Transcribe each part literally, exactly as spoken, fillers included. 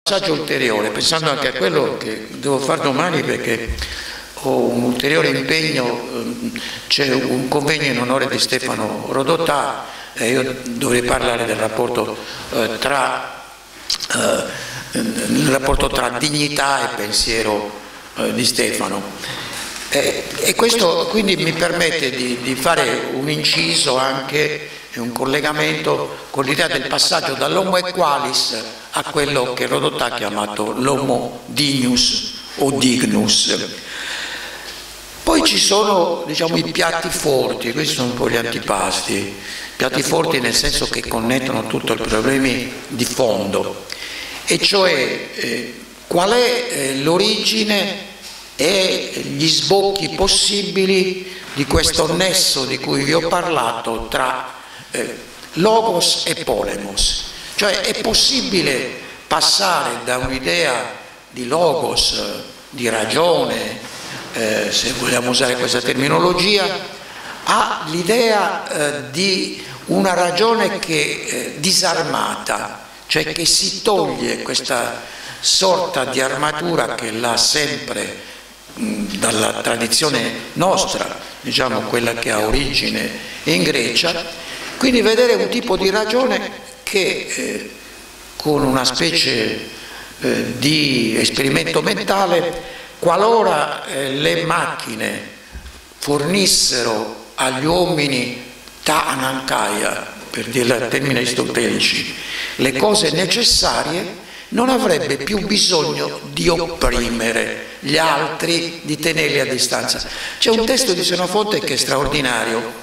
passaggio ulteriore, pensando anche a quello che devo fare domani perché ho un ulteriore impegno, c'è un convegno in onore di Stefano Rodotà e io dovrei parlare del rapporto eh, tra eh, il rapporto tra dignità e pensiero eh, di Stefano. E, e questo quindi mi permette di, di fare un inciso anche, un collegamento con l'idea del passaggio dall'homo equalis a quello che Rodotà ha chiamato l'homo dignus o dignus. Poi ci sono, diciamo, i piatti forti, questi sono un po' gli antipasti, piatti forti nel senso che connettono tutti i problemi di fondo, e cioè eh, qual è eh, l'origine e gli sbocchi possibili di questo nesso di cui vi ho parlato tra eh, logos e polemos. Cioè è possibile passare da un'idea di logos, di ragione, eh, se vogliamo usare questa terminologia, all'idea eh, di una ragione che eh, disarmata, cioè che si toglie questa sorta di armatura che l'ha sempre mh, dalla tradizione nostra, diciamo quella che ha origine in Grecia, quindi vedere un tipo di ragione che eh, con una specie eh, di esperimento mentale, qualora eh, le macchine fornissero agli uomini ta anankaya, per dirla in termini aristotelici, le cose necessarie, non avrebbe più bisogno di opprimere gli altri, di tenerli a distanza. C'è un testo di Senofonte che è straordinario.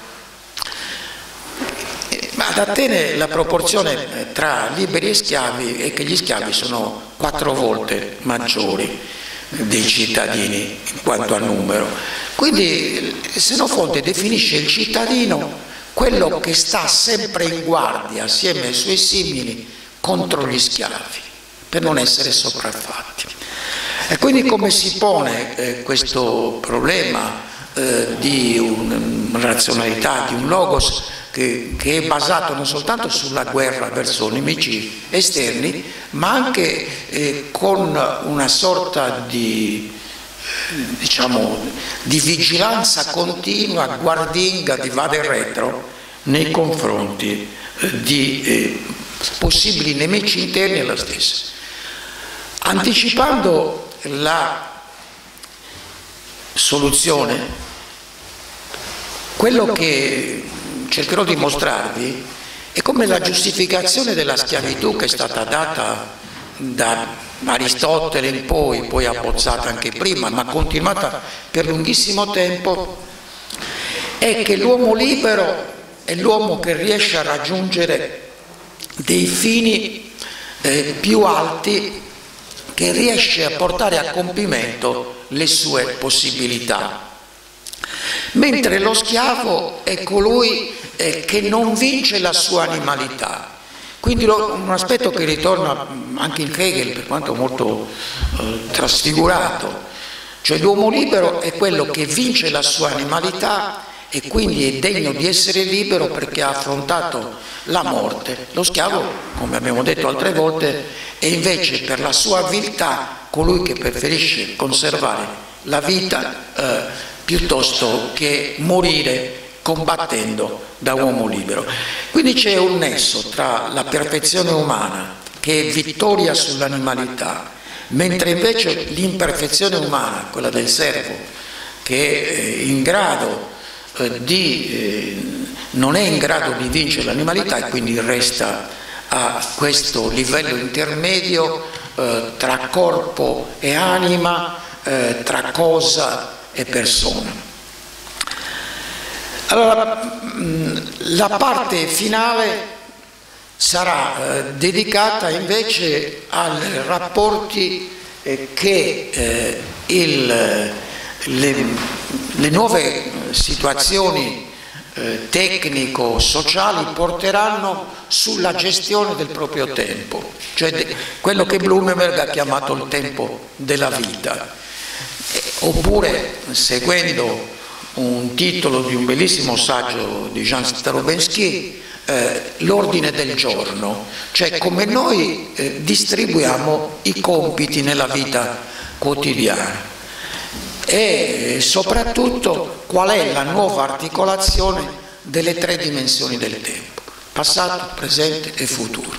Ma ad Atene la proporzione tra liberi e schiavi è che gli schiavi sono quattro volte maggiori dei cittadini in quanto a numero. Quindi Senofonte definisce il cittadino quello che sta sempre in guardia assieme ai suoi simili contro gli schiavi, per non essere sopraffatti. E quindi come si pone eh, questo problema eh, di una razionalità, di un logos Che, che è basato non soltanto sulla guerra verso nemici esterni, ma anche eh, con una sorta di, diciamo, di vigilanza continua, guardinga di vade e retro nei confronti eh, di eh, possibili nemici interni alla stessa. Anticipando la soluzione, quello che cercherò di mostrarvi è come la giustificazione della schiavitù, che è stata data da Aristotele in poi, poi abbozzata anche prima, ma continuata per lunghissimo tempo, è che l'uomo libero è l'uomo che riesce a raggiungere dei fini eh, più alti, che riesce a portare a compimento le sue possibilità. Mentre lo schiavo è colui eh, che non vince la sua animalità. Quindi lo, un aspetto che ritorna anche in Hegel, per quanto molto eh, trasfigurato, cioè l'uomo libero è quello che vince la sua animalità e quindi è degno di essere libero perché ha affrontato la morte. Lo schiavo, come abbiamo detto altre volte, è invece per la sua viltà colui che preferisce conservare la vita eh, piuttosto che morire combattendo da uomo libero. Quindi c'è un nesso tra la perfezione umana, che è vittoria sull'animalità, mentre invece l'imperfezione umana, quella del servo, che è in grado eh, di, eh, non è in grado di vincere l'animalità e quindi resta a questo livello intermedio eh, tra corpo e anima, eh, tra cosa e persona. Allora, la parte finale sarà eh, dedicata invece ai rapporti eh, che eh, il, le, le nuove situazioni eh, tecnico-sociali porteranno sulla gestione del proprio tempo, cioè de, quello che Blumenberg ha chiamato il tempo della vita. Oppure, seguendo un titolo di un bellissimo saggio di Jean Starobensky, eh, l'ordine del giorno, cioè come noi eh, distribuiamo i compiti nella vita quotidiana e soprattutto qual è la nuova articolazione delle tre dimensioni del tempo, passato, presente e futuro.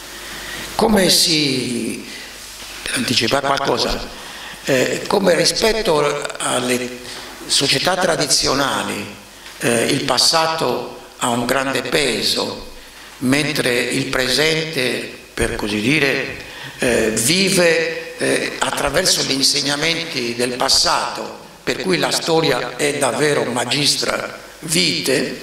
Come si anticipa qualcosa, eh, come rispetto alle società tradizionali eh, il passato ha un grande peso, mentre il presente, per così dire, eh, vive eh, attraverso gli insegnamenti del passato, per cui la storia è davvero magistra vitae,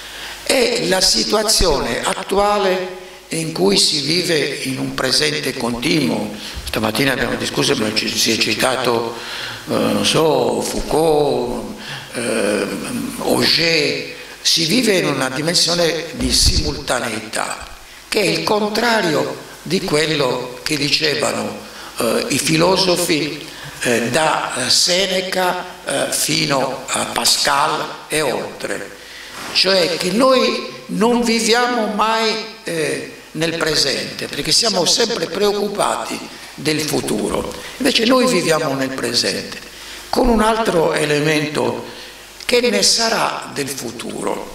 è la situazione attuale in cui si vive in un presente continuo. Stamattina abbiamo discusso, si è citato, eh, non so, Foucault, eh, Auger. Si vive in una dimensione di simultaneità, che è il contrario di quello che dicevano eh, i filosofi eh, da Seneca eh, fino a Pascal e oltre, cioè che noi non viviamo mai eh, nel presente, perché siamo sempre preoccupati del futuro. Invece noi viviamo nel presente, con un altro elemento che ne sarà del futuro.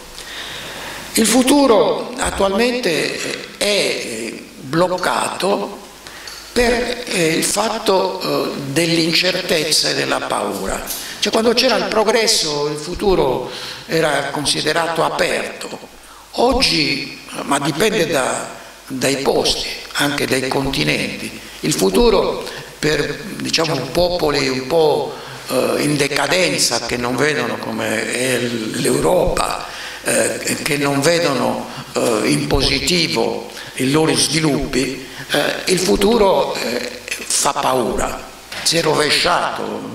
Il futuro attualmente è bloccato per il fatto dell'incertezza e della paura. Cioè, quando c'era il progresso il futuro era considerato aperto. Oggi, ma dipende da, dai posti, anche dai continenti, il futuro per, diciamo, popoli un po' in decadenza, che non vedono come è l'Europa, eh, che non vedono eh, in positivo i loro sviluppi, eh, il futuro eh, fa paura. Si è rovesciato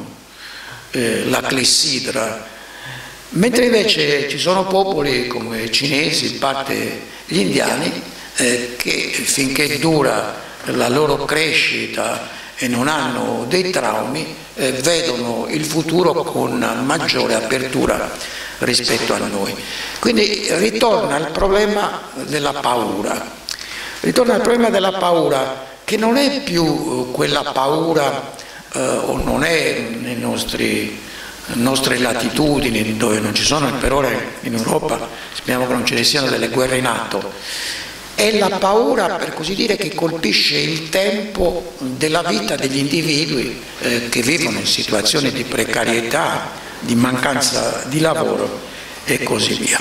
eh, la clessidra, mentre invece ci sono popoli come i cinesi, in parte gli indiani, eh, che finché dura la loro crescita e non hanno dei traumi, eh, vedono il futuro con maggiore apertura rispetto a noi. Quindi ritorna il problema della paura, ritorna il problema della paura che non è più quella paura, eh, o non è nei nostri, nostre latitudini, dove non ci sono per ora in Europa, speriamo che non ce ne siano delle guerre in atto. È la paura, per così dire, che colpisce il tempo della vita degli individui eh, che vivono in situazioni di precarietà, di mancanza di lavoro e così via.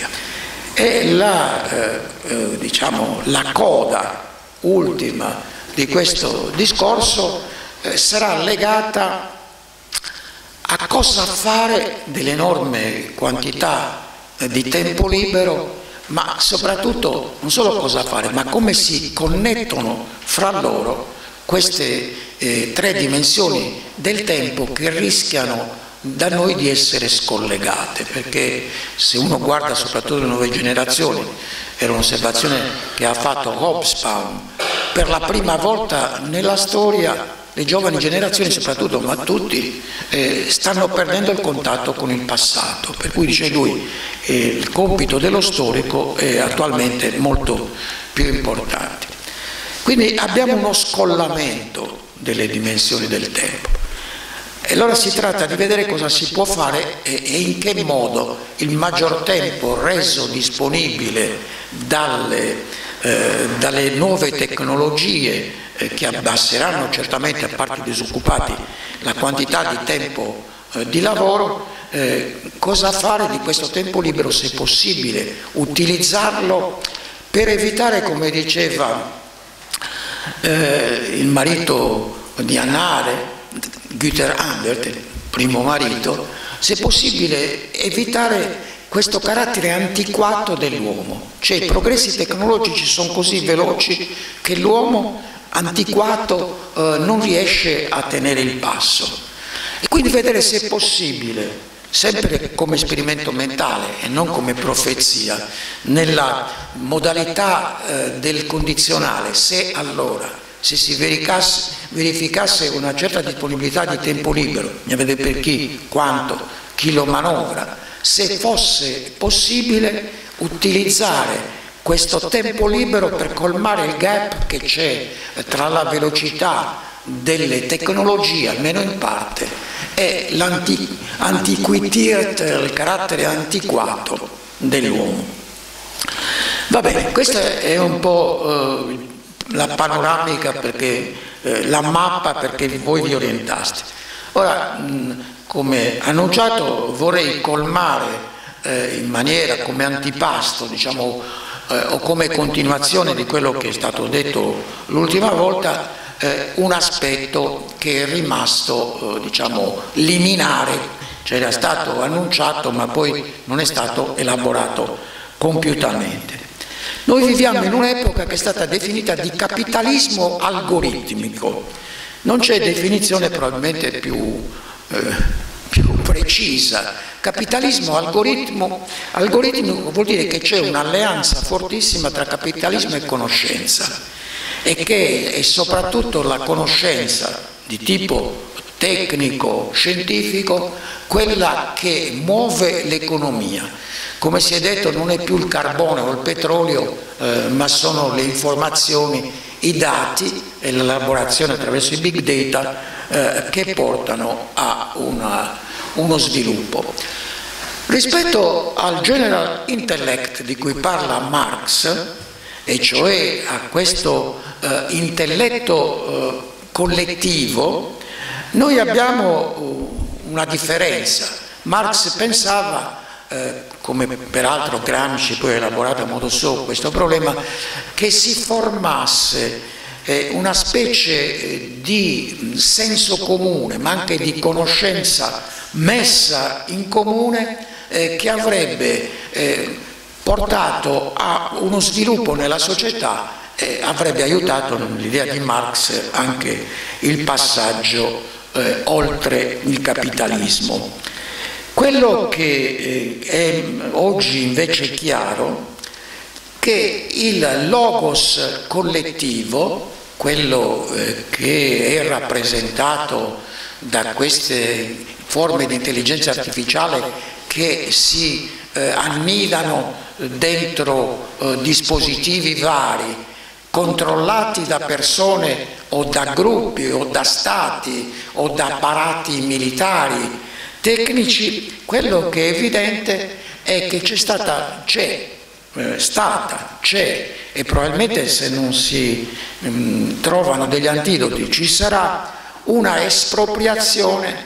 E la, eh, eh, diciamo, la coda ultima di questo discorso eh, sarà legata a cosa fare dell'enorme quantità eh, di tempo libero, ma soprattutto non solo cosa fare, ma come si connettono fra loro queste eh, tre dimensioni del tempo che rischiano da noi di essere scollegate, perché se uno guarda soprattutto le nuove generazioni, era un'osservazione che ha fatto Hobsbawm, per la prima volta nella storia le giovani generazioni soprattutto, ma tutti, eh, stanno perdendo il contatto con il passato, per cui dice lui eh, il compito dello storico è attualmente molto più importante. Quindi abbiamo uno scollamento delle dimensioni del tempo e allora si tratta di vedere cosa si può fare e, e in che modo il maggior tempo reso disponibile dalle, eh, dalle nuove tecnologie che abbasseranno certamente, a parte i disoccupati, la quantità di tempo eh, di lavoro, eh, cosa fare di questo tempo libero, se possibile, utilizzarlo per evitare, come diceva eh, il marito di Annare, Güter Anders, il primo marito, se possibile evitare questo carattere antiquato dell'uomo, cioè i progressi tecnologici sono così veloci che l'uomo antiquato eh, non riesce a tenere il passo, e quindi vedere se è possibile, sempre come esperimento mentale e non come profezia, nella modalità eh, del condizionale, se allora, se si verificasse, verificasse una certa disponibilità di tempo libero, bisogna vedere per chi, quanto, chi lo manovra, se fosse possibile utilizzare questo tempo libero per colmare il gap che c'è tra la velocità delle tecnologie, almeno in parte, e l'antiquità, il carattere antiquato dell'uomo. Va bene, questa è un po' eh, la panoramica, perché, eh, la mappa perché voi vi orientaste. Ora, mh, come annunciato, vorrei colmare eh, in maniera come antipasto, diciamo, eh, o come continuazione di quello che è stato detto l'ultima volta, eh, un aspetto che è rimasto, eh, diciamo, liminare, cioè era stato annunciato ma poi non è stato elaborato compiutamente. Noi viviamo in un'epoca che è stata definita di capitalismo algoritmico. Non c'è definizione probabilmente più, eh, più precisa. Capitalismo algoritmo, algoritmico vuol dire che c'è un'alleanza fortissima tra capitalismo e conoscenza, e che è soprattutto la conoscenza di tipo tecnico, scientifico, quella che muove l'economia. Come si è detto, non è più il carbone o il petrolio, eh, ma sono le informazioni, i dati e l'elaborazione attraverso i big data eh, che portano a una, uno sviluppo. Rispetto al general intellect di cui parla Marx, e cioè a questo eh, intelletto eh, collettivo, noi abbiamo una differenza. Marx pensava, eh, come peraltro Gramsci poi ha elaborato a modo suo questo problema, che si formasse eh, una specie di senso comune, ma anche di conoscenza messa in comune, eh, che avrebbe eh, portato a uno sviluppo nella società e avrebbe aiutato, l'idea di Marx, anche il passaggio eh, oltre il capitalismo. Quello che eh, è oggi invece chiaro, che il logos collettivo, quello eh, che è rappresentato da queste forme di intelligenza artificiale che si eh, annidano dentro eh, dispositivi vari, controllati da persone o da gruppi o da stati o da apparati militari, tecnici, quello che è evidente è che c'è stata, c'è eh, stata, c'è e probabilmente, se non si mh, trovano degli antidoti, ci sarà una espropriazione.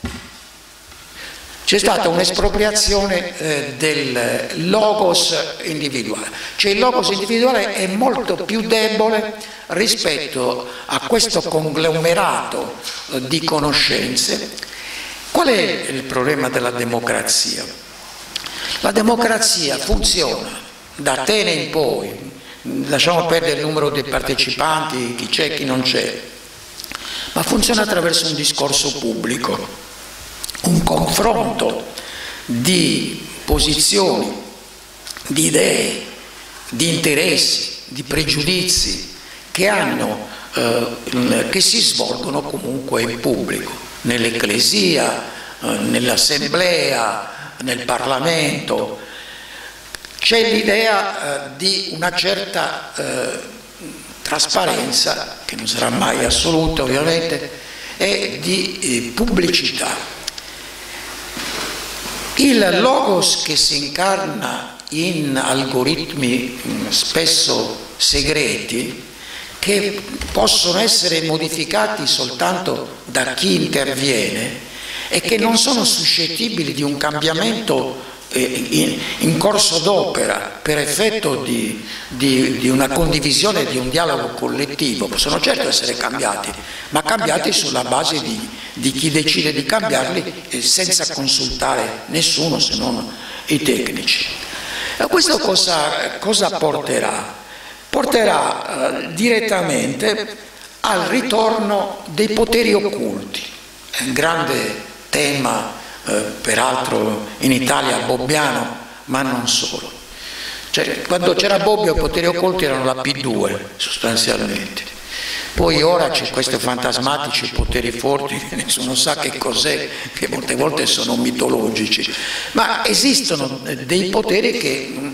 C'è stata un'espropriazione eh, del logos individuale, cioè il logos individuale è molto più debole rispetto a questo conglomerato eh, di conoscenze. Qual è il problema della democrazia? La democrazia funziona da Atene in poi, lasciamo perdere il numero dei partecipanti, chi c'è e chi non c'è, ma funziona attraverso un discorso pubblico, un confronto di posizioni, di idee, di interessi, di pregiudizi che, hanno, eh, che si svolgono comunque in pubblico, nell'ecclesia, eh, nell'assemblea, nel Parlamento. C'è l'idea eh, di una certa eh, trasparenza, che non sarà mai assoluta ovviamente, e di eh, pubblicità. Il logos che si incarna in algoritmi spesso segreti, che possono essere modificati soltanto da chi interviene e che non sono suscettibili di un cambiamento in, in corso d'opera per effetto di, di, di una condivisione, di un dialogo collettivo, possono certo essere cambiati, ma cambiati sulla base di, di chi decide di cambiarli senza consultare nessuno se non i tecnici. E questo cosa, cosa porterà? Porterà eh, direttamente al ritorno dei poteri occulti, è un grande tema, eh, peraltro in Italia bobbiano, ma non solo. Cioè, quando c'era Bobbio i poteri occulti erano la P due sostanzialmente, poi ora c'è questi fantasmatici poteri forti che nessuno sa che cos'è, che molte volte sono mitologici, ma esistono dei poteri che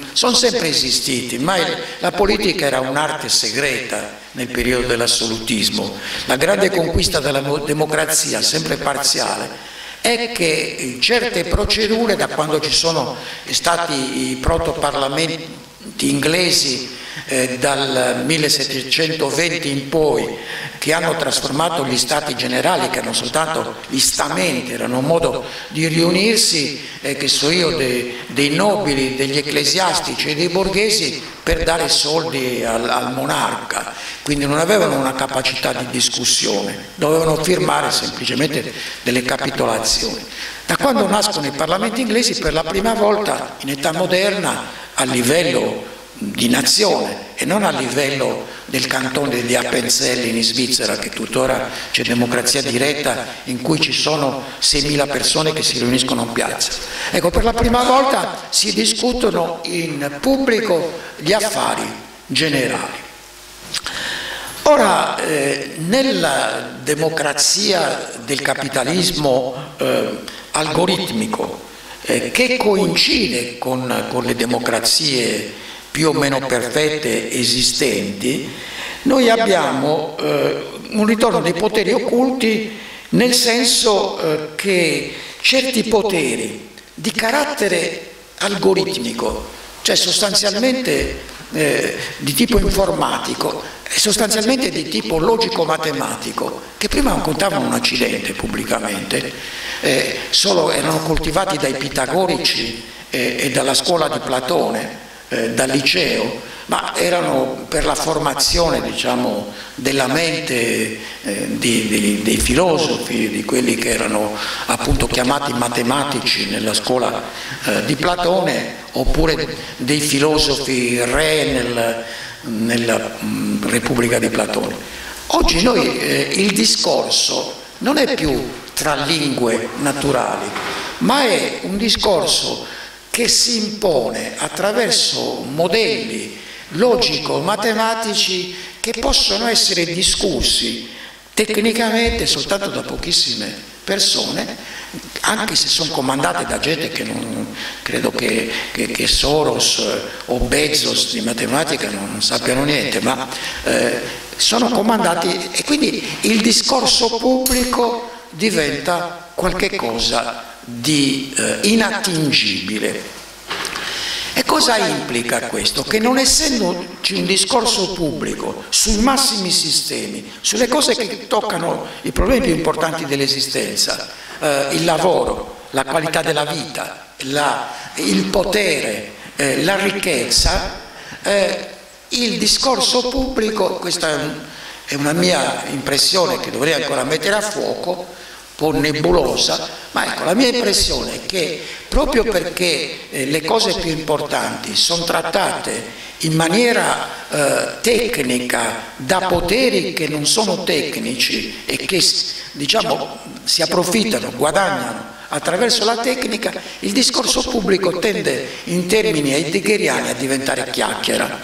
sono sempre esistiti, ma la politica era un'arte segreta nel periodo dell'assolutismo. La grande conquista della democrazia, sempre parziale, è che certe procedure, da quando ci sono stati i protoparlamenti inglesi eh, dal millesettecentoventi in poi, che hanno trasformato gli stati generali, che erano soltanto gli stamenti, erano un modo di riunirsi, eh, che so io, dei, dei nobili, degli ecclesiastici e dei borghesi per dare soldi al, al monarca, quindi non avevano una capacità di discussione, dovevano firmare semplicemente delle capitolazioni. Da quando nascono i parlamenti inglesi, per la prima volta in età moderna, a livello di nazione e non a livello del cantone di Appenzell in Svizzera, che tuttora c'è democrazia diretta in cui ci sono seimila persone che si riuniscono in piazza. Ecco, per la prima volta si discutono in pubblico gli affari generali. Ora, eh, nella democrazia del capitalismo eh, algoritmico, eh, che coincide con, con le democrazie più o meno perfette esistenti, noi abbiamo eh, un ritorno dei poteri occulti, nel senso eh, che certi poteri di carattere algoritmico, cioè sostanzialmente eh, di tipo informatico e sostanzialmente di tipo logico-matematico, che prima non contavano un accidente pubblicamente, eh, solo erano coltivati dai pitagorici eh, e dalla scuola di Platone, Eh, dal liceo, ma erano per la formazione, diciamo, della mente eh, di, di, dei filosofi, di quelli che erano appunto chiamati matematici nella scuola eh, di Platone, oppure dei filosofi re nel, nella mh, Repubblica di Platone. Oggi noi eh, il discorso non è più tra lingue naturali, ma è un discorso che si impone attraverso modelli logico-matematici che possono essere discussi tecnicamente soltanto da pochissime persone, anche se sono comandate da gente che non credo che, che, che Soros o Bezos di matematica non, non sappiano niente, ma eh, sono comandati, e quindi il discorso pubblico diventa qualche cosa di eh, inattingibile. E cosa implica questo? Che non essendoci un discorso pubblico sui massimi sistemi, sulle cose che toccano i problemi più importanti dell'esistenza, eh, il lavoro, la qualità della vita, la, il potere, eh, la ricchezza, eh, il discorso pubblico, questa è, un, è una mia impressione che dovrei ancora mettere a fuoco, un po' nebulosa, ma ecco, la mia impressione è che proprio perché eh, le cose più importanti sono trattate in maniera eh, tecnica da poteri che non sono tecnici e che, diciamo, si approfittano, guadagnano attraverso la tecnica, il discorso pubblico tende in termini heideggeriani a diventare chiacchiera.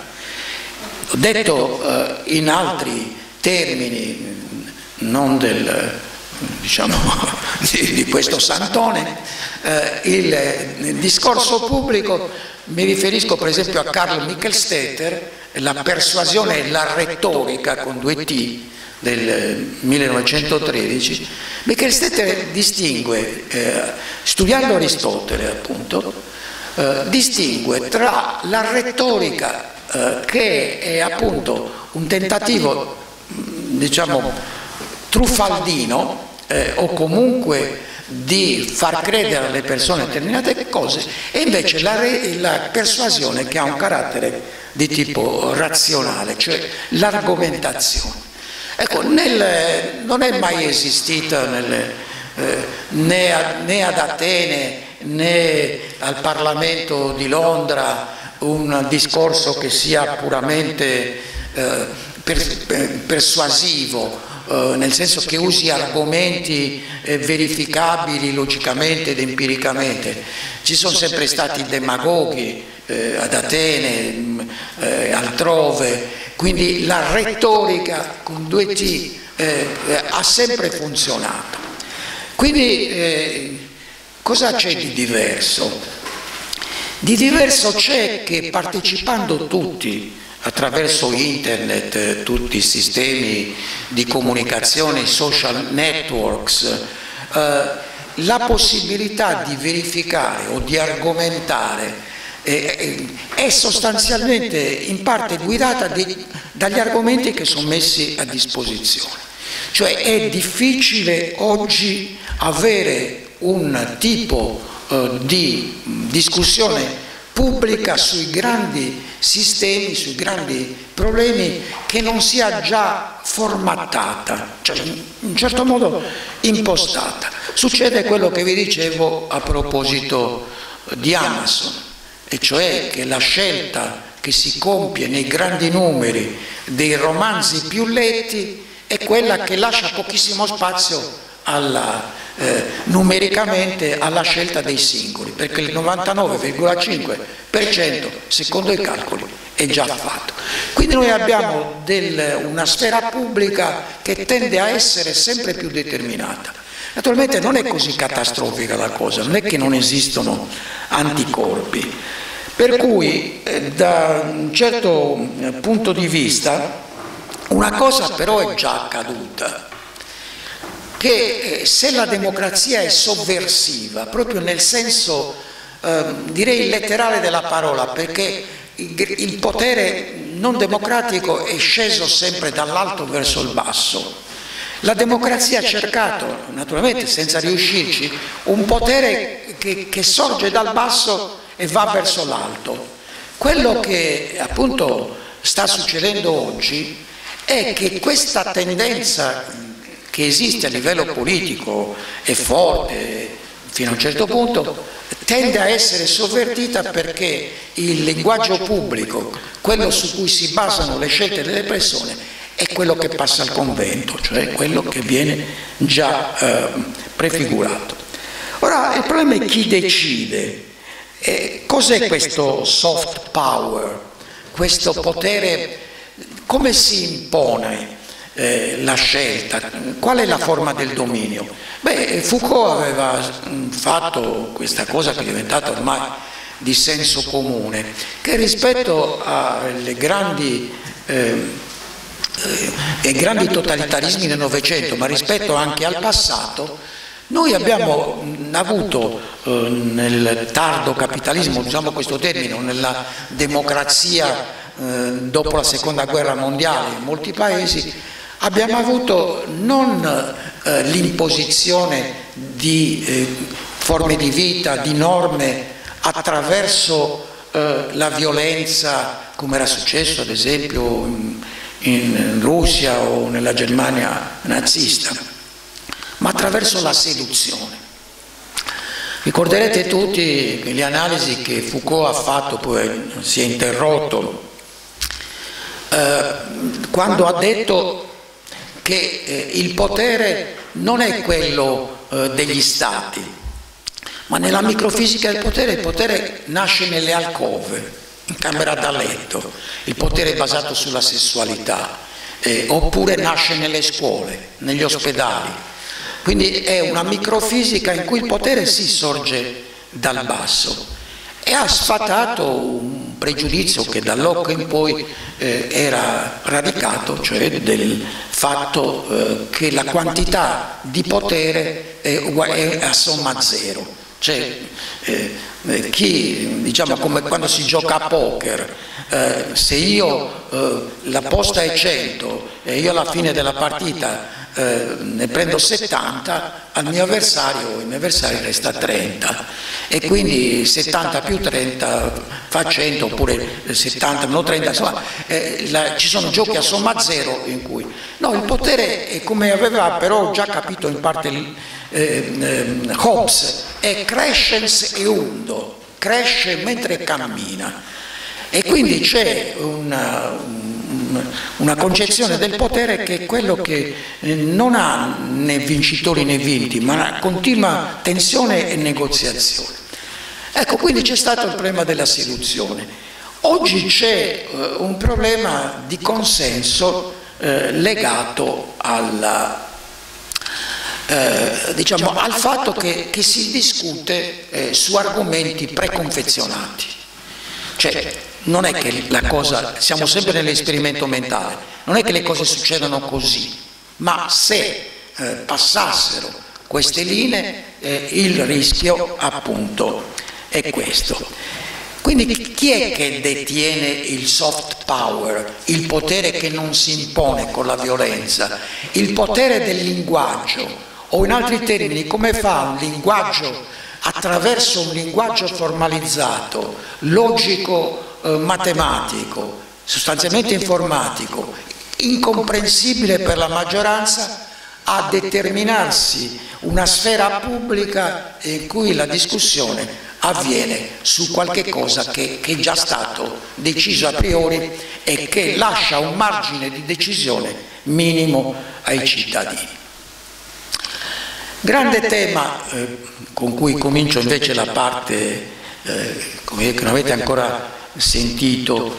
Ho detto eh, in altri termini, non del diciamo di, di questo santone, eh, il, il discorso pubblico, mi riferisco per esempio a Carl Michelstetter, la persuasione e la retorica con due T del millenovecentotredici. Michelstetter distingue, eh, studiando Aristotele appunto, eh, distingue tra la retorica eh, che è appunto un tentativo, diciamo, truffaldino, eh, o comunque di far credere alle persone determinate cose, e invece la, la persuasione che ha un carattere di tipo razionale, cioè l'argomentazione. Ecco, nel, non è mai esistita nelle, eh, né, a, né ad Atene né al Parlamento di Londra un discorso che sia puramente eh, per, persuasivo, Uh, nel senso che usi argomenti eh, verificabili logicamente ed empiricamente. Ci sono sempre stati demagoghi eh, ad Atene, eh, altrove, quindi la retorica con due T eh, eh, ha sempre funzionato. Quindi eh, cosa c'è di diverso? Di diverso c'è che partecipando tutti attraverso internet, tutti i sistemi di comunicazione, i social networks, eh, la possibilità di verificare o di argomentare eh, è sostanzialmente in parte guidata di, dagli argomenti che sono messi a disposizione. Cioè è difficile oggi avere un tipo eh, di discussione pubblica sui grandi sistemi, sui grandi problemi che non sia già formattata, cioè in un certo modo impostata. Succede quello che vi dicevo a proposito di Amazon, e cioè che la scelta che si compie nei grandi numeri dei romanzi più letti è quella che lascia pochissimo spazio alla Eh, numericamente alla scelta dei singoli, perché il novantanove virgola cinque per cento secondo i calcoli è già fatto. Quindi noi abbiamo del, una sfera pubblica che tende a essere sempre più determinata. Naturalmente non è così catastrofica la cosa, non è che non esistono anticorpi, per cui eh, da un certo punto di vista una cosa però è già accaduta, che se la democrazia è sovversiva, proprio nel senso eh, direi letterale della parola, perché il, il potere non democratico è sceso sempre dall'alto verso il basso, la democrazia ha cercato, naturalmente senza riuscirci, un potere che, che sorge dal basso e va verso l'alto. Quello che appunto sta succedendo oggi è che questa tendenza che esiste a livello politico è forte fino a un certo punto, tende a essere sovvertita perché il linguaggio pubblico, quello su cui si basano le scelte delle persone, è quello che passa al convento, cioè quello che viene già eh, prefigurato. Ora il problema è chi decide. Eh, cos'è questo soft power, questo potere, come si impone Eh, la scelta, qual è la forma del dominio? Beh, Foucault aveva fatto questa cosa che è diventata ormai di senso comune, che rispetto ai grandi, eh, eh, grandi totalitarismi del Novecento, ma rispetto anche al passato, noi abbiamo avuto eh, nel tardo capitalismo, usiamo questo termine, nella democrazia eh, dopo la seconda guerra mondiale in molti paesi, abbiamo avuto non eh, l'imposizione di eh, forme di vita, di norme attraverso eh, la violenza, come era successo ad esempio in, in Russia o nella Germania nazista, ma attraverso la seduzione. Ricorderete tutti le analisi che Foucault ha fatto, poi si è interrotto, eh, quando ha detto che eh, il potere non è quello eh, degli stati, ma nella microfisica del potere il potere nasce nelle alcove, in camera da letto, il potere è basato sulla sessualità, eh, oppure nasce nelle scuole, negli ospedali, quindi è una microfisica in cui il potere si sorge dal basso. E ha sfatato un pregiudizio che da Locke in poi eh, era radicato, cioè del fatto eh, che la quantità di potere è, è a somma zero. Cioè, eh, chi, diciamo, come quando si gioca a poker, eh, se io eh, la posta è cento e io alla fine della partita eh, ne prendo settanta, al mio avversario, il mio avversario resta trenta, e quindi settanta più trenta fa cento, oppure settanta meno trenta, insomma eh, la, ci sono giochi a somma zero in cui no, il potere è, come aveva però già capito in parte il, eh, eh, Hobbes, è crescens e undo, cresce mentre cammina, e quindi c'è una una concezione del potere che è quello che non ha né vincitori né vinti, ma continua tensione e negoziazione. Ecco, quindi c'è stato il problema della seduzione. Oggi c'è eh, un problema di consenso eh, legato alla, eh, diciamo, al fatto che, che si discute eh, su argomenti preconfezionati. Cioè, non è che la cosa, siamo sempre nell'esperimento mentale, non è che le cose succedano così, ma se eh, passassero queste linee eh, il rischio appunto è questo. Quindi chi è che detiene il soft power, il potere che non si impone con la violenza, il potere del linguaggio, o in altri termini come fa un linguaggio attraverso un linguaggio formalizzato, logico, eh, matematico, sostanzialmente informatico, incomprensibile per la maggioranza, a determinarsi una sfera pubblica in cui la discussione avviene su qualche cosa che, che è già stato deciso a priori e che lascia un margine di decisione minimo ai cittadini. Grande tema eh, con cui comincio invece la parte eh, come che non avete ancora sentito.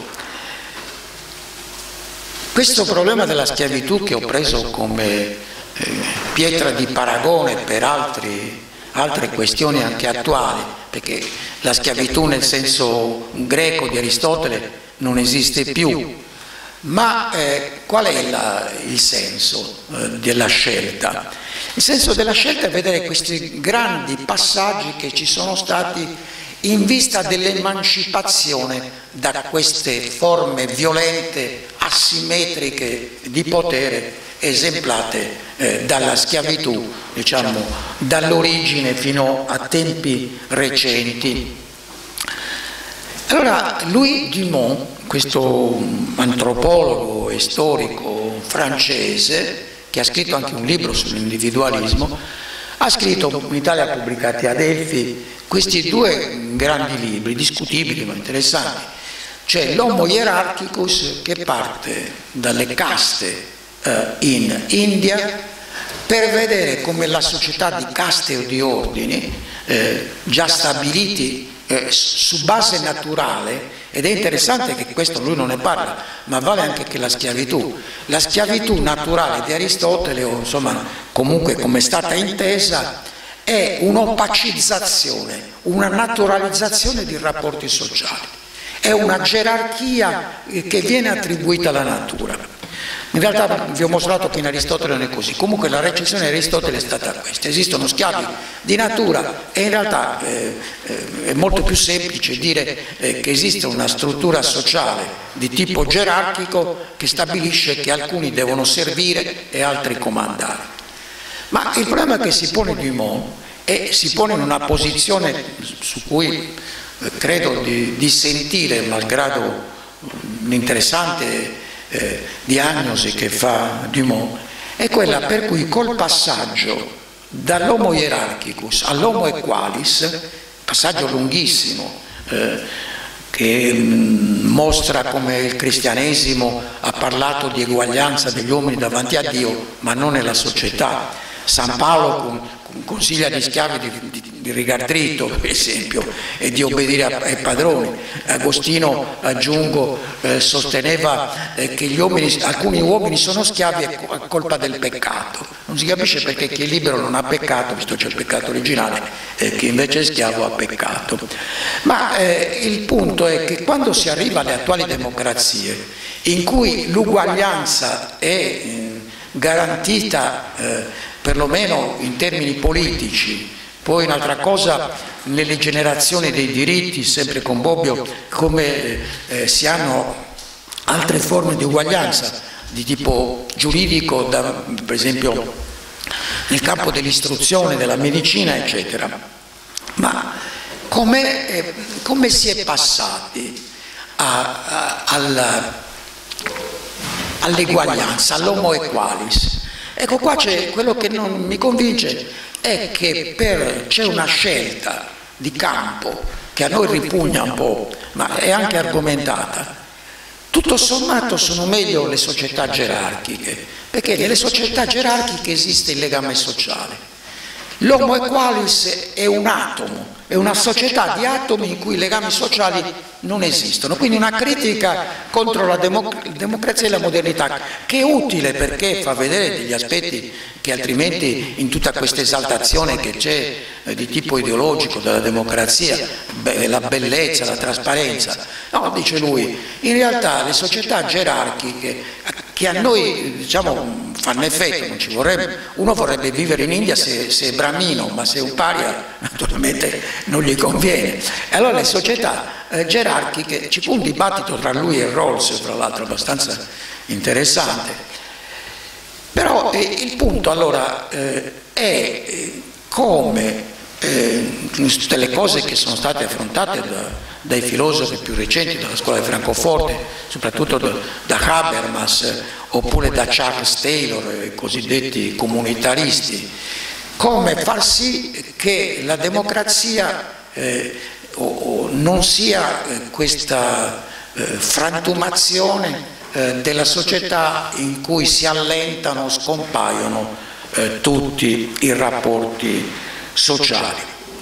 Questo problema della schiavitù, che ho preso come eh, pietra di paragone per altri, altre questioni anche attuali, perché la schiavitù nel senso greco di Aristotele non esiste più, ma eh, qual è la, il senso eh, della scelta? Il senso della scelta è vedere questi grandi passaggi che ci sono stati in vista dell'emancipazione da queste forme violente, asimmetriche di potere esemplate eh, dalla schiavitù, diciamo, dall'origine fino a tempi recenti. Allora, Louis Dumont, questo antropologo e storico francese, che ha scritto anche un libro sull'individualismo, ha scritto, in Italia pubblicati ad Adelphi, questi due grandi libri, discutibili ma interessanti. C'è l'Homo Hierarchicus, che parte dalle caste eh, in India, per vedere come la società di caste o di ordini, eh, già stabiliti eh, su base naturale, ed è interessante che questo lui non ne parla, ma vale anche che la schiavitù. La schiavitù naturale di Aristotele, o insomma comunque come è stata intesa, è un'opacizzazione, una naturalizzazione di rapporti sociali, è una gerarchia che viene attribuita alla natura. In realtà vi ho mostrato che in Aristotele non è così, comunque la recensione di Aristotele è stata questa: esistono schiavi di natura, e in realtà eh, eh, è molto più semplice dire eh, che esiste una struttura sociale di tipo gerarchico che stabilisce che alcuni devono servire e altri comandare. Ma il problema che si pone Dumont, e si pone in una posizione su cui eh, credo di, di sentire, malgrado l'interessante eh, diagnosi che fa Dumont, è quella per cui col passaggio dall'Homo Hierarchicus all'Homo Equalis, passaggio lunghissimo, eh, che mh, mostra come il cristianesimo ha parlato di eguaglianza degli uomini davanti a Dio, ma non nella società. San Paolo con, con consiglia agli schiavi di, di, di rigar dritto, per esempio, e di obbedire a, ai padroni. Agostino, aggiungo, eh, sosteneva eh, che gli uomini, alcuni uomini sono schiavi a colpa del peccato. Non si capisce perché chi è libero non ha peccato, visto c'è il peccato originale, e chi invece è schiavo ha peccato. Ma eh, il punto è che quando si arriva alle attuali democrazie, in cui l'uguaglianza è eh, garantita eh, perlomeno in termini politici, poi un'altra cosa nelle generazioni dei diritti, sempre con Bobbio, come eh, si hanno altre forme di uguaglianza di tipo giuridico, da, per esempio nel campo dell'istruzione, della medicina, eccetera. Ma come, eh, come si è passati all'eguaglianza, all'homo equalis? Ecco, qua c'è quello che non mi convince, è che c'è una scelta di campo che a noi ripugna un po', ma è anche argomentata. Tutto sommato sono meglio le società gerarchiche, perché nelle società gerarchiche esiste il legame sociale. L'homo equalis è un atomo è una società di atomi in cui i legami sociali non esistono. Quindi una critica contro la democ- democrazia e la modernità, che è utile perché fa vedere degli aspetti che altrimenti in tutta questa esaltazione che c'è eh, di tipo ideologico della democrazia, be- la bellezza, la trasparenza. No, dice lui, in realtà le società gerarchiche che a noi diciamo fanno effetto, non ci vorrebbe, uno vorrebbe vivere in India se, se è bramino, ma se è un paria naturalmente non gli conviene. E allora le società eh, gerarchiche, ci fu un dibattito tra lui e Rawls, tra l'altro abbastanza interessante, però eh, il punto allora eh, è come eh, tutte le cose che sono state affrontate da, dai filosofi più recenti, dalla scuola di Francoforte, soprattutto da, da Habermas oppure da Charles Taylor, i cosiddetti comunitaristi, come far sì che la democrazia eh, o, o non sia eh, questa eh, frantumazione eh, della società in cui si allentano, scompaiono eh, tutti i rapporti sociali.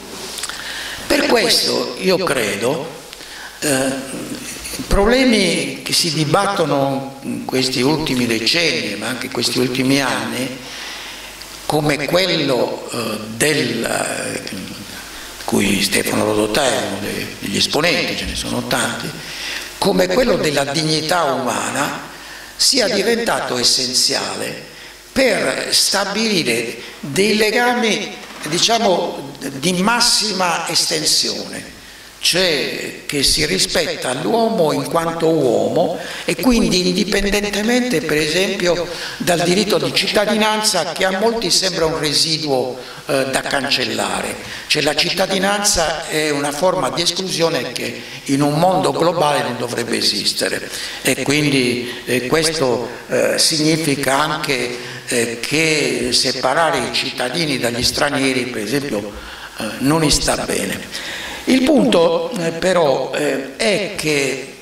Per questo io credo eh, i problemi che si dibattono in questi ultimi decenni, ma anche in questi ultimi anni, come quello eh, del eh, cui Stefano Rodotà è uno degli esponenti, ce ne sono tanti, come quello della dignità umana, sia diventato essenziale per stabilire dei legami, diciamo, di massima estensione, cioè che si rispetta l'uomo in quanto uomo e quindi indipendentemente per esempio dal diritto di cittadinanza, che a molti sembra un residuo eh, da cancellare. Cioè la cittadinanza è una forma di esclusione che in un mondo globale non dovrebbe esistere, e quindi eh, questo eh, significa anche eh, che separare i cittadini dagli stranieri per esempio eh, non gli sta bene. Il punto eh, però eh, è che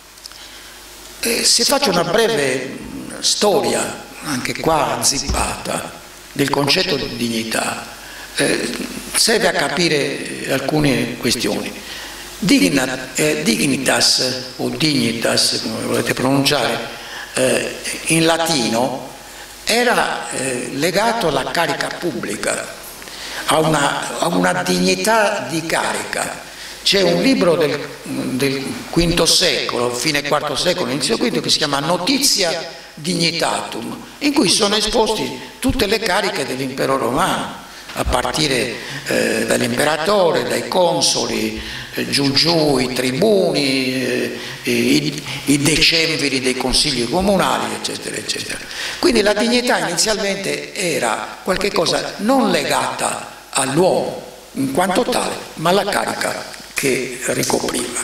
eh, se faccio una breve storia, anche qua zippata, del concetto di dignità, eh, serve a capire alcune questioni. Digna, eh, dignitas o dignitas, come volete pronunciare, eh, in latino era eh, legato alla carica pubblica, a una, a una dignità di carica. C'è un libro del, del quinto secolo, fine quarto secolo, inizio quinto, che si chiama Notitia Dignitatum, in cui sono esposti tutte le cariche dell'impero romano, a partire eh, dall'imperatore, dai consoli, eh, giù giù i tribuni, eh, i, i decemviri dei consigli comunali, eccetera, eccetera. Quindi la dignità inizialmente era qualcosa non legata all'uomo in quanto tale, ma alla carica che ricopriva.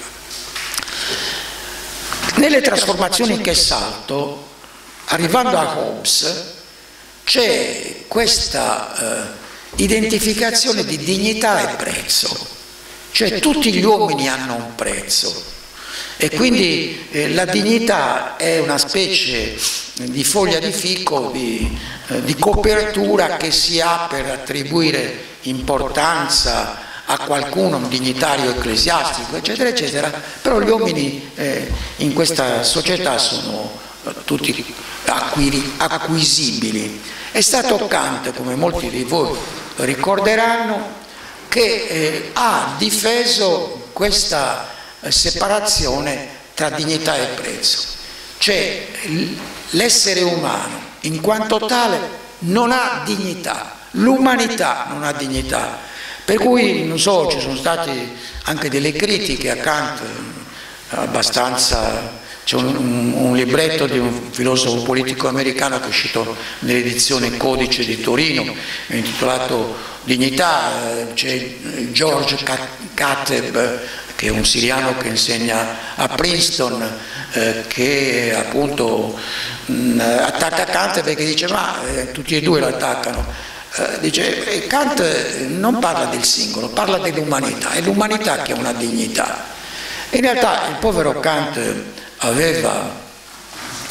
Nelle trasformazioni che salto, arrivando a Hobbes, c'è questa eh, identificazione di dignità e prezzo, cioè tutti gli uomini hanno un prezzo, e quindi eh, la dignità è una specie di foglia di fico, di, eh, di copertura che si ha per attribuire importanza a qualcuno, un dignitario ecclesiastico, eccetera, eccetera, però gli uomini eh, in questa società sono eh, tutti acquiri, acquisibili. È stato Kant, come molti di voi ricorderanno, che eh, ha difeso questa eh, separazione tra dignità e prezzo, cioè l'essere umano in quanto tale non ha dignità, l'umanità non ha dignità, per cui non so, ci sono state anche delle critiche a Kant abbastanza. C'è un, un, un libretto di un filosofo politico americano che è uscito nell'edizione Codice di Torino, intitolato Dignità. C'è George Kateb, che è un siriano che insegna a Princeton, eh, che appunto mh, attacca Kant perché dice ma eh, tutti e due lo attaccano. Eh, dice Kant non parla del singolo, parla dell'umanità, è l'umanità che ha una dignità. In realtà il povero Kant aveva,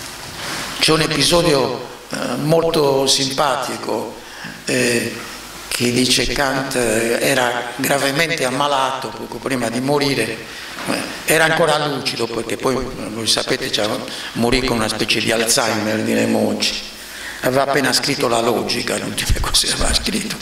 c'è un episodio eh, molto simpatico eh, che dice Kant era gravemente ammalato poco prima di morire, era ancora lucido perché poi, voi sapete, cioè, morì con una specie di Alzheimer, diremmo oggi, aveva appena scritto La Logica, le ultime cose aveva scritto.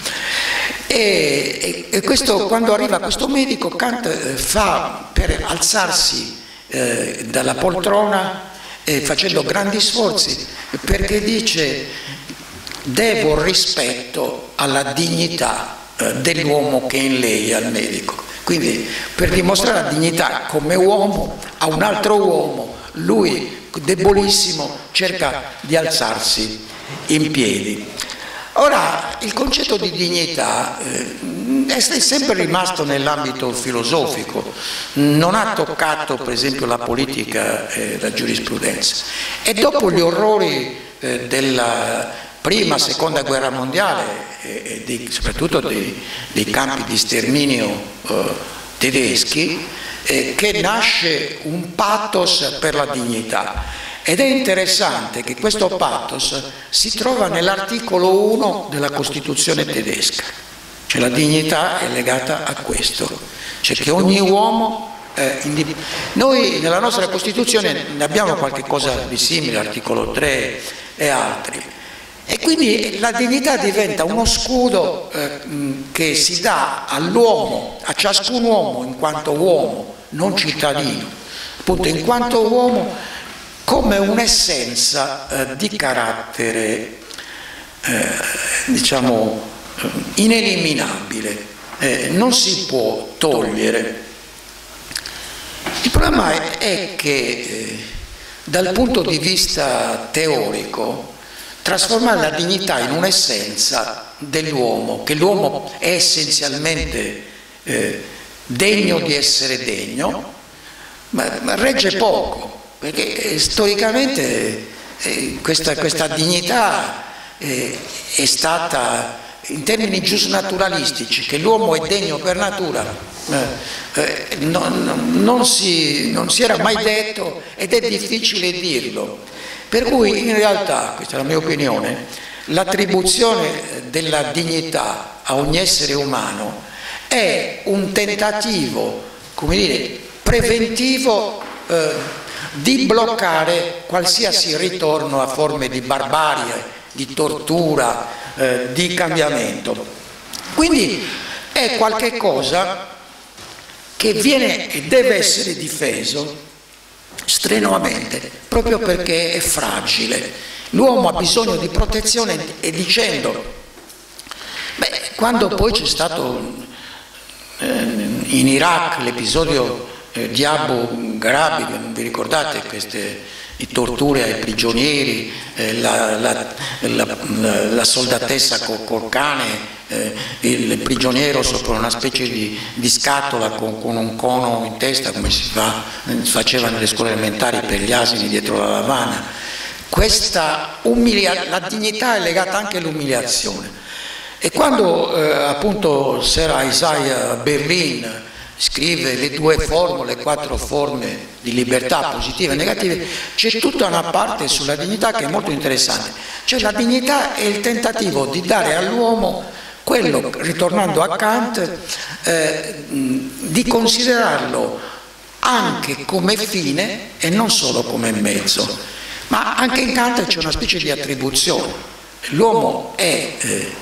E, e, e questo, quando arriva questo medico, Kant fa per alzarsi eh, dalla poltrona eh, facendo grandi sforzi, perché dice: devo rispetto alla dignità eh, dell'uomo che è in lei, al medico. Quindi, per dimostrare la dignità come uomo a un altro uomo, lui debolissimo cerca di alzarsi in piedi. Ora, il concetto di dignità eh, è sempre rimasto nell'ambito filosofico, non ha toccato per esempio la politica e la giurisprudenza. E dopo gli orrori eh, della prima, seconda guerra mondiale e, e di, soprattutto dei, dei campi di sterminio eh, tedeschi, eh, che nasce un pathos per la dignità. Ed è interessante che questo pathos si trova nell'articolo uno della Costituzione tedesca, cioè la dignità è legata a questo, cioè che ogni uomo eh, noi nella nostra Costituzione ne abbiamo qualche cosa di simile, articolo tre e altri. E quindi la dignità diventa uno scudo eh, che si dà all'uomo, a ciascun uomo in quanto uomo, non cittadino, appunto in quanto uomo, come un'essenza eh, di carattere, eh, diciamo, ineliminabile, eh, non si può togliere. Il problema è, è che eh, dal punto di vista teorico, trasformare la dignità in un'essenza dell'uomo, che l'uomo è essenzialmente eh, degno di essere degno, ma, ma regge poco, perché eh, storicamente eh, questa, questa dignità eh, è stata, in termini giusnaturalistici, che l'uomo è degno per natura, eh, eh, non, non, si, non si era mai detto ed è difficile dirlo. Per cui in realtà, questa è la mia opinione, l'attribuzione della dignità a ogni essere umano è un tentativo, come dire, preventivo eh, di bloccare qualsiasi ritorno a forme di barbarie, di tortura, eh, di cambiamento. Quindi è qualche cosa che viene e deve essere difeso strenuamente, proprio perché è fragile. L'uomo ha bisogno di protezione, e dicendo, beh, quando poi c'è stato eh, in Iraq l'episodio eh, di Abu Ghraib, non vi ricordate queste di torture ai prigionieri, eh, la, la, la, la soldatessa col, col cane, eh, il prigioniero sopra una specie di, di scatola con, con un cono in testa, come si fa, si faceva nelle scuole elementari per gli asini dietro la lavagna. Questa umilia- la dignità è legata anche all'umiliazione. E quando eh, appunto Sir Isaiah Berlin scrive le due formule, le quattro forme di libertà, positive e negative, c'è tutta una parte sulla dignità che è molto interessante. Cioè la dignità è il tentativo di dare all'uomo quello, ritornando a Kant, eh, di considerarlo anche come fine e non solo come mezzo. Ma anche in Kant c'è una specie di attribuzione. L'uomo è eh,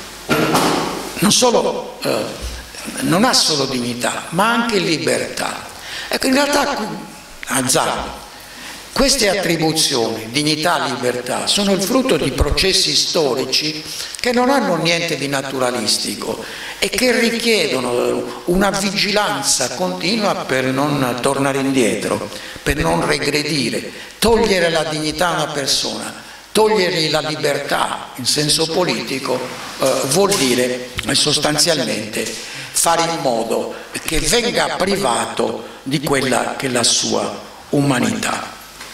non solo... Eh, non ha solo dignità, ma anche libertà. Ecco, in realtà, azzardo, queste attribuzioni, dignità, libertà, sono il frutto di processi storici che non hanno niente di naturalistico e che richiedono una vigilanza continua per non tornare indietro, per non regredire. Togliere la dignità a una persona, togliergli la libertà in senso politico, eh, vuol dire eh, sostanzialmente fare in modo che venga privato di quella che è la sua umanità.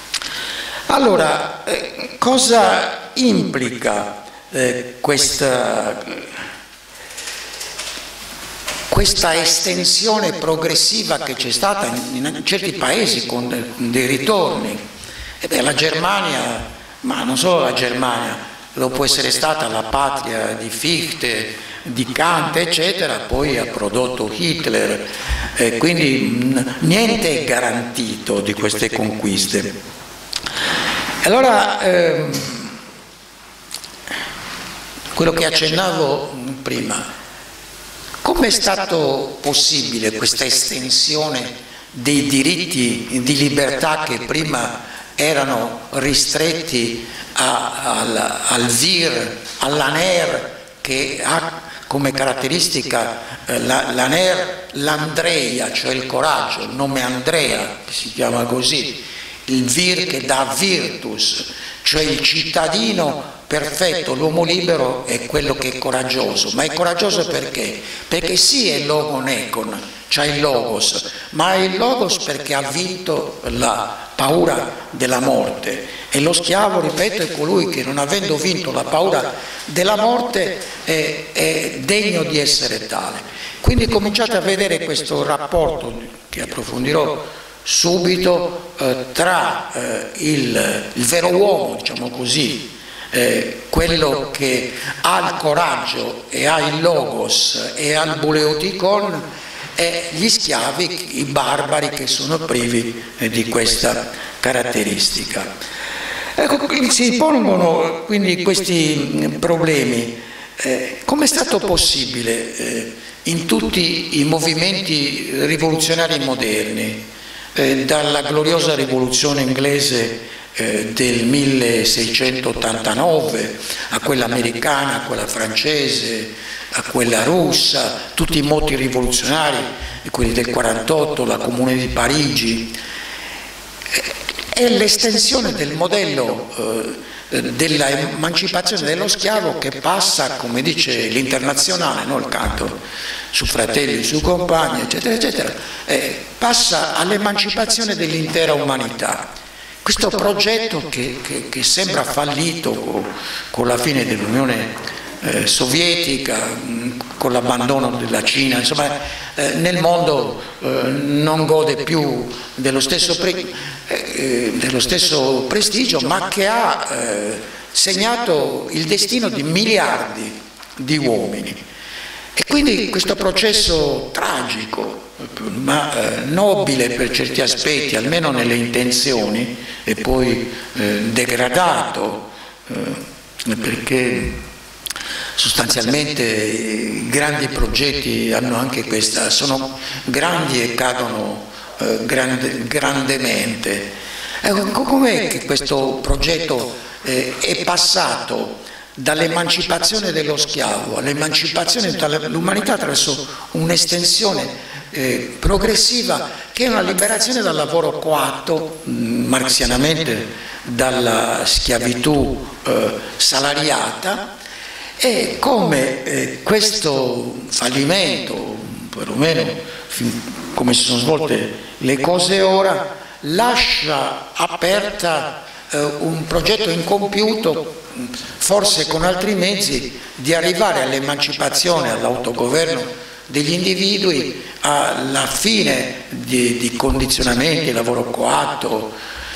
Allora, eh, cosa implica eh, questa, questa estensione progressiva che c'è stata in, in certi paesi con de, dei ritorni? E beh, la Germania, ma non solo la Germania, lo può essere stata la patria di Fichte, di Kant, eccetera, poi ha prodotto Hitler, eh, quindi niente è garantito di queste conquiste. Allora, ehm, quello che accennavo prima, come è stato possibile questa estensione dei diritti di libertà che prima erano ristretti a, al, al V I R, all'A N E R, che ha come caratteristica eh, l'A N E R l'Andreia, cioè il coraggio, il nome Andrea, che si chiama così, il V I R che dà virtus, cioè il cittadino perfetto, l'uomo libero è quello che è coraggioso, ma è coraggioso perché? Perché sì è logonekon, cioè il logos, ma è il logos perché ha vinto la paura della morte, e lo schiavo, ripeto, è colui che, non avendo vinto la paura della morte, è, è degno di essere tale. Quindi cominciate a vedere questo rapporto, che approfondirò subito, eh, tra eh, il, il vero uomo, diciamo così, eh, quello che ha il coraggio e ha il logos e ha il buleutikon, e gli schiavi, i barbari, che sono privi eh, di questa caratteristica. Ecco, si pongono quindi questi problemi. Eh, come è stato possibile eh, in tutti i movimenti rivoluzionari moderni, eh, dalla gloriosa rivoluzione inglese eh, del milleseicentottantanove a quella americana, a quella francese, a quella russa, tutti i moti rivoluzionari, quelli del quarantotto, la Comune di Parigi, è l'estensione del modello eh, dell'emancipazione dello schiavo, che passa, come dice l'Internazionale, no? Il canto su fratelli, su compagni, eccetera, eccetera, eh, passa all'emancipazione dell'intera umanità. Questo progetto che, che, che sembra fallito con, con la fine dell'Unione Eh, sovietica, mh, con l'abbandono della Cina, insomma eh, nel mondo eh, non gode più dello stesso, pre, eh, dello stesso prestigio, ma che ha eh, segnato il destino di miliardi di uomini. E quindi questo processo tragico, ma eh, nobile per certi aspetti, almeno nelle intenzioni, e poi eh, degradato, eh, perché sostanzialmente i grandi progetti hanno anche questa, sono grandi e cadono eh, grande, grandemente. Ecco, com'è che questo progetto eh, è passato dall'emancipazione dello schiavo all'emancipazione dell'umanità attraverso un'estensione eh, progressiva, che è una liberazione dal lavoro coatto, mh, marxianamente dalla schiavitù eh, salariata, e come eh, questo fallimento, perlomeno come si sono svolte le cose ora, lascia aperta eh, un progetto incompiuto, forse con altri mezzi, di arrivare all'emancipazione, all'autogoverno degli individui, alla fine di, di condizionamenti, lavoro coatto.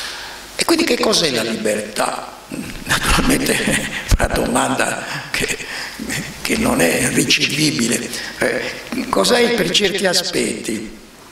E quindi che cos'è la libertà? Naturalmente una domanda che, che non è ricevibile. Eh, cos'è per certi aspetti?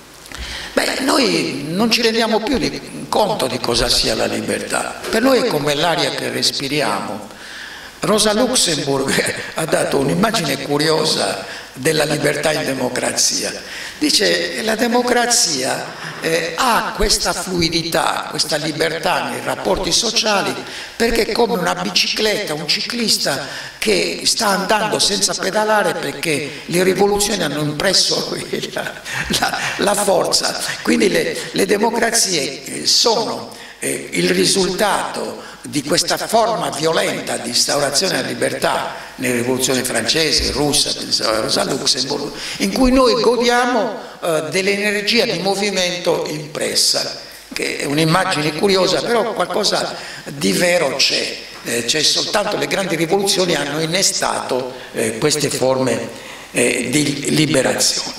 Beh, noi non ci rendiamo più di, conto di cosa sia la libertà. Per noi è come l'aria che respiriamo. Rosa Luxemburg ha dato un'immagine curiosa della libertà in democrazia. Dice: la democrazia eh, ha questa fluidità, questa libertà nei rapporti sociali, perché è come una bicicletta, un ciclista che sta andando senza pedalare, perché le rivoluzioni hanno impresso la, la, la forza. Quindi le, le democrazie sono eh, il risultato di questa forma violenta di instaurazione della libertà nelle rivoluzioni francese, russa, Rosa Luxemburg, in cui noi godiamo eh, dell'energia di movimento impressa, che è un'immagine curiosa, però qualcosa di vero c'è. Eh, c'è soltanto le grandi rivoluzioni hanno innestato eh, queste forme eh, di liberazione.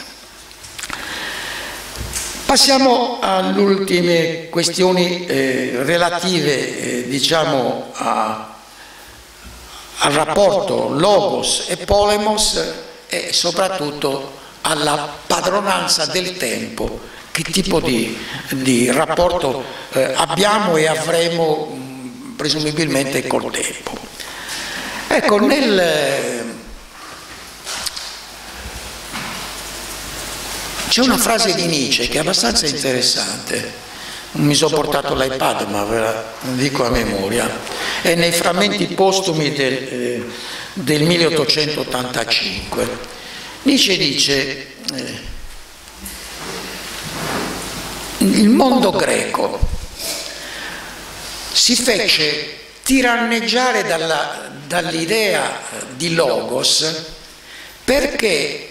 Passiamo alle ultime questioni eh, relative eh, diciamo a, al rapporto logos e polemos, e soprattutto alla padronanza del tempo, che tipo di, di rapporto eh, abbiamo e avremo mh, presumibilmente col tempo. Ecco, nel... c'è una frase di Nietzsche che è abbastanza interessante. Non mi sono portato l'iPad, ma ve la dico a memoria. È nei frammenti postumi del, eh, del milleottocentottantacinque. Nietzsche dice: eh, il mondo greco si fece tiranneggiare dall'idea di logos perché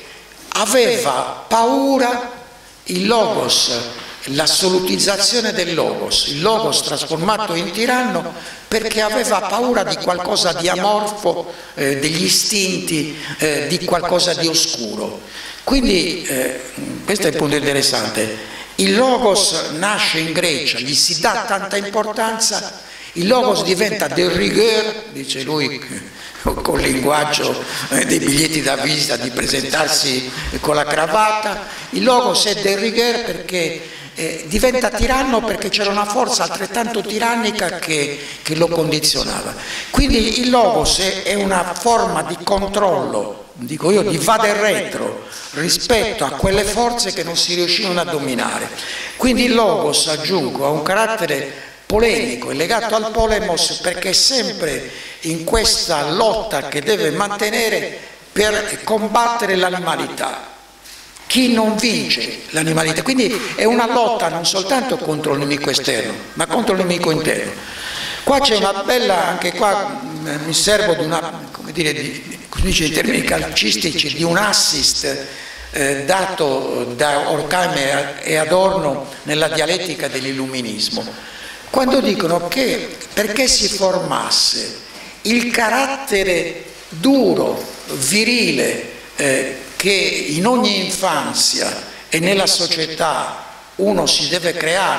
aveva paura, il logos, l'assolutizzazione del logos, il logos trasformato in tiranno, perché aveva paura di qualcosa di amorfo, eh, degli istinti, eh, di qualcosa di oscuro. Quindi eh, questo è il punto interessante. Il logos nasce in Grecia, gli si dà tanta importanza, il logos diventa de rigueur, dice lui col linguaggio dei biglietti da visita, di presentarsi con la cravatta. Il logos è de rigueur perché eh, diventa tiranno, perché c'era una forza altrettanto tirannica che, che lo condizionava. Quindi il logos è, è una forma di controllo, dico io, di vade retro rispetto a quelle forze che non si riuscivano a dominare. Quindi il logos, aggiungo, ha un carattere polemico, è legato al polemos, perché è sempre in questa lotta che deve mantenere per combattere l'animalità. Chi non vince l'animalità, quindi è una lotta non soltanto contro il nemico esterno, ma contro il nemico interno. Qua c'è una bella, anche qua mi servo di una, come dire, di, come dice in termini calcistici, di un assist eh, dato da Horkheimer e Adorno nella dialettica dell'illuminismo, quando dicono che perché si formasse il carattere duro, virile, eh, che in ogni infanzia e nella società uno si deve creare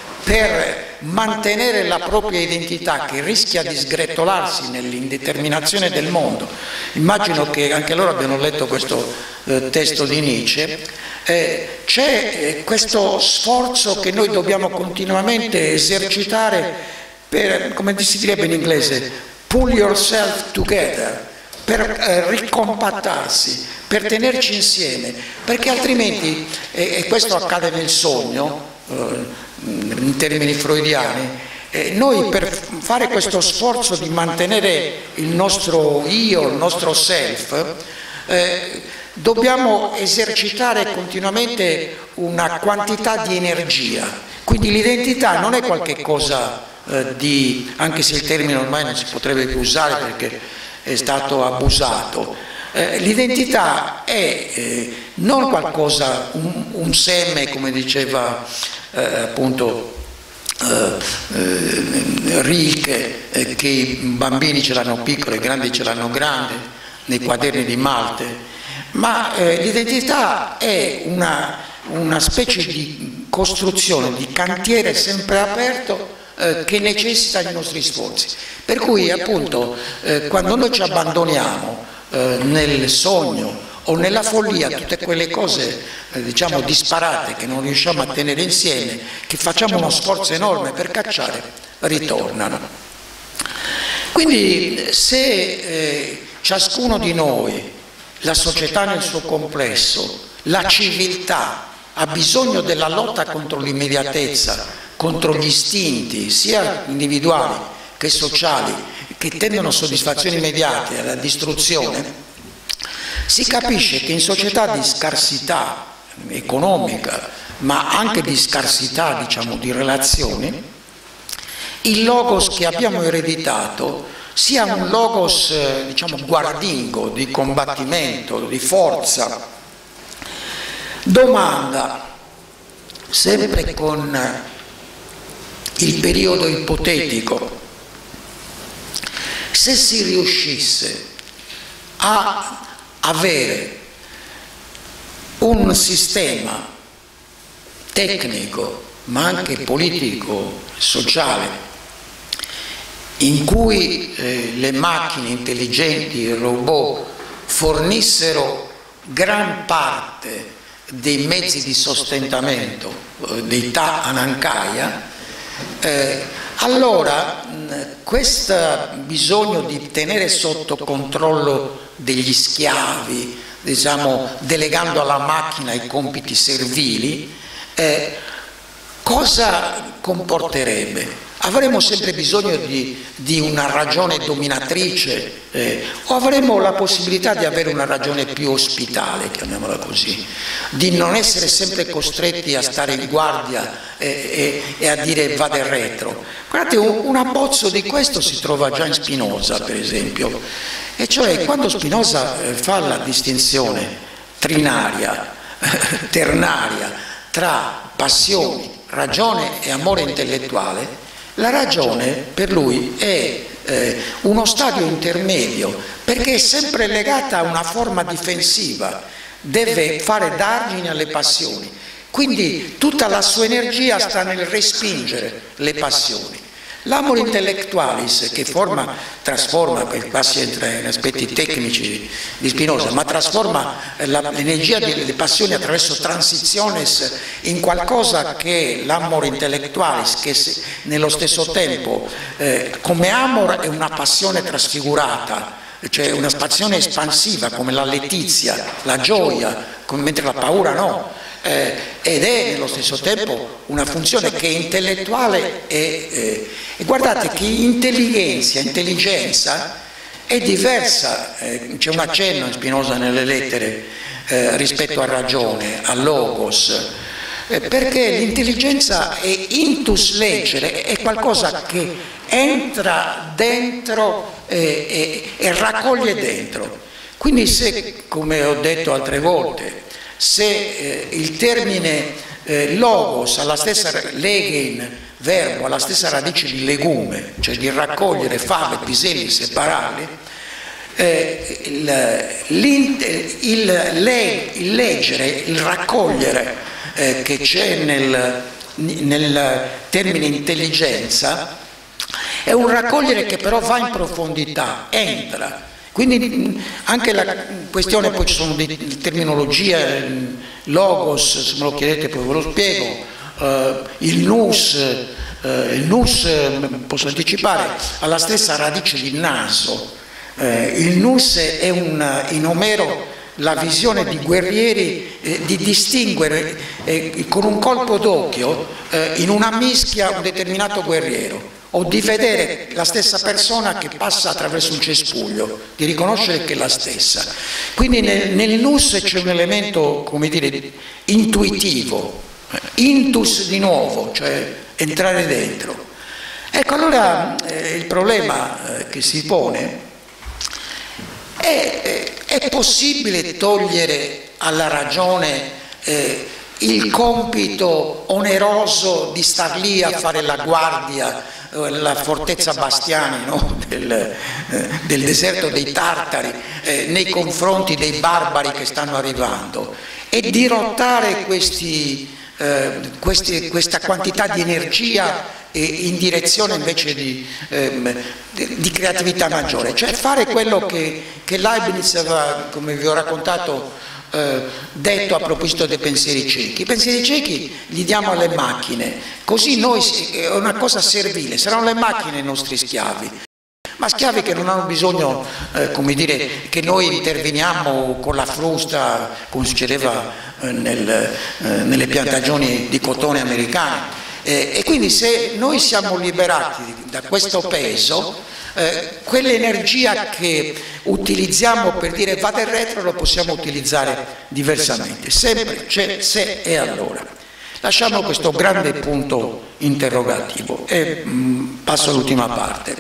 per mantenere la propria identità, che rischia di sgretolarsi nell'indeterminazione del mondo. Immagino che anche loro abbiano letto questo eh, testo di Nietzsche. Eh, c'è eh, questo sforzo che noi dobbiamo continuamente esercitare per, come si direbbe in inglese, pull yourself together, per eh, ricompattarsi, per tenerci insieme, perché altrimenti, eh, e questo accade nel sogno, eh, in termini freudiani, eh, noi per fare questo sforzo di mantenere il nostro io, il nostro self, eh, dobbiamo esercitare continuamente una quantità di energia. Quindi l'identità non è qualche cosa eh, di, anche se il termine ormai non si potrebbe più usare perché è stato abusato, eh, l'identità è eh, non qualcosa, un, un seme, come diceva eh, appunto eh, eh, Rilke, eh, che i bambini ce l'hanno piccolo, i grandi ce l'hanno grande, nei quaderni di Malte, ma eh, l'identità è una, una specie di costruzione, di cantiere sempre aperto, eh, che necessita dei nostri sforzi. Per cui appunto eh, quando noi ci abbandoniamo eh, nel sogno o nella follia, tutte quelle cose eh, diciamo disparate che non riusciamo a tenere insieme, che facciamo uno sforzo enorme per cacciare, ritornano. Quindi se eh, ciascuno di noi, la società nel suo complesso, la civiltà, ha bisogno della lotta contro l'immediatezza, contro gli istinti, sia individuali che sociali, che tendono a soddisfazioni immediate, alla distruzione, si capisce che in società di scarsità economica, ma anche di scarsità, diciamo, di relazioni, il logos che abbiamo ereditato sia un logos, diciamo, guardingo, di combattimento, di forza, domanda, sempre con il periodo ipotetico, se si riuscisse a avere un sistema tecnico, ma anche politico, sociale, in cui eh, le macchine intelligenti, i robot, fornissero gran parte dei mezzi di sostentamento eh, dei Ta Anankhaya, eh, allora questo bisogno di tenere sotto controllo degli schiavi, diciamo, delegando alla macchina i compiti servili, eh, cosa comporterebbe? Avremo sempre bisogno di, di una ragione dominatrice eh, o avremo la possibilità di avere una ragione più ospitale, chiamiamola così, di non essere sempre costretti a stare in guardia e, e, e a dire vada in retro. Guardate, un, un abbozzo di questo si trova già in Spinoza, per esempio, e cioè quando Spinoza eh, fa la distinzione trinaria, ternaria, tra passioni, ragione e amore intellettuale. La ragione per lui è eh, uno stadio intermedio, perché è sempre legata a una forma difensiva, deve fare d'argine alle passioni, quindi tutta la sua energia sta nel respingere le passioni. L'amor intellectualis, che forma, trasforma, qua si entra in aspetti tecnici di Spinoza, ma trasforma l'energia delle passioni attraverso transitiones in qualcosa che è l'amor intellectualis, che nello stesso tempo eh, come amor è una passione trasfigurata, cioè una passione espansiva come la letizia, la gioia, come, mentre la paura no. Eh, ed è nello stesso tempo una funzione che è intellettuale e, eh, e guardate che intelligenza, intelligenza è diversa, eh, c'è un accenno in Spinoza nelle lettere eh, rispetto a ragione, a logos, eh, perché l'intelligenza è intus legere, è qualcosa che entra dentro eh, e, e raccoglie dentro. Quindi se, come ho detto altre volte, se eh, il termine eh, logos ha la stessa legen, verbo, ha la stessa radice di legume, cioè di raccogliere fave, piselli, separarli, eh, il, il, il, le, il leggere, il raccogliere eh, che c'è nel, nel termine intelligenza è un raccogliere che però va in profondità, entra. Quindi anche la questione, poi ci sono delle terminologie, logos, se me lo chiedete poi ve lo spiego, eh, il nous, eh, il nous, posso anticipare, ha la stessa radice di naso, eh, il nous è un, in Omero la visione di guerrieri eh, di distinguere eh, con un colpo d'occhio eh, in una mischia un determinato guerriero, o di vedere la stessa persona che passa attraverso un cespuglio, di riconoscere che è la stessa. Quindi nel, nel nous c'è un elemento, come dire, intuitivo, intus di nuovo, cioè entrare dentro. Ecco, allora eh, il problema eh, che si pone è, è possibile togliere alla ragione eh, il compito oneroso di star lì a fare la guardia, la fortezza Bastiani, no? del, eh, del deserto dei Tartari, eh, nei confronti dei barbari che stanno arrivando, e dirottare questi, eh, questi, questa quantità di energia eh, in direzione invece di, eh, di creatività maggiore, cioè fare quello che, che Leibniz aveva, come vi ho raccontato, Eh, detto a proposito dei pensieri ciechi. I pensieri ciechi li diamo alle macchine, così noi, è una cosa servile, saranno le macchine i nostri schiavi, ma schiavi che non hanno bisogno, eh, come dire, che noi interveniamo con la frusta, come succedeva eh, nel, eh, nelle piantagioni di cotone americane. Eh, e quindi se noi siamo liberati da questo peso, Eh, quell'energia che utilizziamo per dire vada in retro lo possiamo utilizzare diversamente, sempre c'è se e allora. Lasciamo questo grande punto interrogativo e mh, passo all'ultima parte.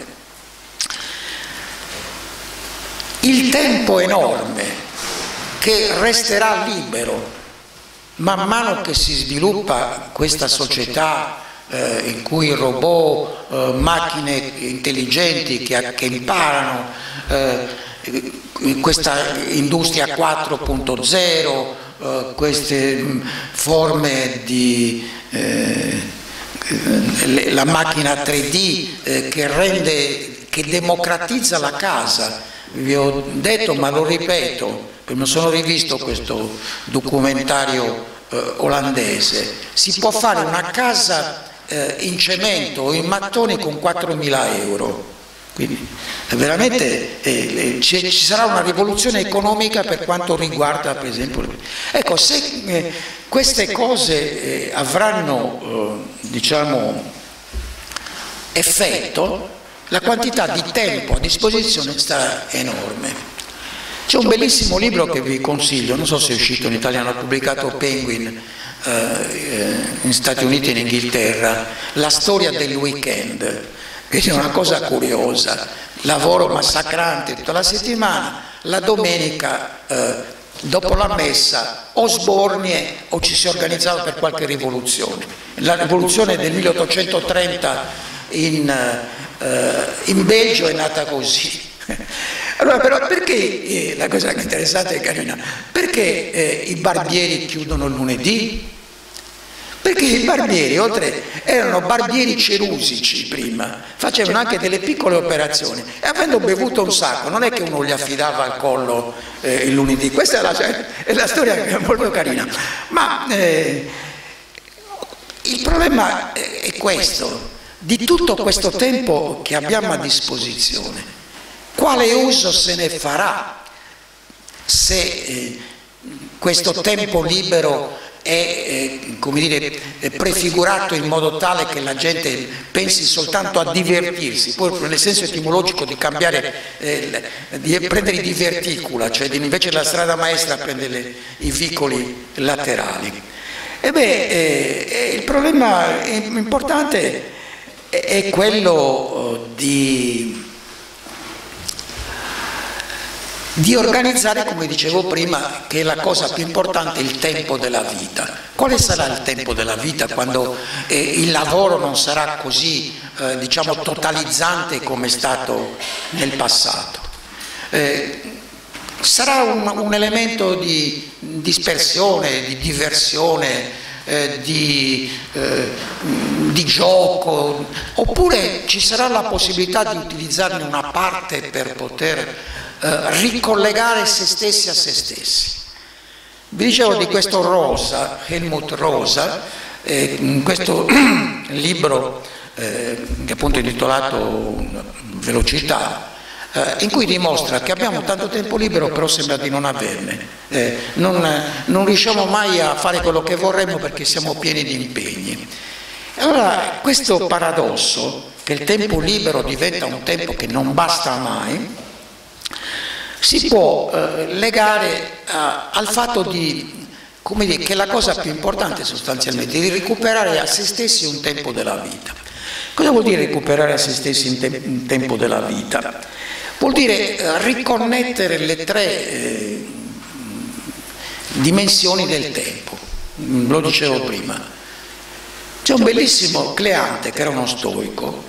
Il tempo enorme che resterà libero man mano che si sviluppa questa società Eh, in cui robot, eh, macchine intelligenti che, che imparano, eh, questa industria quattro punto zero, eh, queste mh, forme di eh, la macchina tre D eh, che rende, che democratizza la casa. Vi ho detto, ma lo ripeto, mi sono rivisto questo documentario eh, olandese, si può fare una casa eh, in cemento o in mattoni con quattromila euro. Quindi veramente eh, ci sarà una rivoluzione economica per quanto riguarda, per esempio, ecco, se eh, queste cose eh, avranno eh, diciamo effetto, la quantità di tempo a disposizione sarà enorme. C'è un bellissimo libro che vi consiglio, non so se è uscito in italiano, ha pubblicato Penguin eh, in Stati Uniti e in Inghilterra, La storia del weekend, che è una cosa curiosa, lavoro massacrante tutta la settimana, la domenica eh, dopo la messa o sbornie o ci si organizzava per qualche rivoluzione. La rivoluzione del milleottocentotrenta in, eh, in Belgio è nata così. Allora, però perché, eh, la cosa interessante e carina, perché eh, i barbieri chiudono il lunedì? Perché i barbieri, oltre, erano barbieri cerusici prima, facevano anche delle piccole operazioni e avendo bevuto un sacco, non è che uno gli affidava al collo eh, il lunedì, questa è la, è la storia che è molto carina, ma eh, il problema è questo, di tutto questo tempo che abbiamo a disposizione, quale uso se ne farà se eh, questo tempo libero è, eh, come dire, è prefigurato in modo tale che la gente pensi soltanto a divertirsi, poi nel senso etimologico di cambiare, eh, di prendere i diverticula, cioè di, invece della strada maestra prendere le, i vicoli laterali. E beh, eh, il problema importante è, è quello di... di organizzare, come dicevo prima, che è la cosa più importante, il tempo della vita. Quale sarà il tempo della vita quando eh, il lavoro non sarà così, eh, diciamo, totalizzante come è stato nel passato? Eh, sarà un, un elemento di dispersione, di diversione, eh, di, eh, di gioco, oppure ci sarà la possibilità di utilizzarne una parte per poter Uh, ricollegare se stessi a se stessi. Vi dicevo di questo Rosa, Helmut Rosa, eh, in questo libro eh, che appunto è intitolato Velocità, eh, in cui dimostra che abbiamo tanto tempo libero però sembra di non averne, eh, non, non riusciamo mai a fare quello che vorremmo perché siamo pieni di impegni. Allora questo paradosso, che il tempo libero diventa un tempo che non basta mai, si può eh, legare a, al fatto di, come dire, che la cosa più importante sostanzialmente è di recuperare a se stessi un tempo della vita. Cosa vuol dire recuperare a se stessi un, te un tempo della vita? Vuol dire eh, riconnettere le tre eh, dimensioni del tempo, lo dicevo prima. C'è un bellissimo Cleante che era uno stoico.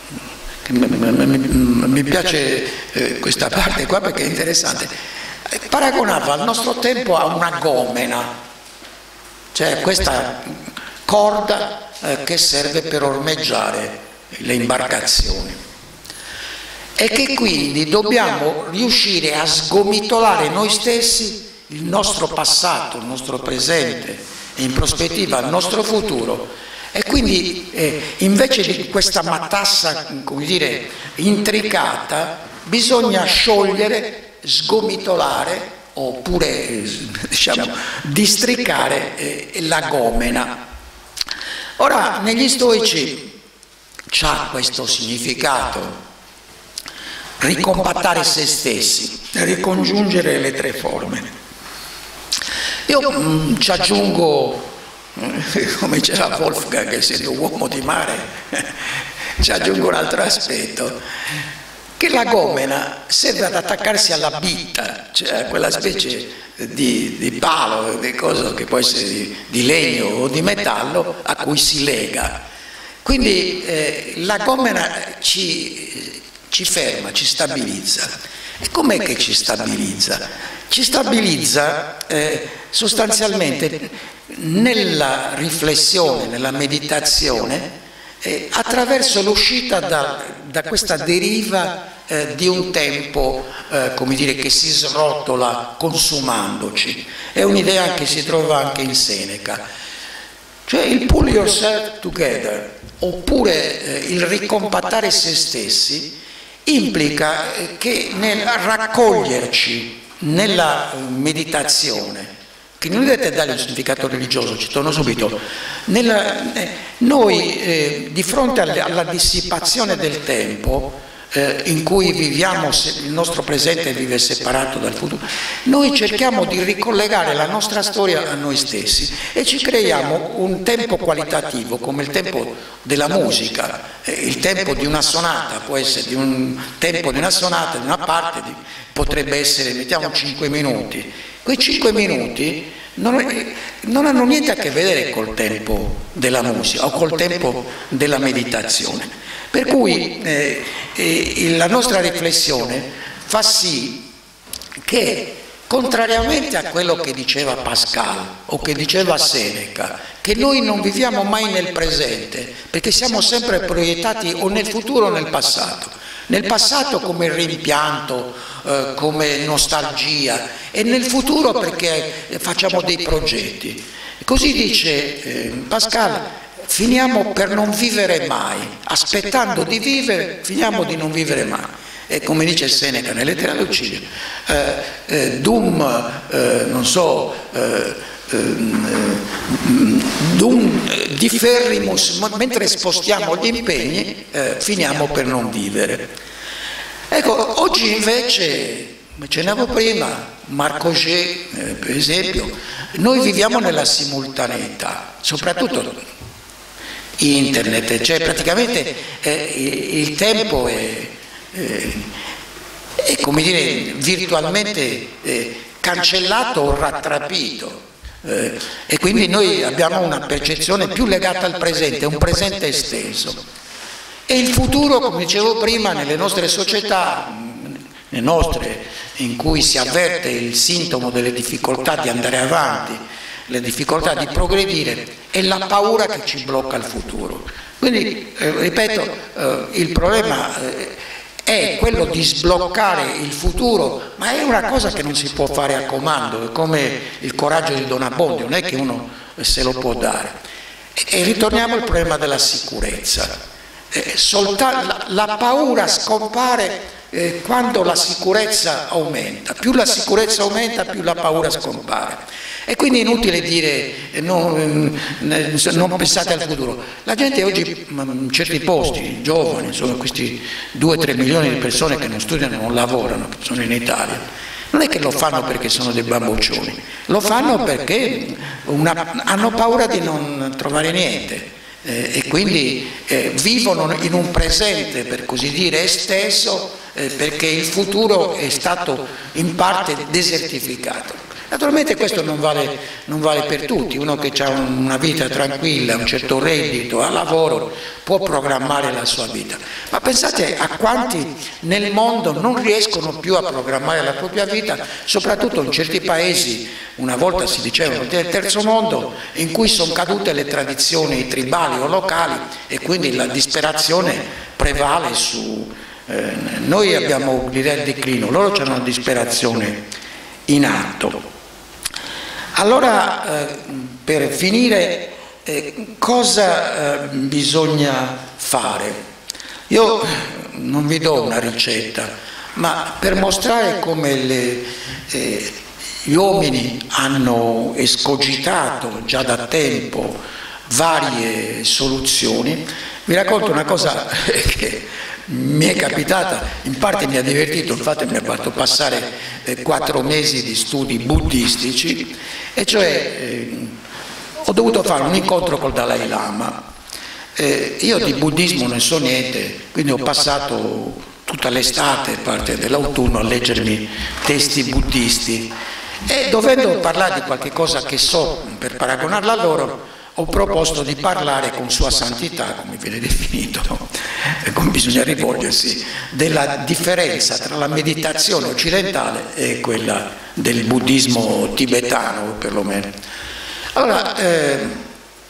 Mi piace eh, questa parte qua perché è interessante. Paragonava il nostro tempo a una gomena, cioè questa corda eh, che serve per ormeggiare le imbarcazioni, e che quindi dobbiamo riuscire a sgomitolare noi stessi, il nostro passato, il nostro presente e in prospettiva il nostro futuro. E quindi eh, invece di questa matassa, come dire, intricata, bisogna sciogliere, sgomitolare oppure diciamo, districare eh, la gomena. Ora, negli stoici c'ha questo significato, ricompattare se stessi, ricongiungere le tre forme. Io mh, ci aggiungo, come diceva Wolfgang, essendo uomo di mare, ci aggiungo un altro aspetto, che la gomena serve ad attaccarsi alla bitta, cioè a quella specie di, di palo, di cosa che può essere di, di legno o di metallo a cui si lega. Quindi eh, la gomena ci, ci ferma, ci stabilizza. E com'è che ci stabilizza? Ci stabilizza eh, sostanzialmente nella riflessione, nella meditazione, eh, attraverso l'uscita da, da questa deriva eh, di un tempo eh, come dire, che si srotola consumandoci. È un'idea che si trova anche in Seneca, cioè il pull yourself together, oppure eh, il ricompattare se stessi, implica eh, che nel raccoglierci nella meditazione, che non dovete dare un significato religioso, ci torno subito, nella, eh, noi eh, di fronte alla, alla dissipazione del tempo eh, in cui viviamo, se, il nostro presente vive separato dal futuro, noi cerchiamo di ricollegare la nostra storia a noi stessi e ci creiamo un tempo qualitativo come il tempo della musica, eh, il tempo di una sonata, può essere di un tempo di una sonata, di una parte, di, potrebbe essere, mettiamo cinque minuti. Quei cinque minuti non, non hanno niente a che vedere col tempo della musica o col tempo della meditazione. Per cui eh, eh, la nostra riflessione fa sì che, contrariamente a quello che diceva Pascal o che diceva Seneca, che noi non viviamo mai nel presente, perché siamo sempre proiettati o nel futuro o nel passato. Nel passato come rimpianto, eh, come nostalgia, e nel futuro perché facciamo dei progetti. Così dice eh, Pascal, finiamo per non vivere mai, aspettando di vivere, finiamo di non vivere mai. E come dice Seneca nelle Lettere ad Uccidere, eh, eh, dum, eh, non so, eh, dum differrimus, mentre spostiamo gli impegni, eh, finiamo per non vivere. Ecco, oggi invece, accennavo prima, Marc Augé, eh, per esempio, noi viviamo nella simultaneità, soprattutto internet, cioè praticamente eh, il tempo è, eh, è come dire, virtualmente eh, cancellato o rattrapito. Eh, e quindi noi abbiamo una percezione più legata al presente, un presente esteso. E il futuro, come dicevo prima, nelle nostre società, le nostre, in cui si avverte il sintomo delle difficoltà di andare avanti, le difficoltà di progredire, è la paura che ci blocca il futuro. Quindi, eh, ripeto, eh, il problema eh, è quello di sbloccare il futuro, ma è una cosa che non si può fare a comando, è come il coraggio di Don Abbondio, non è che uno se lo può dare. E ritorniamo al problema della sicurezza. Eh, la, la paura scompare eh, quando la sicurezza aumenta, più la sicurezza aumenta più la paura scompare. E quindi è inutile dire eh, non, eh, non pensate al futuro. La gente oggi in certi posti, giovani, sono questi due tre milioni di persone che non studiano e non lavorano, sono in Italia, non è che lo fanno perché sono dei bamboccioni, lo fanno perché una, hanno paura di non trovare niente eh, e quindi eh, vivono in un presente, per così dire, esteso eh, perché il futuro è stato in parte desertificato. Naturalmente questo non vale, non vale per tutti, uno che ha una vita tranquilla, un certo reddito, ha lavoro, può programmare la sua vita, ma pensate a quanti nel mondo non riescono più a programmare la propria vita, soprattutto in certi paesi, una volta si diceva del terzo mondo, in cui sono cadute le tradizioni tribali o locali e quindi la disperazione prevale su... Eh, noi abbiamo il declino, loro hanno una disperazione in atto. Allora, eh, per finire, eh, cosa eh, bisogna fare? Io non vi do una ricetta, ma per mostrare come le, eh, gli uomini hanno escogitato già da tempo varie soluzioni, vi racconto una cosa che mi è capitata, in parte mi ha divertito, infatti mi ha fatto passare eh, quattro mesi di studi buddistici, e cioè eh, ho dovuto fare un incontro col Dalai Lama. Eh, io di buddismo ne so niente, quindi ho passato tutta l'estate, parte dell'autunno, a leggermi testi buddisti e dovendo parlare di qualche cosa che so per paragonarla a loro, ho proposto di parlare con Sua Santità, come viene definito, come bisogna rivolgersi, della differenza tra la meditazione occidentale e quella del buddismo tibetano, perlomeno. Allora, eh,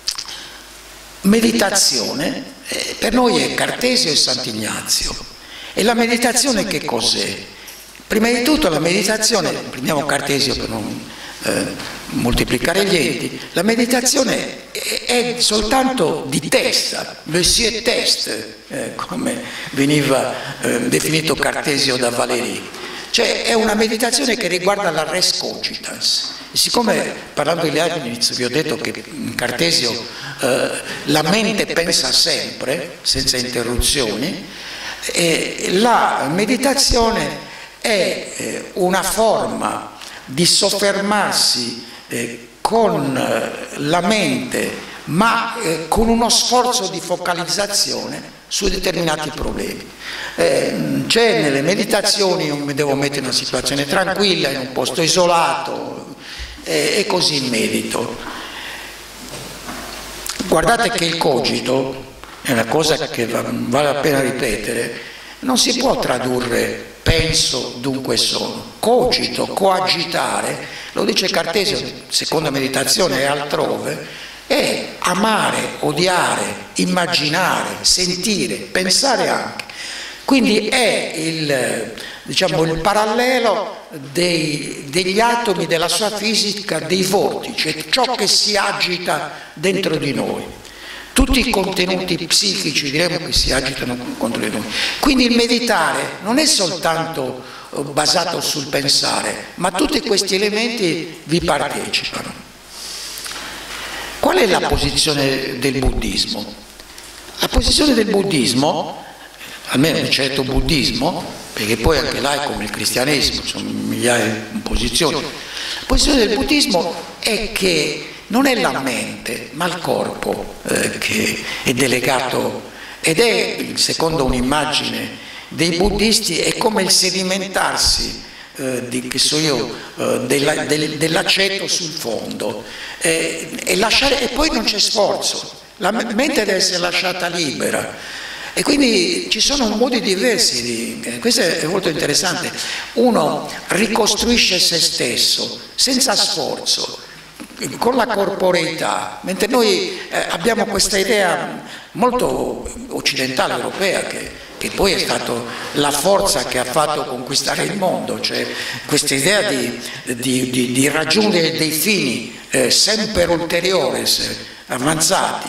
meditazione eh, per noi è Cartesio e Sant'Ignazio, E la meditazione che cos'è? Prima di tutto la meditazione, prendiamo Cartesio per non eh, moltiplicare gli enti, la meditazione è, è soltanto di testa, le sue teste, eh, come veniva eh, definito Cartesio da Valéry. Cioè è una meditazione che riguarda la res cogitans. E siccome parlando di Leibniz vi ho detto che in Cartesio eh, la mente pensa sempre, senza interruzioni, e la meditazione è eh, una forma di soffermarsi eh, con eh, la mente, ma eh, con uno sforzo di focalizzazione su determinati problemi. Eh, c'è nelle meditazioni, io mi devo mettere in una situazione tranquilla, in un posto isolato, eh, e così medito. Guardate che il cogito, è una cosa che vale la pena ripetere, non si può tradurre penso dunque sono. Cogito, coagitare, lo dice Cartesio, seconda meditazione e altrove, è amare, odiare, immaginare, sentire, pensare anche. Quindi è il, diciamo, il parallelo dei, degli atomi della sua fisica, dei vortici, è ciò che si agita dentro di noi. Tutti i contenuti psichici diremo che si agitano contro di noi. Quindi il meditare non è soltanto basato sul pensare, ma tutti questi elementi vi partecipano. Qual è la posizione del buddismo? La posizione del buddismo, almeno un certo buddismo, perché poi anche là è come il cristianesimo, sono migliaia di posizioni. La posizione del buddismo è che non è la mente, ma il corpo eh, che è delegato, ed è, secondo un'immagine dei buddisti, è come il sedimentarsi eh, di, che so io, eh, della, del, dell'aceto sul fondo, eh, e, lasciare, e poi non c'è sforzo, la mente deve essere lasciata libera. E quindi ci sono modi diversi, di, questo è molto interessante, uno ricostruisce se stesso senza sforzo, con la corporeità, mentre noi eh, abbiamo questa idea molto occidentale, europea, che, che poi è stata la forza che ha fatto conquistare il mondo, cioè questa idea di, di, di, di raggiungere dei fini eh, sempre ulteriori, avanzati.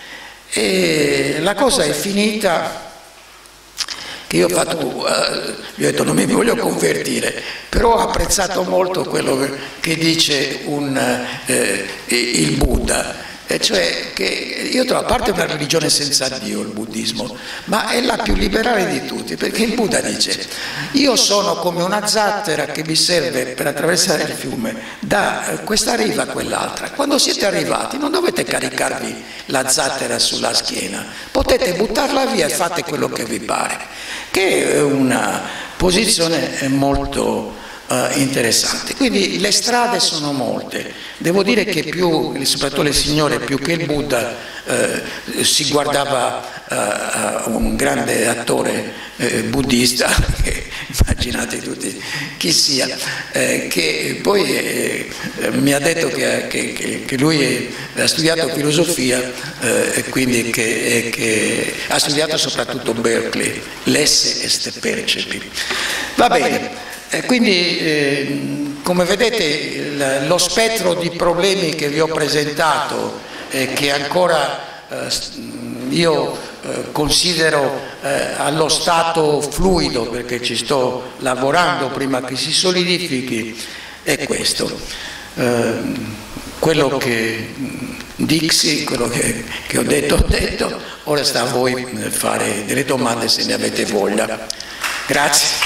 E la cosa è finita che io ho fatto, eh, gli ho detto non mi voglio convertire, però ho apprezzato molto quello che dice un, eh, il Buddha, e cioè che io trovo, a parte una religione senza Dio il buddismo, ma è la più liberale di tutti, perché il Buddha dice io sono come una zattera che vi serve per attraversare il fiume da questa riva a quell'altra. Quando siete arrivati non dovete caricarvi la zattera sulla schiena, potete buttarla via e fate quello che vi pare, che è una posizione molto Uh, interessante. Quindi le strade sono molte. Devo dire che più, soprattutto le signore, più che il Buddha, uh, si guardava uh, a un grande attore uh, buddista, che immaginate tutti chi sia, uh, che poi uh, mi ha detto che, che, che lui ha studiato filosofia uh, e quindi che, che ha studiato soprattutto Berkeley, l'esse est percepi. Va bene. Quindi eh, come vedete il, lo spettro di problemi che vi ho presentato, eh, che ancora eh, io eh, considero eh, allo stato fluido, perché ci sto lavorando prima che si solidifichi, è questo. Eh, quello che dixi, quello che, che ho detto, ho detto, ora sta a voi fare delle domande se ne avete voglia. Grazie.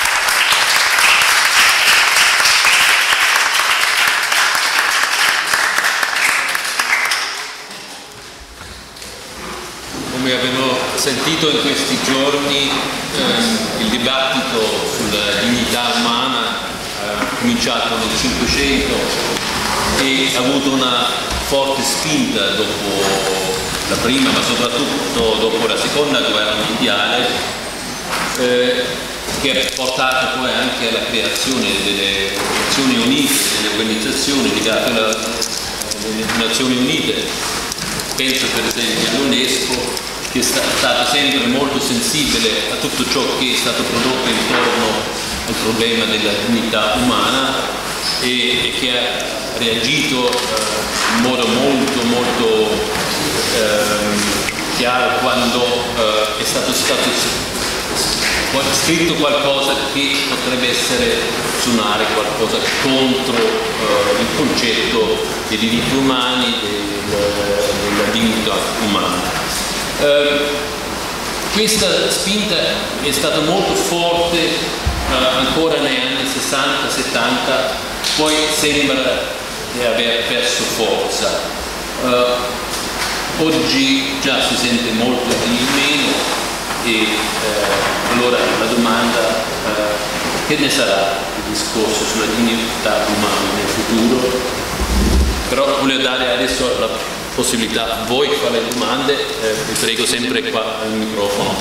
Come abbiamo sentito in questi giorni, eh, il dibattito sulla dignità umana ha cominciato nel Cinquecento e ha avuto una forte spinta dopo la prima, ma soprattutto dopo la seconda guerra mondiale, eh, che ha portato poi anche alla creazione delle Nazioni Unite, delle organizzazioni legate alle Nazioni Unite. Penso per esempio all'UNESCO, che è stata sempre molto sensibile a tutto ciò che è stato prodotto intorno al problema della dignità umana e, e che ha reagito eh, in modo molto molto eh, chiaro quando eh, è stato, stato scritto qualcosa che potrebbe essere suonare qualcosa contro eh, il concetto dei diritti umani, del, della dignità umana. Eh, questa spinta è stata molto forte eh, ancora negli anni sessanta settanta, poi sembra di aver perso forza. Eh, oggi già si sente molto di meno. E eh, allora la domanda, eh, che ne sarà il discorso sulla dignità umana nel futuro? Però voglio dare adesso la possibilità a voi di fare le domande, eh, vi prego sempre qua al microfono.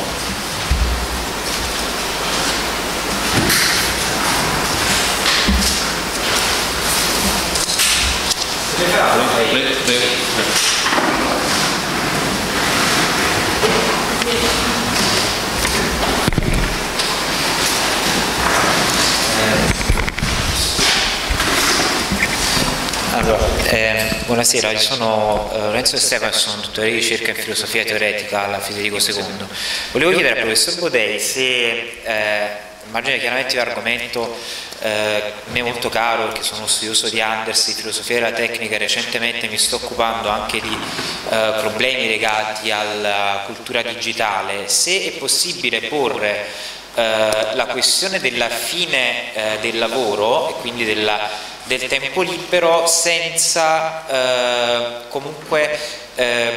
Prego, prego. Allora, eh, buonasera, io sono eh, Lorenzo Stefano, sono dottore di ricerca in filosofia teoretica alla Federico secondo. Volevo chiedere al professor Bodei se, eh, immagino chiaramente l'argomento eh, mi è molto caro perché sono studioso di Anders, di filosofia della tecnica, e recentemente mi sto occupando anche di eh, problemi legati alla cultura digitale, se è possibile porre eh, la questione della fine eh, del lavoro e quindi della del tempo libero senza eh, comunque eh,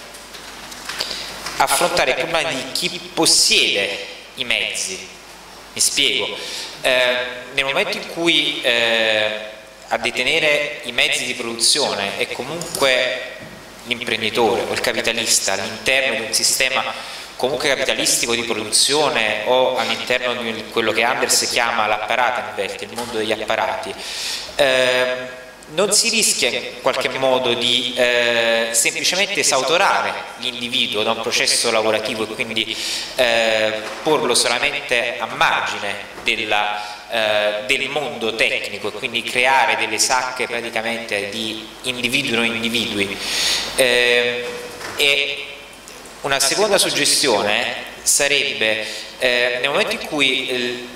affrontare il problema di chi possiede i mezzi. Mi spiego, eh, nel momento in cui eh, a detenere i mezzi di produzione è comunque l'imprenditore o il capitalista all'interno di un sistema comunque capitalistico di produzione o all'interno di quello che Anders chiama l'apparatenwelt, il mondo degli apparati, eh, non si rischia in qualche modo di eh, semplicemente esautorare l'individuo da un processo lavorativo e quindi eh, porlo solamente a margine della, eh, del mondo tecnico e quindi creare delle sacche praticamente di individuo in individui. Eh, e una seconda suggestione sarebbe eh, nel momento in cui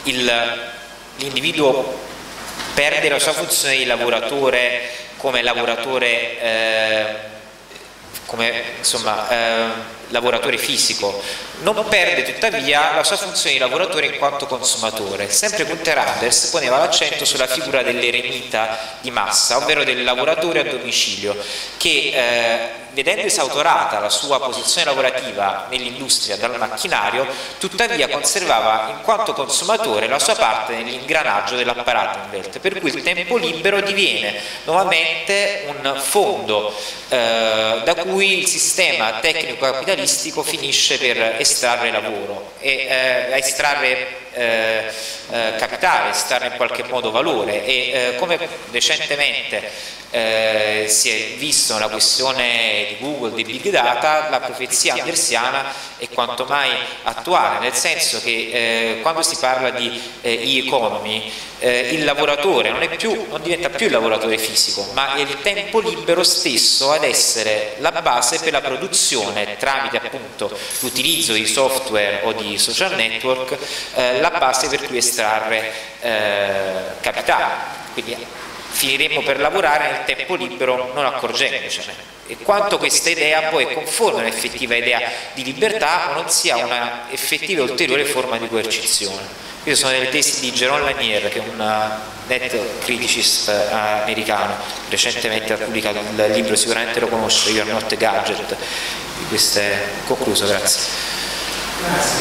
l'individuo perde la sua funzione di lavoratore come lavoratore, eh, come insomma, eh, lavoratore fisico, non perde tuttavia la sua funzione di lavoratore in quanto consumatore. Sempre Gunther Anders poneva l'accento sulla figura dell'eremita di massa, ovvero del lavoratore a domicilio, che eh, vedendo esautorata la sua posizione lavorativa nell'industria dal macchinario, tuttavia conservava in quanto consumatore la sua parte nell'ingranaggio dell'apparatenwelt, per cui il tempo libero diviene nuovamente un fondo eh, da cui il sistema tecnico-capitalistico finisce per estrarre lavoro e eh, estrarre eh, eh, capitale, estrarre in qualche modo valore e eh, come recentemente Eh, si è visto nella questione di Google, di Big Data, la profezia andersiana è quanto mai attuale, nel senso che eh, quando si parla di eh, e-economy eh, il lavoratore non, è più, non diventa più il lavoratore fisico, ma è il tempo libero stesso ad essere la base per la produzione tramite appunto l'utilizzo di software o di social network, eh, la base per cui estrarre eh, capitale. Quindi finiremo per lavorare nel tempo libero non accorgendocene. E quanto questa idea poi è conforme all'effettiva idea di libertà o non sia una effettiva e ulteriore forma di coercizione. Queste sono delle tesi di Jérôme Lanier, che è un net criticist americano, recentemente ha pubblicato il libro, sicuramente lo conosce, You Are Not a Gadget. Questo è concluso, grazie. Grazie.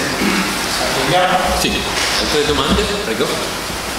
Sì, altre domande? Prego.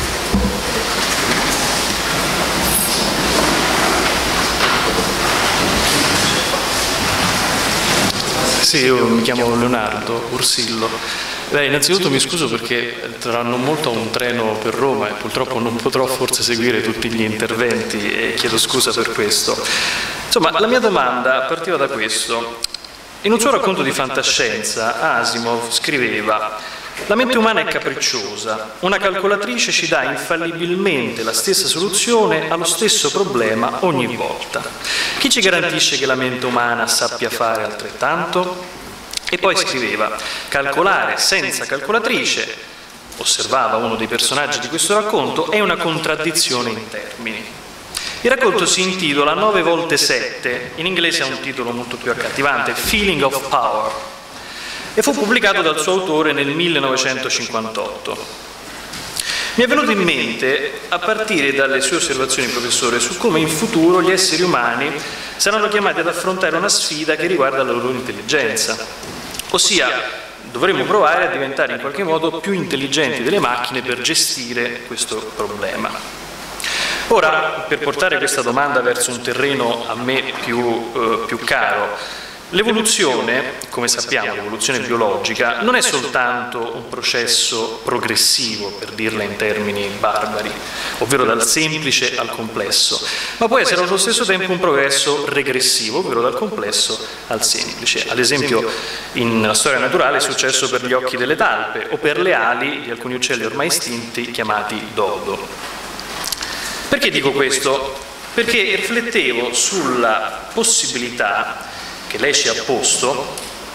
Sì, io mi chiamo Leonardo Ursillo. Beh, innanzitutto mi scuso perché tra non molto ho un treno per Roma e purtroppo non potrò forse seguire tutti gli interventi e chiedo scusa per questo. Insomma, la mia domanda partiva da questo. In un suo racconto di fantascienza, Asimov scriveva: la mente umana è capricciosa, una calcolatrice ci dà infallibilmente la stessa soluzione allo stesso problema ogni volta. Chi ci garantisce che la mente umana sappia fare altrettanto? E poi scriveva: calcolare senza calcolatrice, osservava uno dei personaggi di questo racconto, è una contraddizione in termini. Il racconto si intitola nove volte sette, in inglese ha un titolo molto più accattivante, Feeling of Power, e fu pubblicato dal suo autore nel millenovecentocinquantotto. Mi è venuto in mente, a partire dalle sue osservazioni, professore, su come in futuro gli esseri umani saranno chiamati ad affrontare una sfida che riguarda la loro intelligenza, ossia dovremo provare a diventare in qualche modo più intelligenti delle macchine per gestire questo problema. Ora, per portare questa domanda verso un terreno a me più, eh, più caro, l'evoluzione, come sappiamo, l'evoluzione biologica, non è soltanto un processo progressivo, per dirla in termini barbari, ovvero dal semplice al complesso, ma può essere allo stesso tempo un progresso regressivo, ovvero dal complesso al semplice. Ad esempio, in storia naturale è successo per gli occhi delle talpe o per le ali di alcuni uccelli ormai estinti chiamati dodo. Perché dico questo? Perché riflettevo sulla possibilità che lei ci ha posto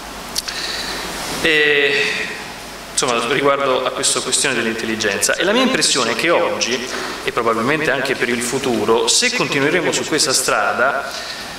eh, insomma, riguardo a questa questione dell'intelligenza, e la mia impressione è che oggi, e probabilmente anche per il futuro, se continueremo su questa strada,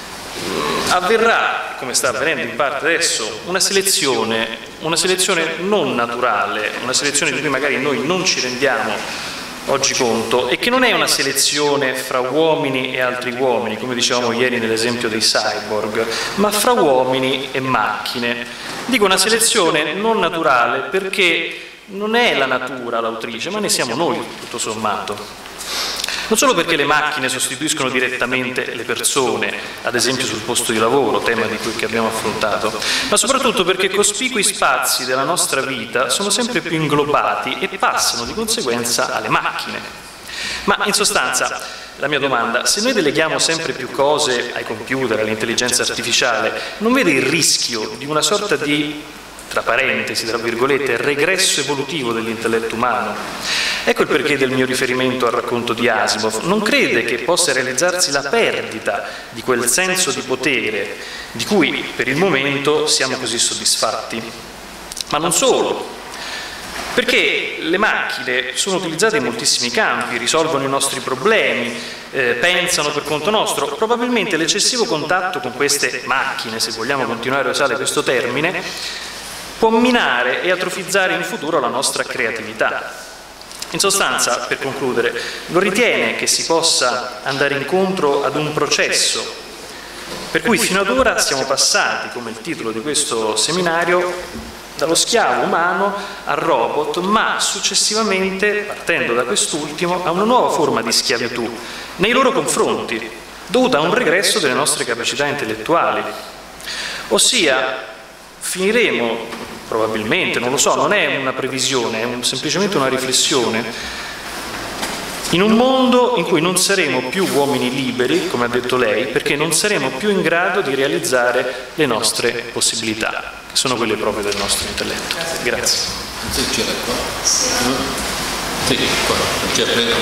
avverrà, come sta avvenendo in parte adesso, una selezione, una selezione non naturale, una selezione di cui magari noi non ci rendiamo oggi conto, e che non è una selezione fra uomini e altri uomini, come dicevamo ieri nell'esempio dei cyborg, ma fra uomini e macchine. Dico una selezione non naturale perché non è la natura l'autrice, ma ne siamo noi, tutto sommato. Non solo perché le macchine sostituiscono direttamente le persone, ad esempio sul posto di lavoro, tema di cui che abbiamo affrontato, ma soprattutto perché cospicui spazi della nostra vita sono sempre più inglobati e passano di conseguenza alle macchine. Ma in sostanza, la mia domanda, se noi deleghiamo sempre più cose ai computer, all'intelligenza artificiale, non vede il rischio di una sorta di, tra parentesi, tra virgolette, regresso evolutivo dell'intelletto umano? Ecco il perché del mio riferimento al racconto di Asimov. Non crede che possa realizzarsi la perdita di quel senso di potere di cui per il momento siamo così soddisfatti? Ma non solo, perché le macchine sono utilizzate in moltissimi campi, risolvono i nostri problemi, eh, pensano per conto nostro. Probabilmente l'eccessivo contatto con queste macchine, se vogliamo continuare a usare questo termine, può minare e atrofizzare in futuro la nostra creatività. In sostanza, per concludere, non ritiene che si possa andare incontro ad un processo per cui fino ad ora siamo passati, come il titolo di questo seminario, dallo schiavo umano al robot, ma successivamente, partendo da quest'ultimo, a una nuova forma di schiavitù nei loro confronti, dovuta a un regresso delle nostre capacità intellettuali. Ossia, finiremo probabilmente, non lo so, non è una previsione, è un, semplicemente una riflessione, in un mondo in cui non saremo più uomini liberi, come ha detto lei, perché non saremo più in grado di realizzare le nostre possibilità, che sono quelle proprie del nostro intelletto. Grazie. Se c'era qua? Sì, qua. C'è prego.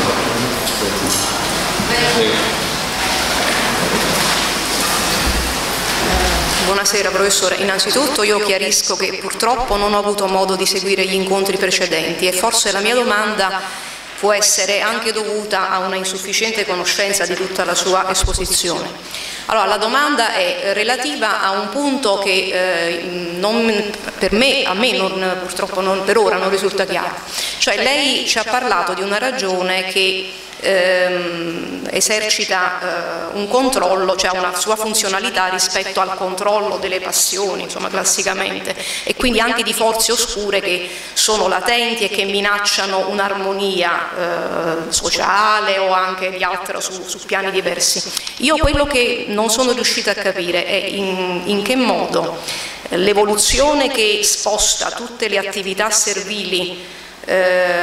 Buonasera professore, innanzitutto io chiarisco che purtroppo non ho avuto modo di seguire gli incontri precedenti e forse la mia domanda può essere anche dovuta a una insufficiente conoscenza di tutta la sua esposizione. Allora, la domanda è relativa a un punto che eh, non, per me, a me non, purtroppo non, per ora non risulta chiaro. Cioè lei ci ha parlato di una ragione che ehm, esercita eh, un controllo, cioè una sua funzionalità rispetto al controllo delle passioni, insomma classicamente, e quindi anche di forze oscure che sono latenti e che minacciano un'armonia eh, sociale o anche di altro su, su piani diversi. Io quello che non sono riuscita a capire è in, in che modo l'evoluzione che sposta tutte le attività servili Eh,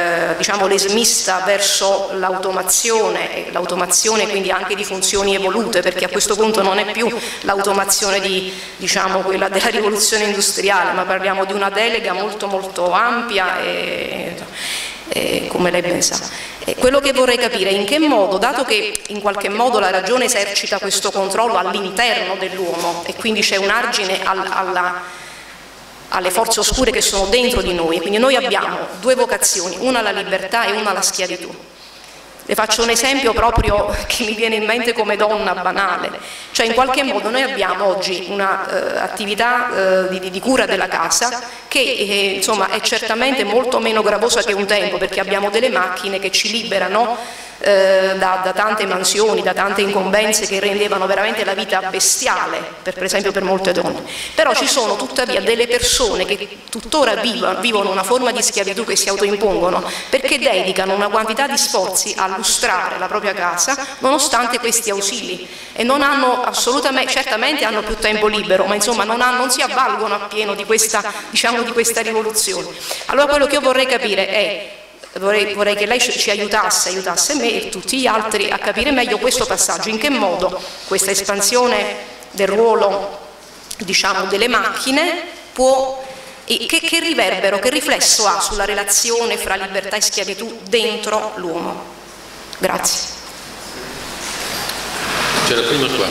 diciamo, l'esmista verso l'automazione, l'automazione quindi anche di funzioni evolute, perché a questo punto non è più l'automazione di, diciamo, quella della rivoluzione industriale, ma parliamo di una delega molto molto ampia e, e come lei ben sa. E quello che vorrei capire è in che modo, dato che in qualche modo la ragione esercita questo controllo all'interno dell'uomo e quindi c'è un argine al, alla alle forze oscure che sono dentro di noi, quindi noi abbiamo due vocazioni, una la libertà e una la schiavitù. Le faccio un esempio proprio che mi viene in mente come donna banale, cioè in qualche modo noi abbiamo oggi un'attività uh, di, di cura della casa che eh, insomma è certamente molto meno gravosa che un tempo, perché abbiamo delle macchine che ci liberano eh, da, da tante mansioni, da tante incombenze che rendevano veramente la vita bestiale, per, per esempio per molte donne. Però ci sono tuttavia delle persone che tuttora vivono, vivono una forma di schiavitù che si autoimpongono, perché dedicano una quantità di sforzi a lustrare la propria casa nonostante questi ausili e non hanno assolutamente, certamente hanno più tempo libero, ma insomma non, hanno, non si avvalgono appieno di questa, diciamo, di questa rivoluzione. Allora quello che io vorrei capire è, vorrei, vorrei che lei ci aiutasse, aiutasse me e tutti gli altri a capire meglio questo passaggio, in che modo questa espansione del ruolo, diciamo, delle macchine può, e che, che riverbero, che riflesso ha sulla relazione fra libertà e schiavitù dentro l'uomo. Grazie. C'era prima qua.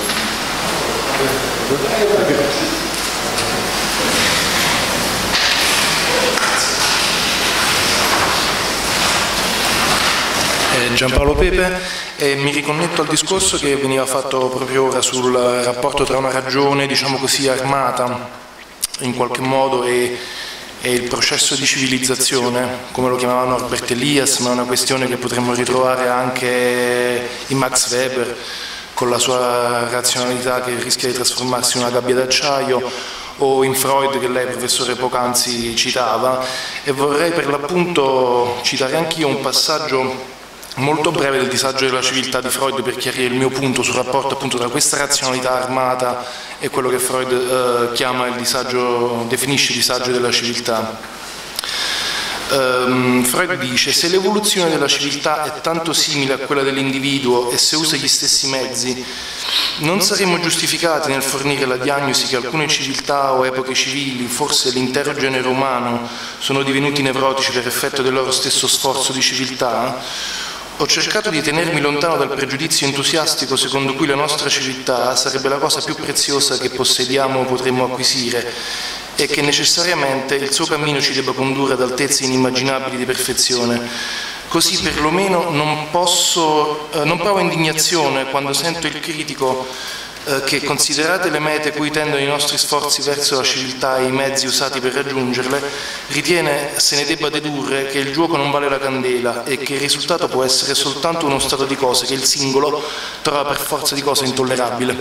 Eh, Giampaolo Pepe, e mi riconnetto al discorso che veniva fatto proprio ora sul rapporto tra una ragione, diciamo così, armata in qualche modo e e il processo di civilizzazione, come lo chiamava Norbert Elias, ma è una questione che potremmo ritrovare anche in Max Weber, con la sua razionalità che rischia di trasformarsi in una gabbia d'acciaio, o in Freud, che lei, professore, poc'anzi citava. E vorrei per l'appunto citare anch'io un passaggio molto breve del disagio della civiltà di Freud, per chiarire il mio punto sul rapporto appunto tra questa razionalità armata e quello che Freud eh, chiama il disagio, definisce il disagio della civiltà. Um, Freud dice: se l'evoluzione della civiltà è tanto simile a quella dell'individuo e se usa gli stessi mezzi, non saremmo giustificati nel fornire la diagnosi che alcune civiltà o epoche civili, forse l'intero genere umano, sono divenuti nevrotici per effetto del loro stesso sforzo di civiltà. Ho cercato di tenermi lontano dal pregiudizio entusiastico secondo cui la nostra civiltà sarebbe la cosa più preziosa che possediamo o potremmo acquisire e che necessariamente il suo cammino ci debba condurre ad altezze inimmaginabili di perfezione. Così perlomeno non posso, eh, non provo indignazione quando sento il critico eh, che, considerate le mete cui tendono i nostri sforzi verso la civiltà e i mezzi usati per raggiungerle, ritiene se ne debba dedurre che il gioco non vale la candela e che il risultato può essere soltanto uno stato di cose che il singolo trova per forza di cose intollerabile.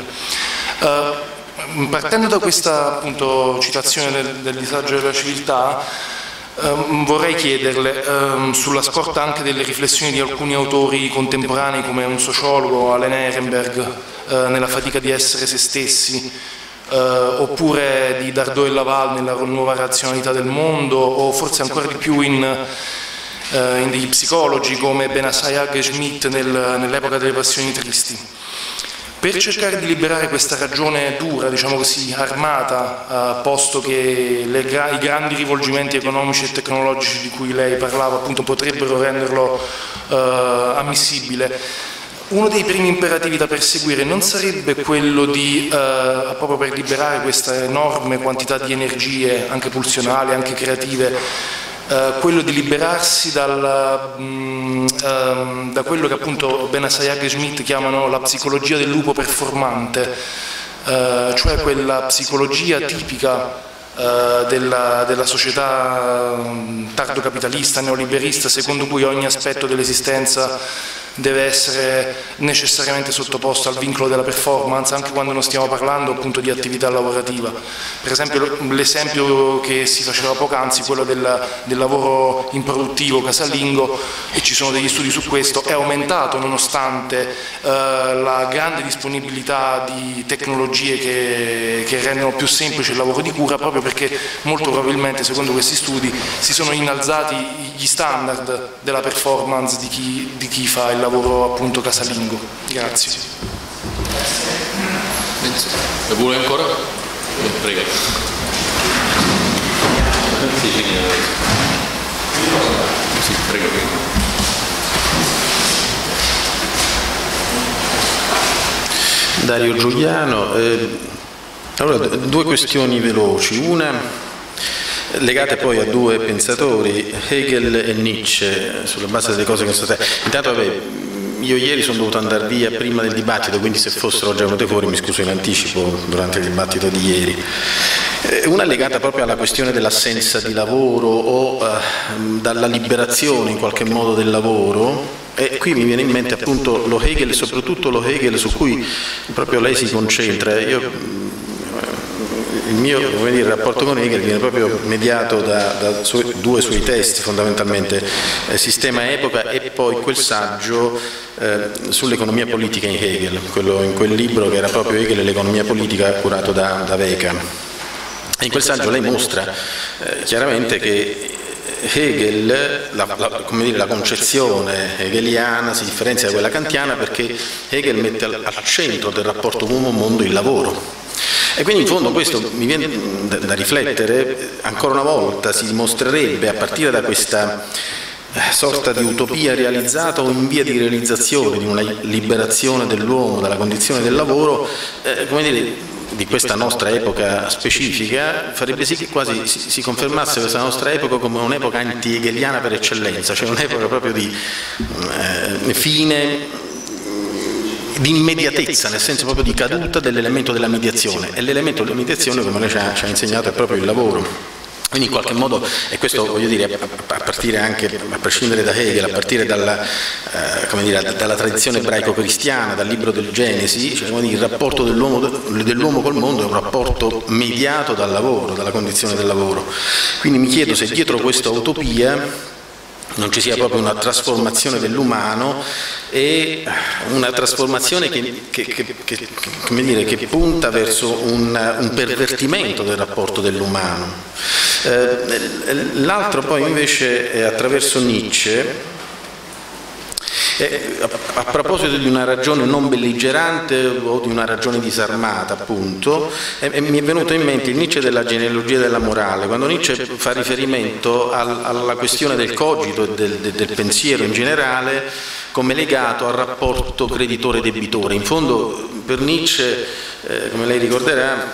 Uh, partendo da questa appunto citazione del, del disagio della civiltà, Um, vorrei chiederle, um, sulla scorta anche delle riflessioni di alcuni autori contemporanei come un sociologo, Alain Ehrenberg, uh, nella fatica di essere se stessi, uh, oppure di Dardot e Laval nella nuova razionalità del mondo, o forse ancora di più in, uh, in degli psicologi come Benassayag e Schmitt nel, nell'epoca delle passioni tristi. Per cercare di liberare questa ragione dura, diciamo così, armata, eh, posto che le, i grandi rivolgimenti economici e tecnologici di cui lei parlava appunto potrebbero renderlo eh, ammissibile, uno dei primi imperativi da perseguire non sarebbe quello di, eh, proprio per liberare questa enorme quantità di energie, anche pulsionali, anche creative, Uh, quello di liberarsi dal, um, um, da quello che appunto Benassayag e Schmitt chiamano la psicologia del lupo performante, uh, cioè quella psicologia tipica uh, della, della società um, tardocapitalista, neoliberista, secondo cui ogni aspetto dell'esistenza deve essere necessariamente sottoposto al vincolo della performance, anche quando non stiamo parlando appunto di attività lavorativa. Per esempio l'esempio che si faceva poc'anzi, quello del, del lavoro improduttivo casalingo, e ci sono degli studi su questo, è aumentato nonostante eh, la grande disponibilità di tecnologie che, che rendono più semplice il lavoro di cura, proprio perché molto probabilmente, secondo questi studi, si sono innalzati gli standard della performance di chi, di chi fa il lavoro appunto casalingo. Grazie. La vuole ancora? Prego. Sì, prego. Dario Giuliano. Eh, allora, due questioni veloci. Una legate poi a due pensatori, Hegel e Nietzsche, sulla base delle cose che sono state. Intanto, vabbè, io ieri sono dovuto andare via prima del dibattito, quindi se fossero già venute fuori mi scuso in anticipo durante il dibattito di ieri. Una legata proprio alla questione dell'assenza di lavoro o eh, dalla liberazione in qualche modo del lavoro, e qui mi viene in mente appunto lo Hegel, soprattutto lo Hegel su cui proprio lei si concentra. Io, il mio come dire, rapporto con Hegel viene proprio mediato da, da su, due suoi testi fondamentalmente, eh, Sistema Epoca e poi quel saggio eh, sull'economia politica in Hegel, quello, in quel libro che era proprio Hegel e l'economia politica curato da, da Wecker. E in quel saggio lei mostra eh, chiaramente che Hegel, la, la, come dire, la concezione hegeliana si differenzia da quella kantiana perché Hegel mette al, al centro del rapporto uomo-mondo il lavoro. E quindi in fondo questo mi viene da, da riflettere, ancora una volta si dimostrerebbe a partire da questa sorta di utopia realizzata o in via di realizzazione di una liberazione dell'uomo dalla condizione del lavoro, eh, come dire, di questa nostra epoca specifica, farebbe sì che quasi si, si confermasse questa nostra epoca come un'epoca anti-hegeliana per eccellenza, cioè un'epoca proprio di eh, fine, di immediatezza, nel senso proprio di caduta dell'elemento della mediazione, e l'elemento della mediazione, come lei ci ha, ci ha insegnato, è proprio il lavoro. Quindi in qualche modo, e questo voglio dire a partire anche, a prescindere da Hegel, a partire dalla, eh, come dire, dalla tradizione ebraico-cristiana, dal libro del Genesi, cioè, come dire, il rapporto dell'uomo, dell'uomo col mondo è un rapporto mediato dal lavoro, dalla condizione del lavoro. Quindi mi chiedo se dietro questa utopia non ci sia proprio una trasformazione dell'umano e una trasformazione che, che, che, che, come dire, che punta verso un, un pervertimento del rapporto dell'umano. Eh, l'altro poi invece è attraverso Nietzsche. Eh, a, a proposito di una ragione non belligerante o di una ragione disarmata, appunto, eh, eh, mi è venuto in mente il Nietzsche della genealogia della morale, quando Nietzsche fa riferimento al, alla questione del cogito e del, del, del pensiero in generale come legato al rapporto creditore-debitore. In fondo per Nietzsche, eh, come lei ricorderà,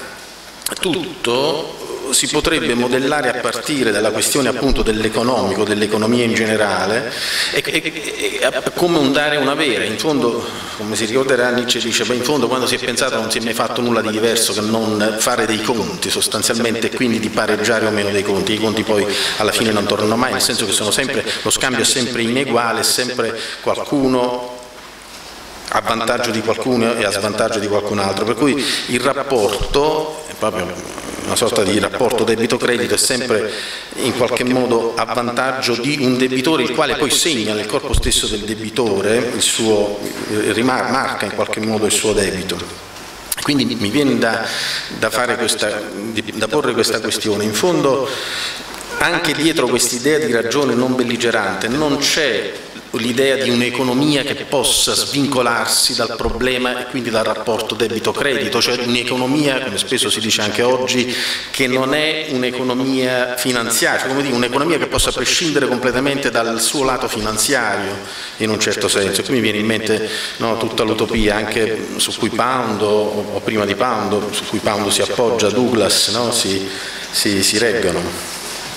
tutto si potrebbe modellare a partire dalla questione appunto dell'economico, dell'economia in generale, e, e, e, come un dare una vera. In fondo, come si ricorderà, Nietzsche dice, beh, in fondo quando si è pensato non si è mai fatto nulla di diverso che non fare dei conti sostanzialmente, e quindi di pareggiare o meno dei conti. I conti poi alla fine non tornano mai, nel senso che sono sempre, lo scambio è sempre ineguale, è sempre qualcuno a vantaggio di qualcuno e a svantaggio di qualcun altro, per cui il rapporto è proprio una sorta di rapporto debito-credito, è sempre in qualche modo a vantaggio di un debitore, il quale poi segna nel corpo stesso del debitore il suo, rimarca in qualche modo il suo debito. Quindi mi viene da, da, fare questa, da porre questa questione. In fondo anche dietro quest'idea di ragione non belligerante non c'è l'idea di un'economia che possa svincolarsi dal problema e quindi dal rapporto debito-credito, cioè un'economia, come spesso si dice anche oggi, che non è un'economia finanziaria, come dire, un'economia che possa prescindere completamente dal suo lato finanziario in un certo senso. Qui mi viene in mente, no, tutta l'utopia anche su cui Pound o, o prima di Pound, su cui Pound si appoggia, Douglas, no, si, si, si reggono.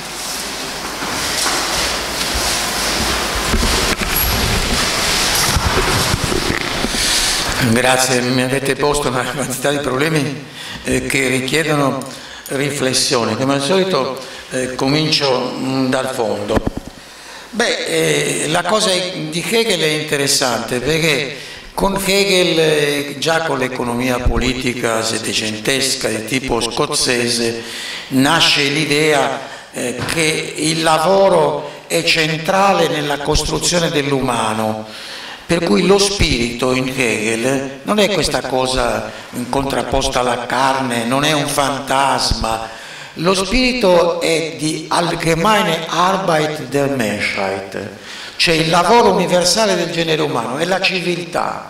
Grazie, mi avete posto una quantità di problemi eh, che richiedono riflessione. Come al solito eh, comincio mh, dal fondo. Beh, eh, la cosa di Hegel è interessante perché con Hegel, eh, già con l'economia politica settecentesca di tipo scozzese, nasce l'idea eh, che il lavoro è centrale nella costruzione dell'umano, per cui lo spirito in Hegel non è questa cosa contrapposta alla carne, non è un fantasma. Lo spirito è di Allgemeine Arbeit der Menschheit, cioè il lavoro universale del genere umano, è la civiltà.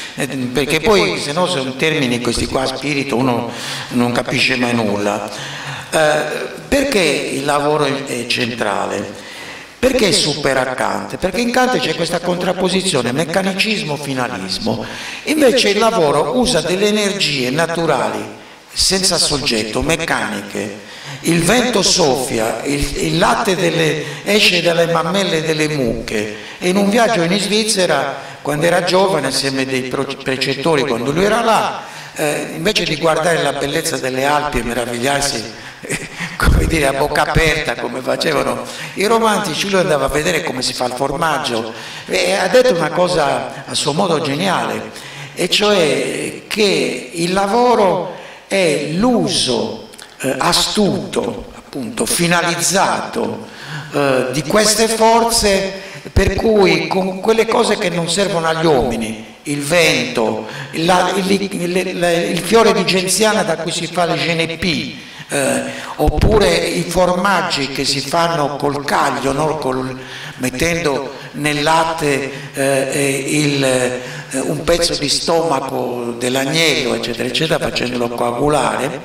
Perché poi, se no, sono termini questi qua, spirito, uno non capisce mai nulla. Eh, perché il lavoro è centrale? Perché supera Kant? Perché in Kant c'è questa contrapposizione meccanicismo-finalismo, invece il lavoro usa delle energie naturali senza soggetto, meccaniche. Il vento soffia, il, il latte delle, esce dalle mammelle delle mucche, e in un viaggio in Svizzera, quando era giovane, assieme dei precettori, quando lui era là, eh, invece di guardare la bellezza delle Alpi e meravigliarsi, eh, come dire, a bocca aperta, come facevano i romantici, lui andava a vedere come si fa il formaggio, e ha detto una cosa a suo modo geniale, e cioè che il lavoro è l'uso eh, astuto, appunto, finalizzato eh, di queste forze, per cui con quelle cose che non servono agli uomini, il vento, la, il, il, il, il fiore di genziana da cui si fa le genepì, eh, oppure i formaggi che si fanno col caglio, no? Col, mettendo nel latte eh, il, eh, un pezzo di stomaco dell'agnello, eccetera, eccetera, facendolo coagulare,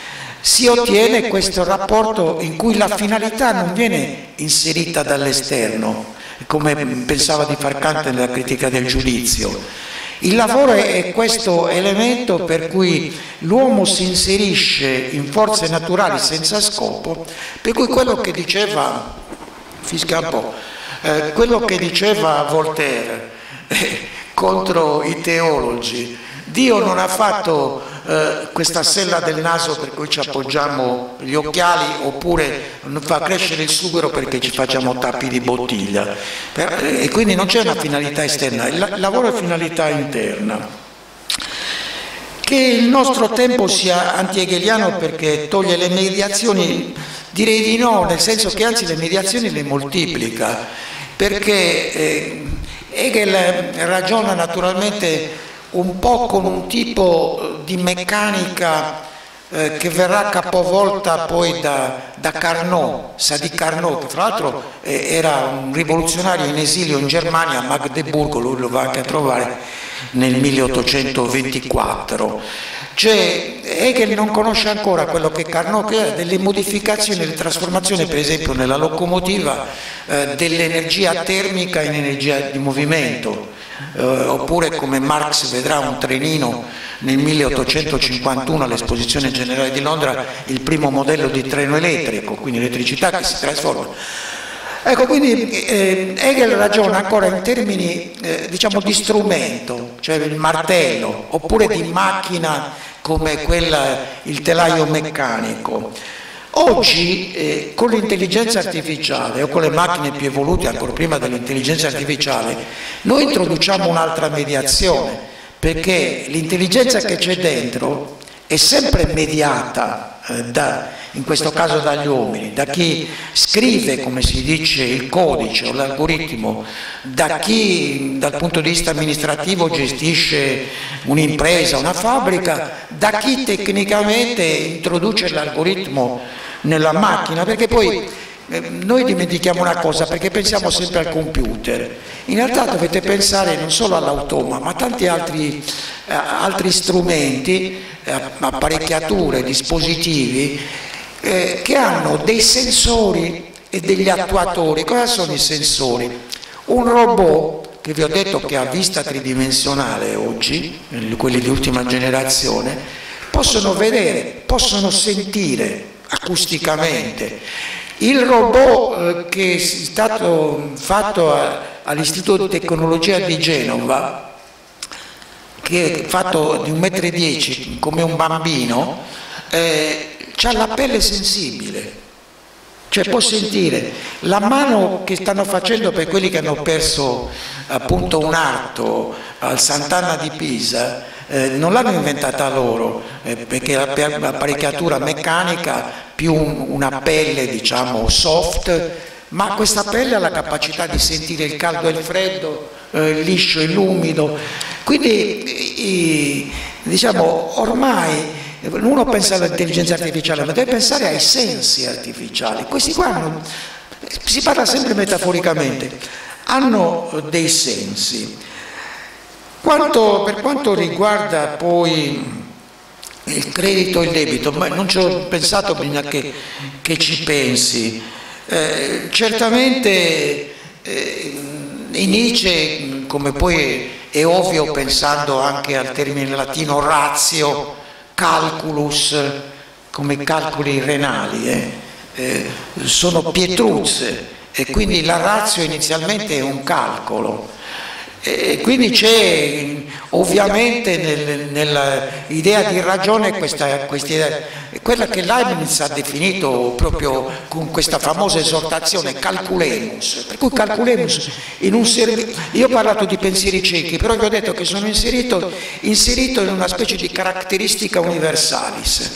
si ottiene questo rapporto in cui la finalità non viene inserita dall'esterno, come pensava di far Kant nella critica del giudizio. Il lavoro è questo elemento per cui l'uomo si inserisce in forze naturali senza scopo, per cui quello che diceva, fisca un po', eh, quello che diceva Voltaire eh, contro i teologi, Dio non ha fatto eh, questa sella del naso per cui ci appoggiamo gli occhiali, oppure non fa crescere il sughero perché ci facciamo tappi di bottiglia, per, eh, e quindi non c'è una finalità esterna, il lavoro è finalità interna. Che il nostro tempo sia anti-hegeliano perché toglie le mediazioni, direi di no, nel senso che anzi le mediazioni le moltiplica, perché eh, Hegel ragiona naturalmente un po' con un tipo di meccanica eh, che verrà capovolta poi da, da Carnot, Sadi Carnot, che tra l'altro eh, era un rivoluzionario in esilio in Germania, a Magdeburgo, lui lo va anche a trovare nel milleottocentoventiquattro. Cioè Hegel non conosce ancora quello che Carnot crea, delle modificazioni, delle trasformazioni, per esempio nella locomotiva, eh, dell'energia termica in energia di movimento. Eh, oppure, come Marx vedrà un trenino nel milleottocentocinquantuno all'Esposizione Generale di Londra, il primo modello di treno elettrico, quindi elettricità che si trasforma. Ecco, quindi eh, Hegel ragiona ancora in termini eh, diciamo di strumento, cioè il martello, oppure di macchina come quella, il telaio meccanico. Oggi eh, con l'intelligenza artificiale o con le macchine più evolute, ancora prima dell'intelligenza artificiale, noi introduciamo un'altra mediazione, perché l'intelligenza che c'è dentro è sempre mediata eh, da, in questo caso dagli uomini, da chi scrive, come si dice, il codice o l'algoritmo, da chi dal punto di vista amministrativo gestisce un'impresa, una fabbrica, da chi tecnicamente introduce l'algoritmo nella macchina, perché poi eh, noi dimentichiamo una cosa, perché pensiamo sempre al computer. In realtà dovete pensare non solo all'automa, ma a tanti altri, eh, altri strumenti, eh, apparecchiature, dispositivi eh, che hanno dei sensori e degli attuatori. Cosa sono i sensori? Un robot che vi ho detto che ha vista tridimensionale oggi, quelli di ultima generazione, possono vedere, possono sentire acusticamente. Il robot eh, che è stato fatto all'Istituto di Tecnologia di Genova, che è fatto di un metro e dieci come un bambino, eh, ha la pelle sensibile. Cioè può sentire la mano che stanno facendo per quelli che hanno perso appunto un arto al Sant'Anna di Pisa, eh, non l'hanno inventata loro, eh, perché l'apparecchiatura meccanica più un, una pelle diciamo soft, ma questa pelle ha la capacità di sentire il caldo e il freddo, eh, il liscio e l'umido, quindi i, diciamo ormai uno pensa all'intelligenza artificiale, ma deve pensare ai sensi artificiali. Questi qua hanno, si parla sempre metaforicamente, hanno dei sensi. Quanto, per quanto riguarda poi il credito e il debito, ma non ci ho pensato, bisogna che, che ci pensi. Eh, certamente eh, in Nietzsche, come poi è ovvio pensando anche al termine latino ratio, calculus, come calcoli renali, eh, eh, sono pietruzze e quindi la ratio inizialmente è un calcolo. E quindi c'è ovviamente nel, nell'idea di ragione questa, questa idea, quella che Leibniz ha definito proprio con questa famosa esortazione calculemus, per cui calculemus in un io ho parlato di pensieri ciechi, però vi ho detto che sono inserito, inserito in una specie di caratteristica universalis.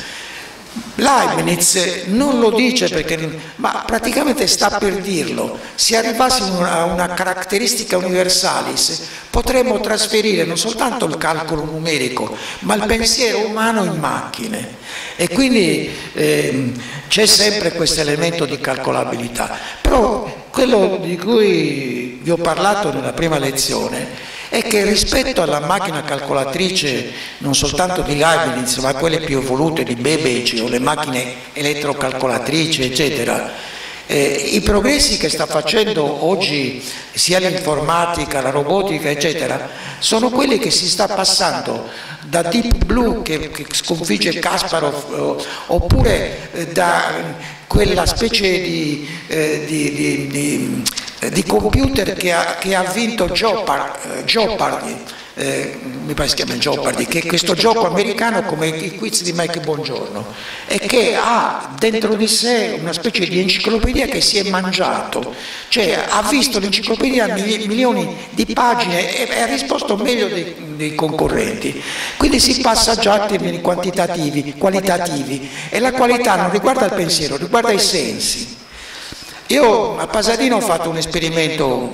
Leibniz non lo dice perché, ma praticamente sta per dirlo. Se arrivassimo a una caratteristica universalis potremmo trasferire non soltanto il calcolo numerico ma il pensiero umano in macchine, e quindi eh, c'è sempre questo elemento di calcolabilità. Però quello di cui vi ho parlato nella prima lezione è che rispetto alla macchina calcolatrice non soltanto di Leibniz ma quelle più evolute di Babbage o le macchine elettrocalcolatrici eccetera, eh, i progressi che sta facendo oggi sia l'informatica, la robotica eccetera sono quelli che si sta passando da Deep Blue che, che sconfigge Kasparov, eh, oppure eh, da quella specie di, eh, di, di, di di computer che ha, che ha vinto Jeopardy, Jeopardy eh, mi pare si chiama Jeopardy, che è questo gioco americano come i quiz di Mike Bongiorno, e che ha dentro di sé una specie di enciclopedia che si è mangiato, cioè ha visto l'enciclopedia milioni di pagine e ha risposto meglio dei, dei concorrenti, quindi si passa già a termini quantitativi, qualitativi, e la qualità non riguarda il pensiero, riguarda i sensi. Io a Pasadena ho fatto un esperimento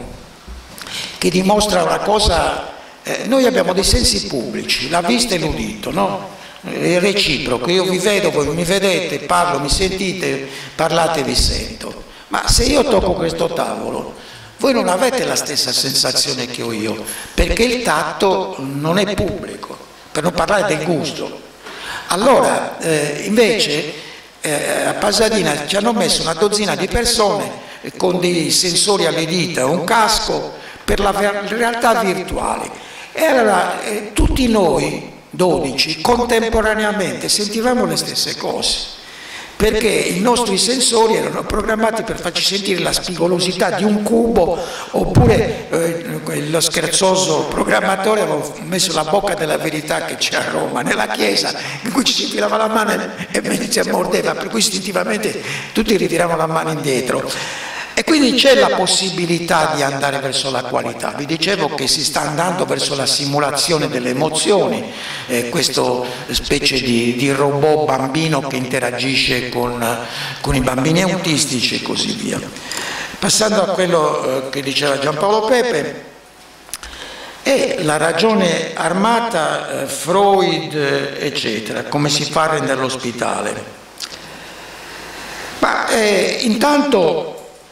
che dimostra una cosa, eh, noi abbiamo dei sensi pubblici, la vista e l'udito, no? È reciproco, io vi vedo, voi mi vedete, parlo, mi sentite, parlate, vi sento, ma se io tocco questo tavolo, voi non avete la stessa sensazione che ho io, perché il tatto non è pubblico, per non parlare del gusto. Allora, eh, invece, a Pasadena ci hanno messo una dozzina di persone con dei sensori alle dita, un casco per la realtà virtuale, e allora eh, tutti noi dodici contemporaneamente sentivamo le stesse cose, perché i nostri sensori erano programmati per farci sentire la spigolosità di un cubo, oppure eh, lo scherzoso programmatore aveva messo la bocca della verità che c'è a Roma, nella chiesa, in cui ci si infilava la mano e ci mordeva, per cui istintivamente tutti ritiravano la mano indietro. E quindi c'è la possibilità di andare verso la qualità. Vi dicevo che si sta andando verso la simulazione delle emozioni, eh, questo specie di, di robot bambino che interagisce con, con i bambini autistici e così via. Passando a quello eh, che diceva Giampaolo Pepe, è la ragione armata, eh, Freud, eccetera, come si fa a rendere l'ospitale. Ma eh, intanto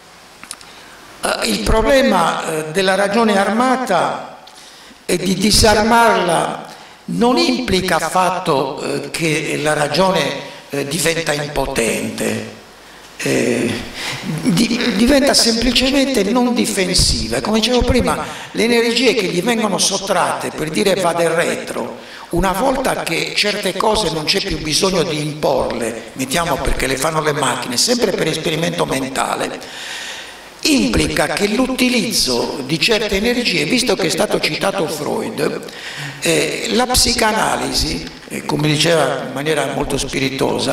il problema della ragione armata e di disarmarla non implica affatto che la ragione diventa impotente, eh, diventa semplicemente non difensiva. Come dicevo prima, le energie che gli vengono sottratte per dire vada retro, una volta che certe cose non c'è più bisogno di imporle, mettiamo perché le fanno le macchine, sempre per esperimento mentale, implica che l'utilizzo di certe energie, visto che è stato citato Freud, eh, la psicanalisi, eh, come diceva in maniera molto spiritosa,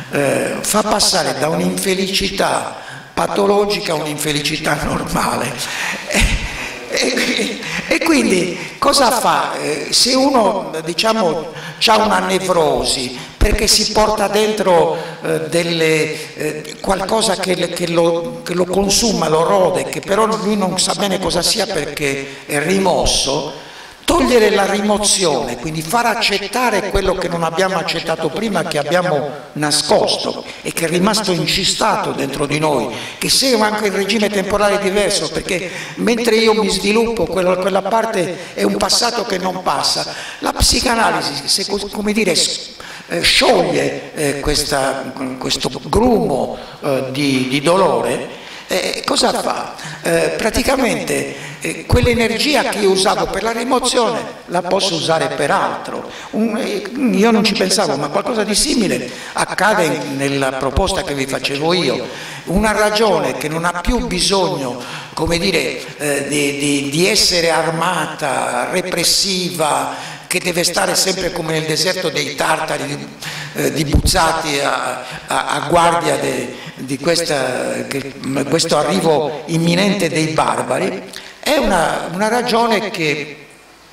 eh, fa passare da un'infelicità patologica a un'infelicità normale. E, e, e quindi cosa fa? Eh, se uno, diciamo, ha una nevrosi perché si porta dentro eh, delle, eh, qualcosa che, che, lo, che lo consuma, lo rode, che però lui non sa bene cosa sia perché è rimosso, togliere la rimozione, quindi far accettare quello che non abbiamo accettato prima, che abbiamo nascosto e che è rimasto incistato dentro di noi, che sia anche il regime temporale diverso, perché mentre io mi sviluppo, quella, quella parte è un passato che non passa. La psicanalisi, se, come dire, eh, scioglie eh, questa, questo grumo eh, di, di dolore. Eh, cosa fa? Eh, praticamente eh, quell'energia che io usavo per la rimozione la posso usare per altro. Un, eh, io non ci pensavo, ma qualcosa di simile accade nella proposta che vi facevo io. Una ragione che non ha più bisogno, come dire, eh, di, di, di essere armata, repressiva, che deve stare sempre come nel deserto dei tartari, eh, dibuzzati a, a, a guardia de, di questa, che, questo arrivo imminente dei barbari, è una, una ragione che,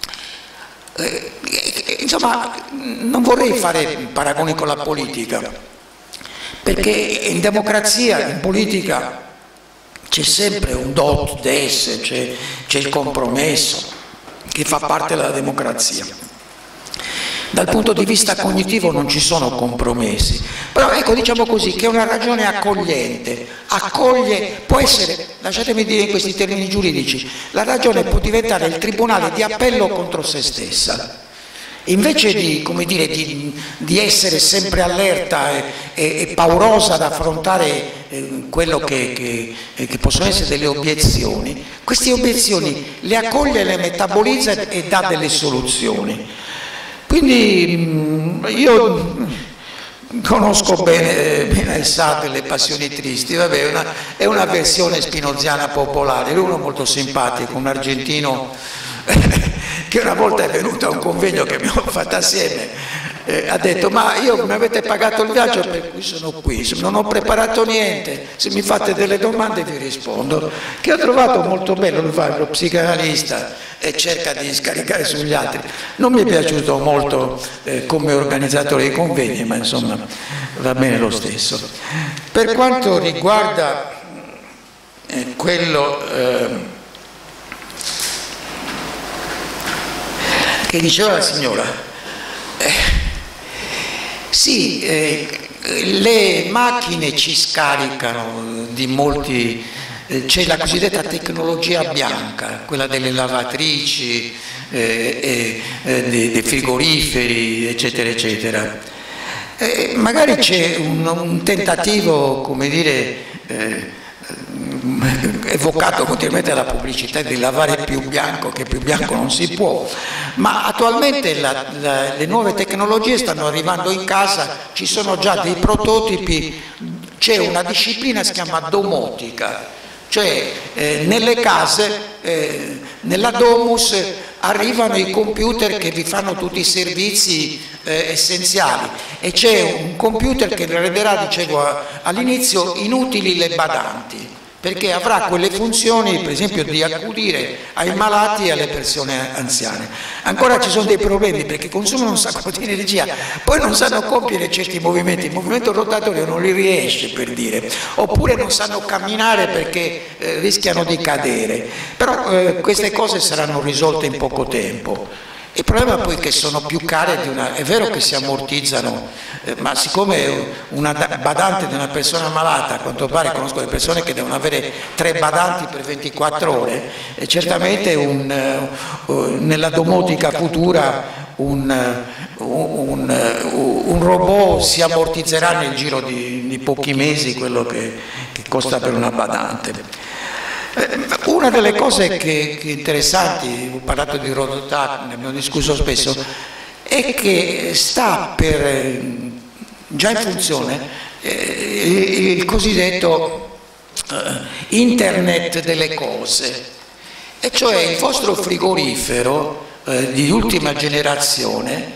eh, insomma, non vorrei fare paragoni con la politica, perché in democrazia, in politica, c'è sempre un do des, c'è, c'è il compromesso, che fa parte della democrazia. Dal punto di vista cognitivo non ci sono compromessi, però ecco, diciamo così, che è una ragione accogliente, accoglie, può essere, lasciatemi dire in questi termini giuridici, la ragione può diventare il tribunale di appello contro se stessa. Invece di, come dire, di, di essere sempre allerta e, e, e paurosa ad affrontare eh, quello che, che, che possono essere delle obiezioni, queste obiezioni le accoglie, le metabolizza e dà delle soluzioni. Quindi io conosco bene, bene il Sartre, le passioni tristi, vabbè, è, una, è una versione spinoziana popolare, lui è uno molto simpatico, un argentino che una volta è venuto a un convegno che abbiamo fatto assieme, eh, ha detto: ma io mi avete pagato il viaggio per cui sono qui, non ho preparato niente, se mi fate delle domande vi rispondo, che ho trovato molto bello. Lui fa lo psicanalista e cerca di scaricare sugli altri. Non mi è piaciuto molto eh, come organizzatore dei convegni, ma insomma va bene lo stesso. Per quanto riguarda eh, quello eh, che diceva la signora, eh, sì, eh, le macchine ci scaricano di molti, eh, c'è la cosiddetta tecnologia bianca, quella delle lavatrici, eh, eh, dei, dei frigoriferi, eccetera, eccetera. Eh, magari c'è un, un tentativo, come dire, eh, evocato continuamente dalla pubblicità, di lavare più bianco, che più bianco non si può, ma attualmente la, la, le nuove tecnologie stanno arrivando in casa, ci sono già dei prototipi, c'è una disciplina che si chiama domotica, cioè eh, nelle case, eh, nella domus arrivano i computer che vi fanno tutti i servizi eh, essenziali, e c'è un computer che renderà, dicevo all'inizio, inutili le badanti, perché avrà quelle funzioni, per esempio, di accudire ai malati e alle persone anziane. Ancora ci sono dei problemi perché consumano un sacco di energia, poi non sanno compiere certi movimenti, il movimento rotatorio non li riesce, per dire, oppure non sanno camminare perché eh, rischiano di cadere, però eh, queste cose saranno risolte in poco tempo. Il problema poi è che sono più care di una, è vero che si ammortizzano, eh, ma siccome una badante di una persona malata, a quanto pare conosco le persone che devono avere tre badanti per ventiquattro ore, e certamente un, uh, nella domotica futura un, uh, un, uh, un robot si ammortizzerà nel giro di, di pochi mesi quello che, che costa per una badante. Una delle cose che, che interessanti, ho parlato di Rodotà, ne abbiamo discusso spesso, è che sta per, già in funzione, eh, il cosiddetto eh, internet delle cose, e cioè il vostro frigorifero eh, di ultima generazione è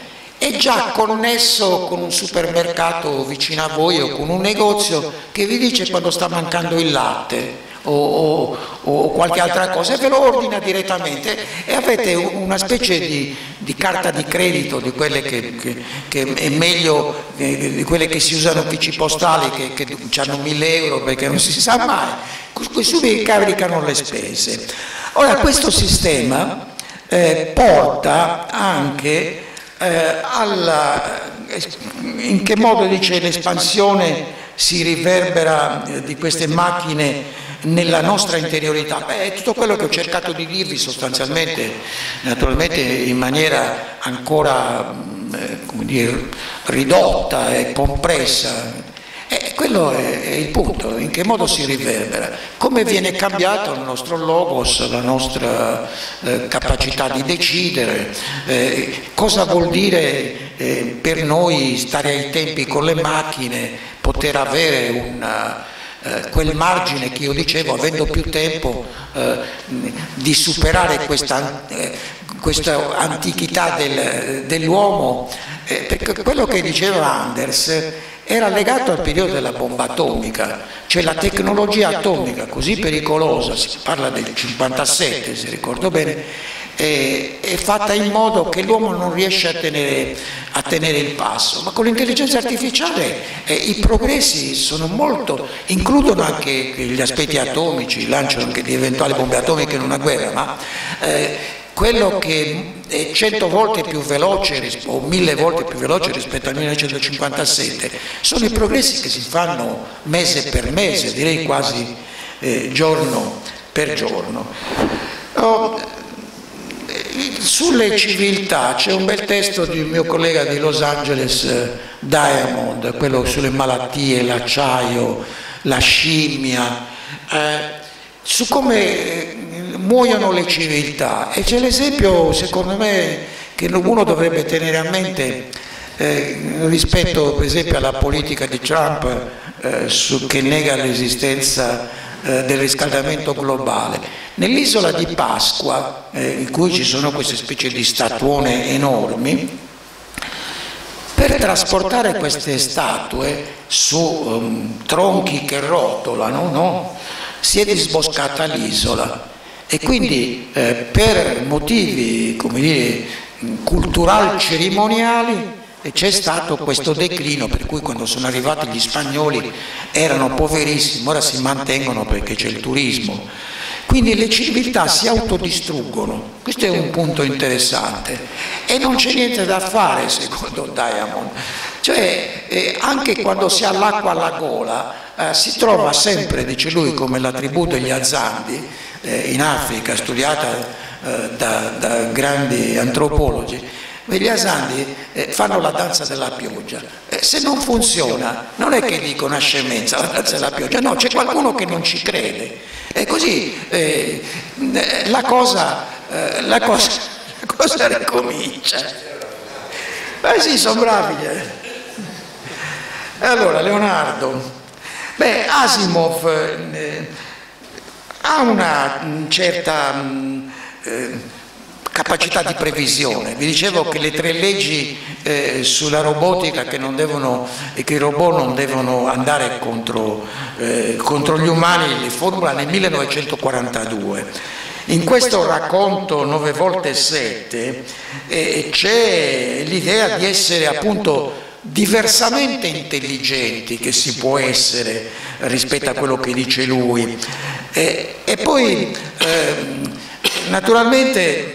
è già connesso con un supermercato vicino a voi o con un negozio che vi dice quando sta mancando il latte o, o, o qualche altra cosa e ve lo ordina direttamente e avete una specie di, di carta di credito di quelle che, che, che è meglio di quelle che si usano uffici postali che, che hanno mille euro perché non si sa mai, così vi caricano le spese. Ora questo sistema eh, porta anche eh, alla, in che modo dice l'espansione si riverbera eh, di queste macchine nella nostra interiorità. Beh, è tutto quello che ho cercato di dirvi sostanzialmente, naturalmente in maniera ancora eh, come dire, ridotta e compressa. E quello è, è il punto, in che modo si riverbera, come viene cambiato il nostro logos, la nostra eh, capacità di decidere, eh, cosa vuol dire eh, per noi stare ai tempi con le macchine, poter avere una... Eh, quel margine che io dicevo, avendo più tempo eh, di superare questa, eh, questa antichità del, dell'uomo, eh, perché quello che diceva Anders era legato al periodo della bomba atomica, cioè la tecnologia atomica così pericolosa, si parla del cinquantasette se ricordo bene, è, è fatta in modo che l'uomo non riesce a tenere, a tenere il passo, ma con l'intelligenza artificiale eh, i progressi sono molto, includono anche gli aspetti atomici, il lancio anche di eventuali bombe atomiche in una guerra, ma eh, quello che è cento volte più veloce o mille volte più veloce rispetto al millenovecentocinquantasette sono i progressi che si fanno mese per mese, direi quasi eh, giorno per giorno. Oh, sulle civiltà c'è un bel testo di un mio collega di Los Angeles, eh, Diamond, quello sulle malattie, l'acciaio, la scimmia, eh, su come muoiono le civiltà, e c'è l'esempio secondo me che uno dovrebbe tenere a mente eh, rispetto per esempio alla politica di Trump eh, su, che nega l'esistenza eh, del riscaldamento globale. Nell'isola di Pasqua, eh, in cui ci sono queste specie di statuone enormi, per trasportare queste statue su um, tronchi che rotolano, no? Si è disboscata l'isola e quindi eh, per motivi, come dire, culturali cerimoniali c'è stato questo declino, per cui quando sono arrivati gli spagnoli erano poverissimi, ora si mantengono perché c'è il turismo. Quindi le civiltà si autodistruggono, questo è un punto interessante e non c'è niente da fare secondo Diamond, cioè eh, anche quando si ha l'acqua alla gola eh, si trova sempre, dice lui, come la tribù degli Azandi eh, in Africa, studiata eh, da, da grandi antropologi. Gli Azandi eh, fanno la danza della pioggia, eh, se non funziona non è che dicono una scemenza la danza della pioggia, no, c'è qualcuno che non ci crede e così eh, la, cosa, eh, la, cosa, la cosa ricomincia. Eh sì, sono bravi. Eh. Allora Leonardo, beh, Asimov eh, ha una certa eh, capacità di previsione. Vi dicevo che le tre leggi eh, sulla robotica, che, non devono, e che i robot non devono andare contro, eh, contro gli umani, le formula nel millenovecentoquarantadue. In questo racconto nove volte sette eh, c'è l'idea di essere appunto diversamente intelligenti che si può essere rispetto a quello che dice lui. E, e poi eh, naturalmente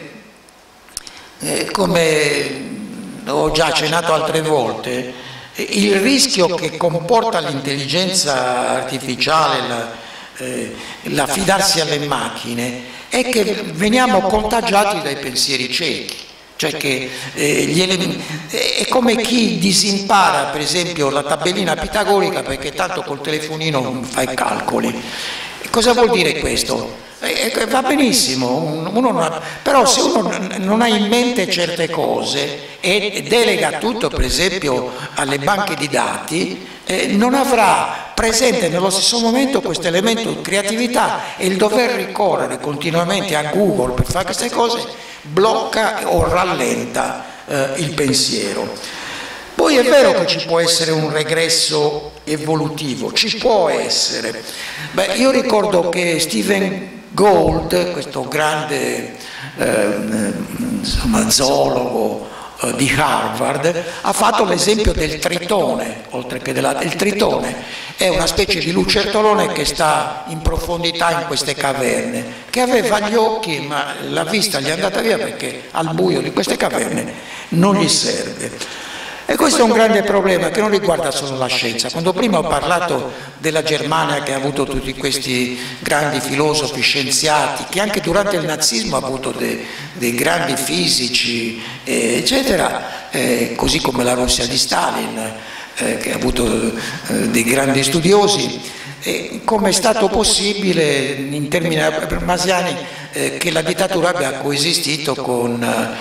Eh, come ho già accennato altre volte, eh, il rischio che comporta l'intelligenza artificiale, la, eh, l'affidarsi alle macchine, è che veniamo contagiati dai pensieri ciechi, cioè che eh, gli elementi, è come chi disimpara per esempio la tabellina pitagorica perché tanto col telefonino fa i calcoli. E cosa vuol dire questo? Eh, va benissimo, uno non ha, però se uno non ha in mente certe cose e delega tutto per esempio alle banche di dati, eh, non avrà presente nello stesso momento questo elemento di creatività, e il dover ricorrere continuamente a Google per fare queste cose blocca o rallenta eh, il pensiero. Poi è vero che ci può essere un regresso evolutivo, ci può essere. Beh, io ricordo che Stephen Gould, questo grande eh, insomma, zoologo eh, di Harvard, ha fatto l'esempio del tritone, oltre che della... il tritone è una specie di lucertolone che sta in profondità in queste caverne, che aveva gli occhi ma la vista gli è andata via perché al buio di queste caverne non gli serve. E questo è un grande problema che non riguarda solo la scienza. Quando prima ho parlato della Germania che ha avuto tutti questi grandi filosofi, scienziati, che anche durante il nazismo ha avuto dei, dei grandi fisici, eh, eccetera, eh, così come la Russia di Stalin, eh, che ha avuto eh, dei grandi studiosi, e come è stato possibile in termini masiani eh, che la dittatura abbia coesistito con,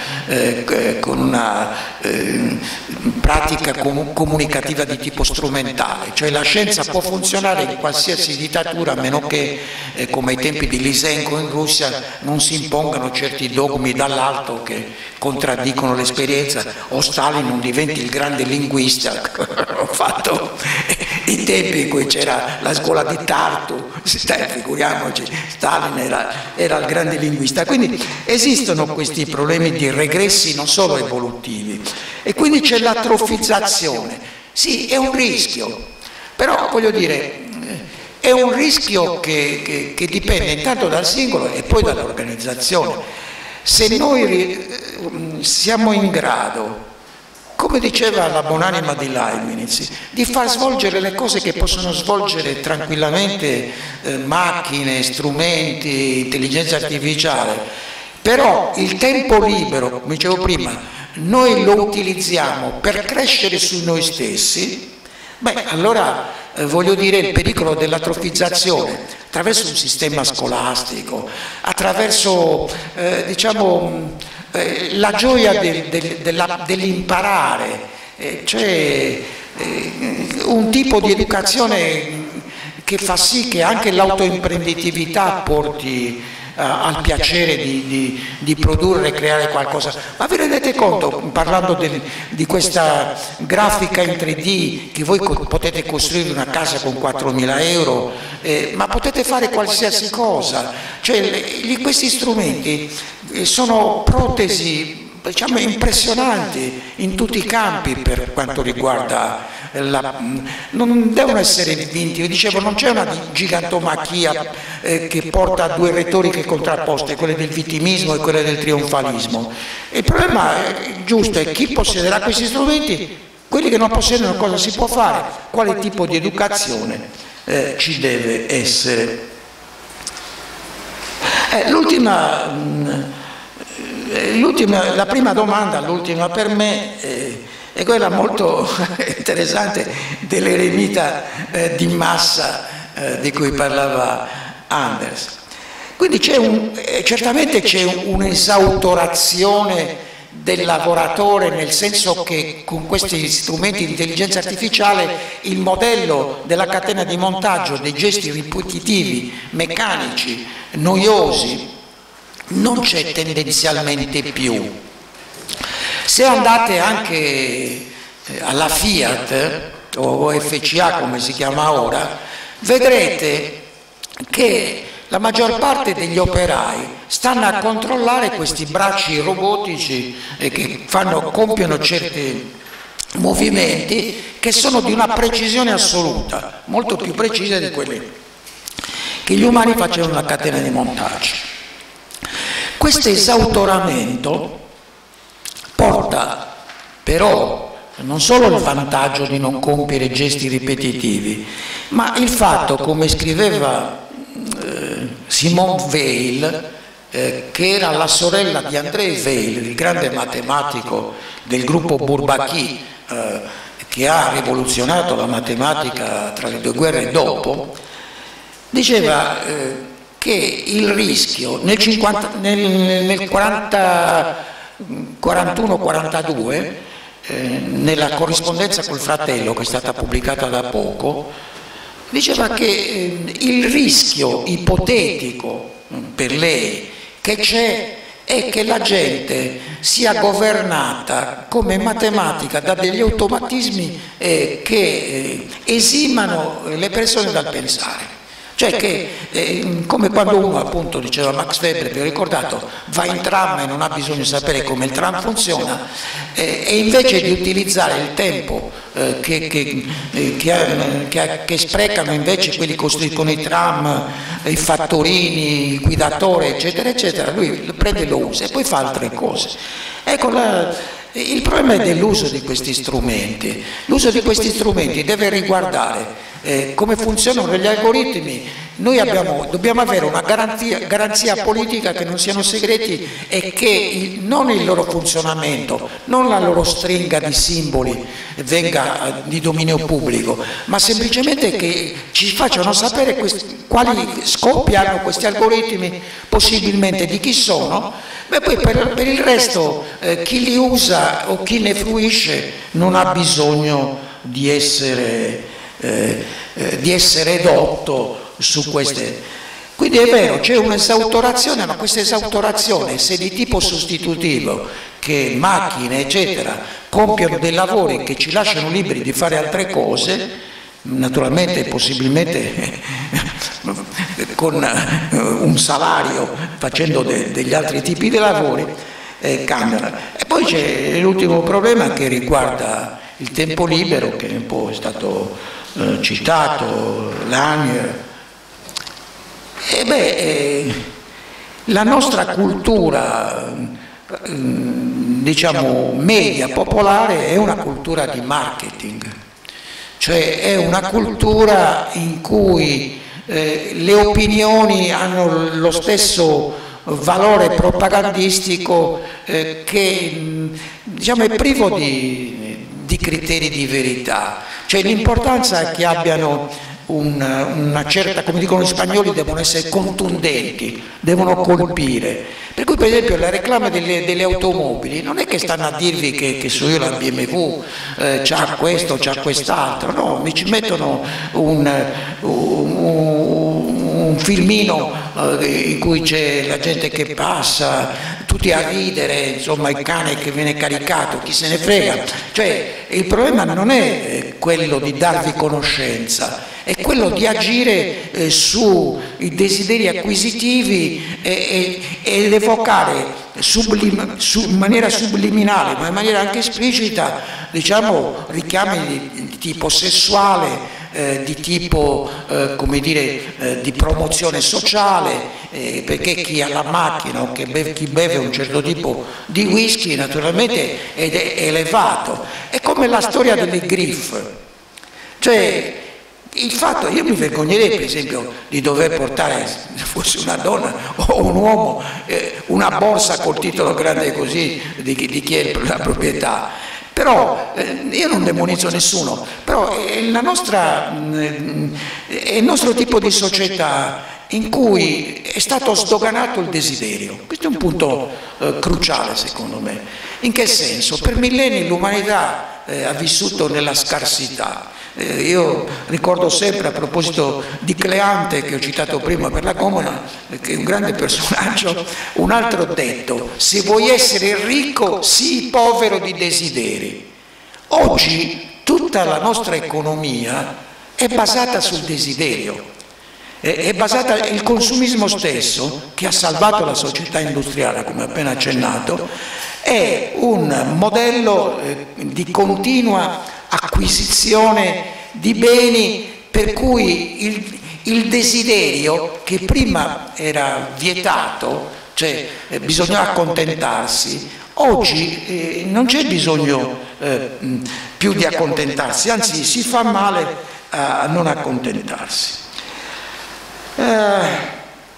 eh, con una eh, pratica com comunicativa di tipo strumentale, cioè la scienza può funzionare in qualsiasi dittatura a meno che eh, come ai tempi di Lysenko in Russia non si impongano certi dogmi dall'alto che contraddicono l'esperienza, o Stalin non diventi il grande linguista. Ho fatto i tempi in cui c'era la scuola di Tartu, figuriamoci, Stalin era, era il grande linguista. Quindi esistono questi problemi di regressi non solo evolutivi, e quindi c'è l'atrofizzazione. Sì, è un rischio, però voglio dire, è un rischio che, che, che dipende intanto dal singolo e poi dall'organizzazione. Se noi siamo in grado, come diceva la buonanima di Leibniz, di far svolgere le cose che possono svolgere tranquillamente eh, macchine, strumenti, intelligenza artificiale, però il tempo libero, come dicevo prima, noi lo utilizziamo per crescere su noi stessi, beh, allora eh, voglio dire il pericolo dell'atrofizzazione attraverso un sistema scolastico, attraverso eh, diciamo eh, la gioia del, del, dell'imparare, eh, cioè eh, un tipo di educazione che fa sì che anche l'autoimprenditività porti al piacere di, di, di produrre e creare qualcosa. Ma vi rendete conto, parlando del, di questa grafica in tre D, che voi co potete costruire una casa con quattromila euro, eh, ma potete fare qualsiasi cosa, cioè le, questi strumenti sono protesi, diciamo, impressionanti in tutti i campi per quanto riguarda la, non devono essere vinti. Io dicevo, non c'è una gigantomachia eh, che porta a due retoriche contrapposte, quelle del vittimismo e quelle del trionfalismo. Il problema è, giusto è chi possederà questi strumenti, quelli che non possiedono cosa si può fare, quale tipo di educazione eh, ci deve essere. Eh, l'ultima L'ultima, la prima domanda, l'ultima per me, eh, è quella molto interessante dell'eremita eh, di massa eh, di cui parlava Anders. Quindi c'è un, eh, certamente c'è un'esautorazione del lavoratore, nel senso che con questi strumenti di intelligenza artificiale il modello della catena di montaggio, dei gesti ripetitivi, meccanici, noiosi, non c'è tendenzialmente più. Se andate anche alla Fiat o F C A come si chiama ora, vedrete che la maggior parte degli operai stanno a controllare questi bracci robotici che fanno, compiono certi movimenti che sono di una precisione assoluta, molto più precisa di quelli che gli umani facevano nella catena di montaggio. Questo esautoramento porta però non solo il vantaggio di non compiere gesti ripetitivi, ma il fatto, come scriveva eh, Simone Weil, eh, che era la sorella di André Weil, il grande matematico del gruppo Bourbaki, eh, che ha rivoluzionato la matematica tra le due guerre e dopo, diceva eh, che il rischio nel, nel, nel quarantuno quarantadue, eh, nella corrispondenza col fratello che è stata pubblicata da poco, diceva che eh, il rischio ipotetico per lei che c'è è è che la gente sia governata come matematica da degli automatismi eh, che eh, esimano le persone dal pensare. Cioè che, eh, come quando uno, appunto, diceva Max Weber, vi ho ricordato, va in tram e non ha bisogno di sapere come il tram funziona, eh, e invece di utilizzare il tempo eh, che, che, eh, che, ha, che, ha, che sprecano invece quelli costruiti con i tram, i fattorini, il guidatore, eccetera, eccetera, lui lo prende e lo usa e poi fa altre cose. Ecco, la, il problema è dell'uso di questi strumenti. L'uso di questi strumenti deve riguardare eh, come funzionano gli algoritmi. Noi abbiamo, dobbiamo avere una garanzia, garanzia politica che non siano segreti e che il, non il loro funzionamento, non la loro stringa di simboli venga di dominio pubblico, ma semplicemente che ci facciano sapere questi, quali scopi hanno questi algoritmi, possibilmente di chi sono. Beh, poi per, per il resto eh, chi li usa o chi ne fruisce non ha bisogno di essere, eh, eh, di essere edotto su queste. Quindi è vero, c'è un'esautorazione, ma questa esautorazione, se di tipo sostitutivo, che macchine eccetera compiono dei lavori che ci lasciano liberi di fare altre cose, naturalmente possibilmente con un salario, facendo de, degli altri tipi di lavori, eh, cambiano. E poi c'è l'ultimo problema che riguarda il tempo libero, che un po' è stato eh, citato, Lanier. E beh, eh, la nostra cultura, eh, diciamo, media, popolare, è una cultura di marketing. Cioè è una cultura in cui eh, le opinioni hanno lo stesso valore propagandistico eh, che, diciamo, è privo di, di criteri di verità. Cioè l'importanza è che abbiano una, una certa, come dicono gli spagnoli, devono essere contundenti, devono colpire. Per cui per esempio la reclama delle, delle automobili non è che stanno a dirvi che, che so io la B M W eh, c'ha questo, c'ha quest'altro, no, mi ci mettono un, un, un filmino eh, in cui c'è la gente che passa, tutti a ridere, insomma il cane che viene caricato, chi se ne frega. Cioè il problema non è quello di darvi conoscenza, è quello di agire eh, sui desideri acquisitivi e, e, ed evocare sublim, su, in maniera subliminale, ma in maniera anche esplicita, diciamo, richiami di, di tipo sessuale, eh, di tipo, eh, come dire, eh, di promozione sociale, eh, perché chi ha la macchina o che beve, chi beve un certo tipo di whisky naturalmente è, è elevato. È come la storia delle griffe. Cioè, il fatto, io mi vergognerei per esempio di dover portare, se fosse una donna o un uomo, eh, una borsa col titolo grande così di, di chi è la proprietà. Però eh, io non demonizzo nessuno, però è, la nostra, è il nostro tipo di società in cui è stato sdoganato il desiderio. Questo è un punto eh, cruciale secondo me. In che senso? Per millenni l'umanità eh, ha vissuto nella scarsità. Eh, io ricordo sempre, a proposito di Cleante che ho citato prima per la Comuna, che è un grande personaggio, un altro detto: se vuoi essere ricco sii povero di desideri. Oggi tutta la nostra economia è basata sul desiderio, è basata, il consumismo stesso, che ha salvato la società industriale, come appena accennato, è un modello di continua acquisizione di beni, per cui il, il desiderio, che prima era vietato, cioè eh, bisognava accontentarsi, oggi eh, non c'è bisogno eh, più di accontentarsi, anzi si fa male a non accontentarsi. Eh,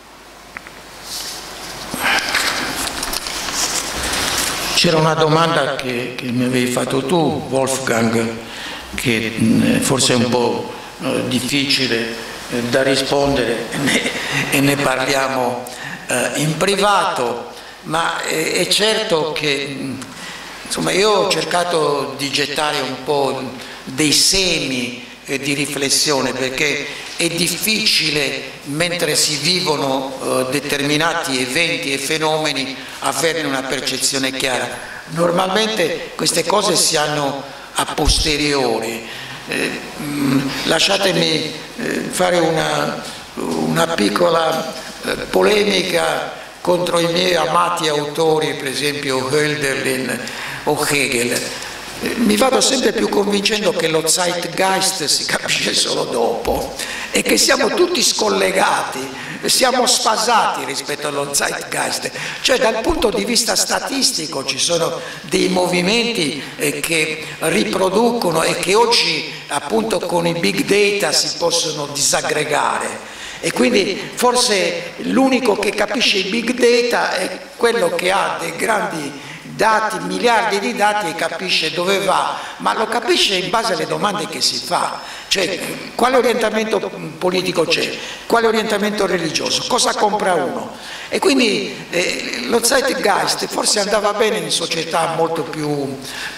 C'era una domanda che, che mi avevi fatto tu, Wolfgang, che mh, forse è un po' eh, difficile eh, da rispondere e ne, e ne parliamo eh, in privato, ma è, è certo che mh, insomma, io ho cercato di gettare un po' dei semi eh, di riflessione, perché è difficile, mentre si vivono eh, determinati eventi e fenomeni, averne una percezione chiara. Normalmente queste cose si hanno a posteriori. Eh, mh, lasciatemi eh, fare una, una piccola eh, polemica contro i miei amati autori, per esempio Hölderlin o Hegel. Mi vado sempre più convincendo che lo Zeitgeist si capisce solo dopo e che siamo tutti scollegati, siamo sfasati rispetto allo Zeitgeist. Cioè, dal punto di vista statistico ci sono dei movimenti eh, che riproducono e che oggi appunto con i big data si possono disaggregare. E quindi forse l'unico che capisce i big data è quello che ha dei grandi dati, miliardi di dati, e capisce dove va, ma lo capisce in base alle domande che si fa, cioè quale orientamento politico c'è, quale orientamento religioso, cosa compra uno. E quindi eh, lo Zeitgeist forse andava bene in società molto più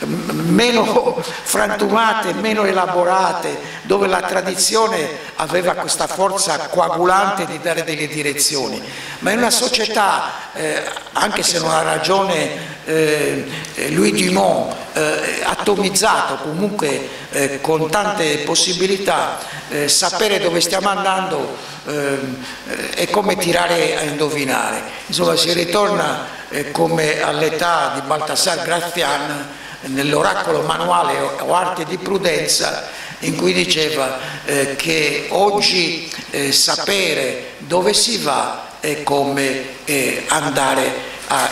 meno frantumate, meno elaborate, dove la tradizione aveva questa forza coagulante di dare delle direzioni, ma in una società, eh, anche se non ha ragione eh, Louis Dumont, eh, atomizzato, comunque eh, con tante possibilità, eh, sapere dove stiamo andando eh, è come tirare a indovinare. Insomma, si ritorna eh, come all'età di Baltasar Grazian nell'oracolo manuale o arte di prudenza, in cui diceva eh, che oggi eh, sapere dove si va è come eh, andare a,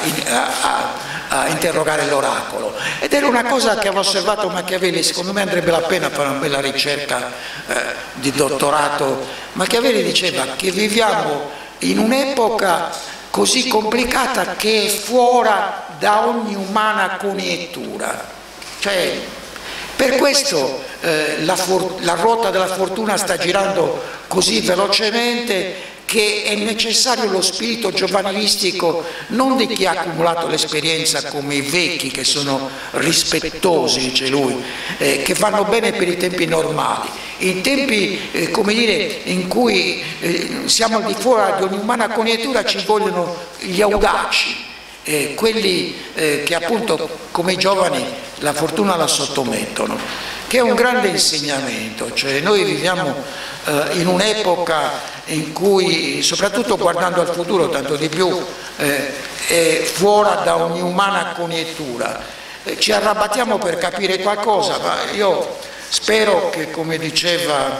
a, a interrogare l'oracolo. Ed era una cosa che aveva osservato Machiavelli. Secondo me andrebbe la pena fare una bella ricerca eh, di dottorato. Machiavelli diceva che viviamo in un'epoca così complicata che è fuori da ogni umana coniettura. Cioè, per questo eh, la, la ruota della fortuna sta girando così velocemente, che è necessario lo spirito giovanilistico non di chi ha accumulato l'esperienza come i vecchi, che sono rispettosi, dice lui, eh, che vanno bene per i tempi normali. In tempi eh, come dire, in cui eh, siamo al di fuori di ogni umana coniettura ci vogliono gli audaci, eh, quelli eh, che appunto come i giovani la fortuna la sottomettono, che è un grande insegnamento. Cioè, noi viviamo eh, in un'epoca in cui, soprattutto guardando al futuro, tanto di più eh, è fuori da ogni umana coniettura. Eh, ci arrabattiamo per capire qualcosa, ma io spero che, come diceva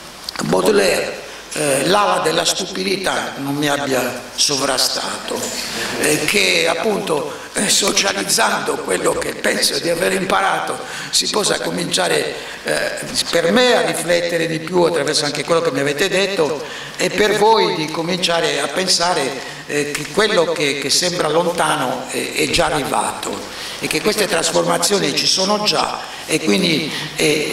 Baudelaire, eh, l'ala della stupidità non mi abbia sovrastato, eh, che appunto eh, socializzando quello che penso di aver imparato si possa cominciare eh, per me a riflettere di più attraverso anche quello che mi avete detto, e per voi di cominciare a pensare eh, che quello che, che sembra lontano è, è già arrivato, e che queste trasformazioni ci sono già, e quindi è,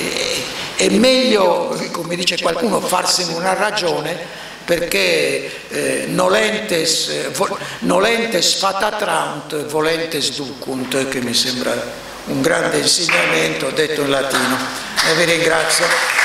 è meglio, come dice qualcuno, farsene una ragione, perché eh, nolentes, nolentes fatatraunt, volentes ducunt, che mi sembra un grande insegnamento detto in latino. E vi ringrazio.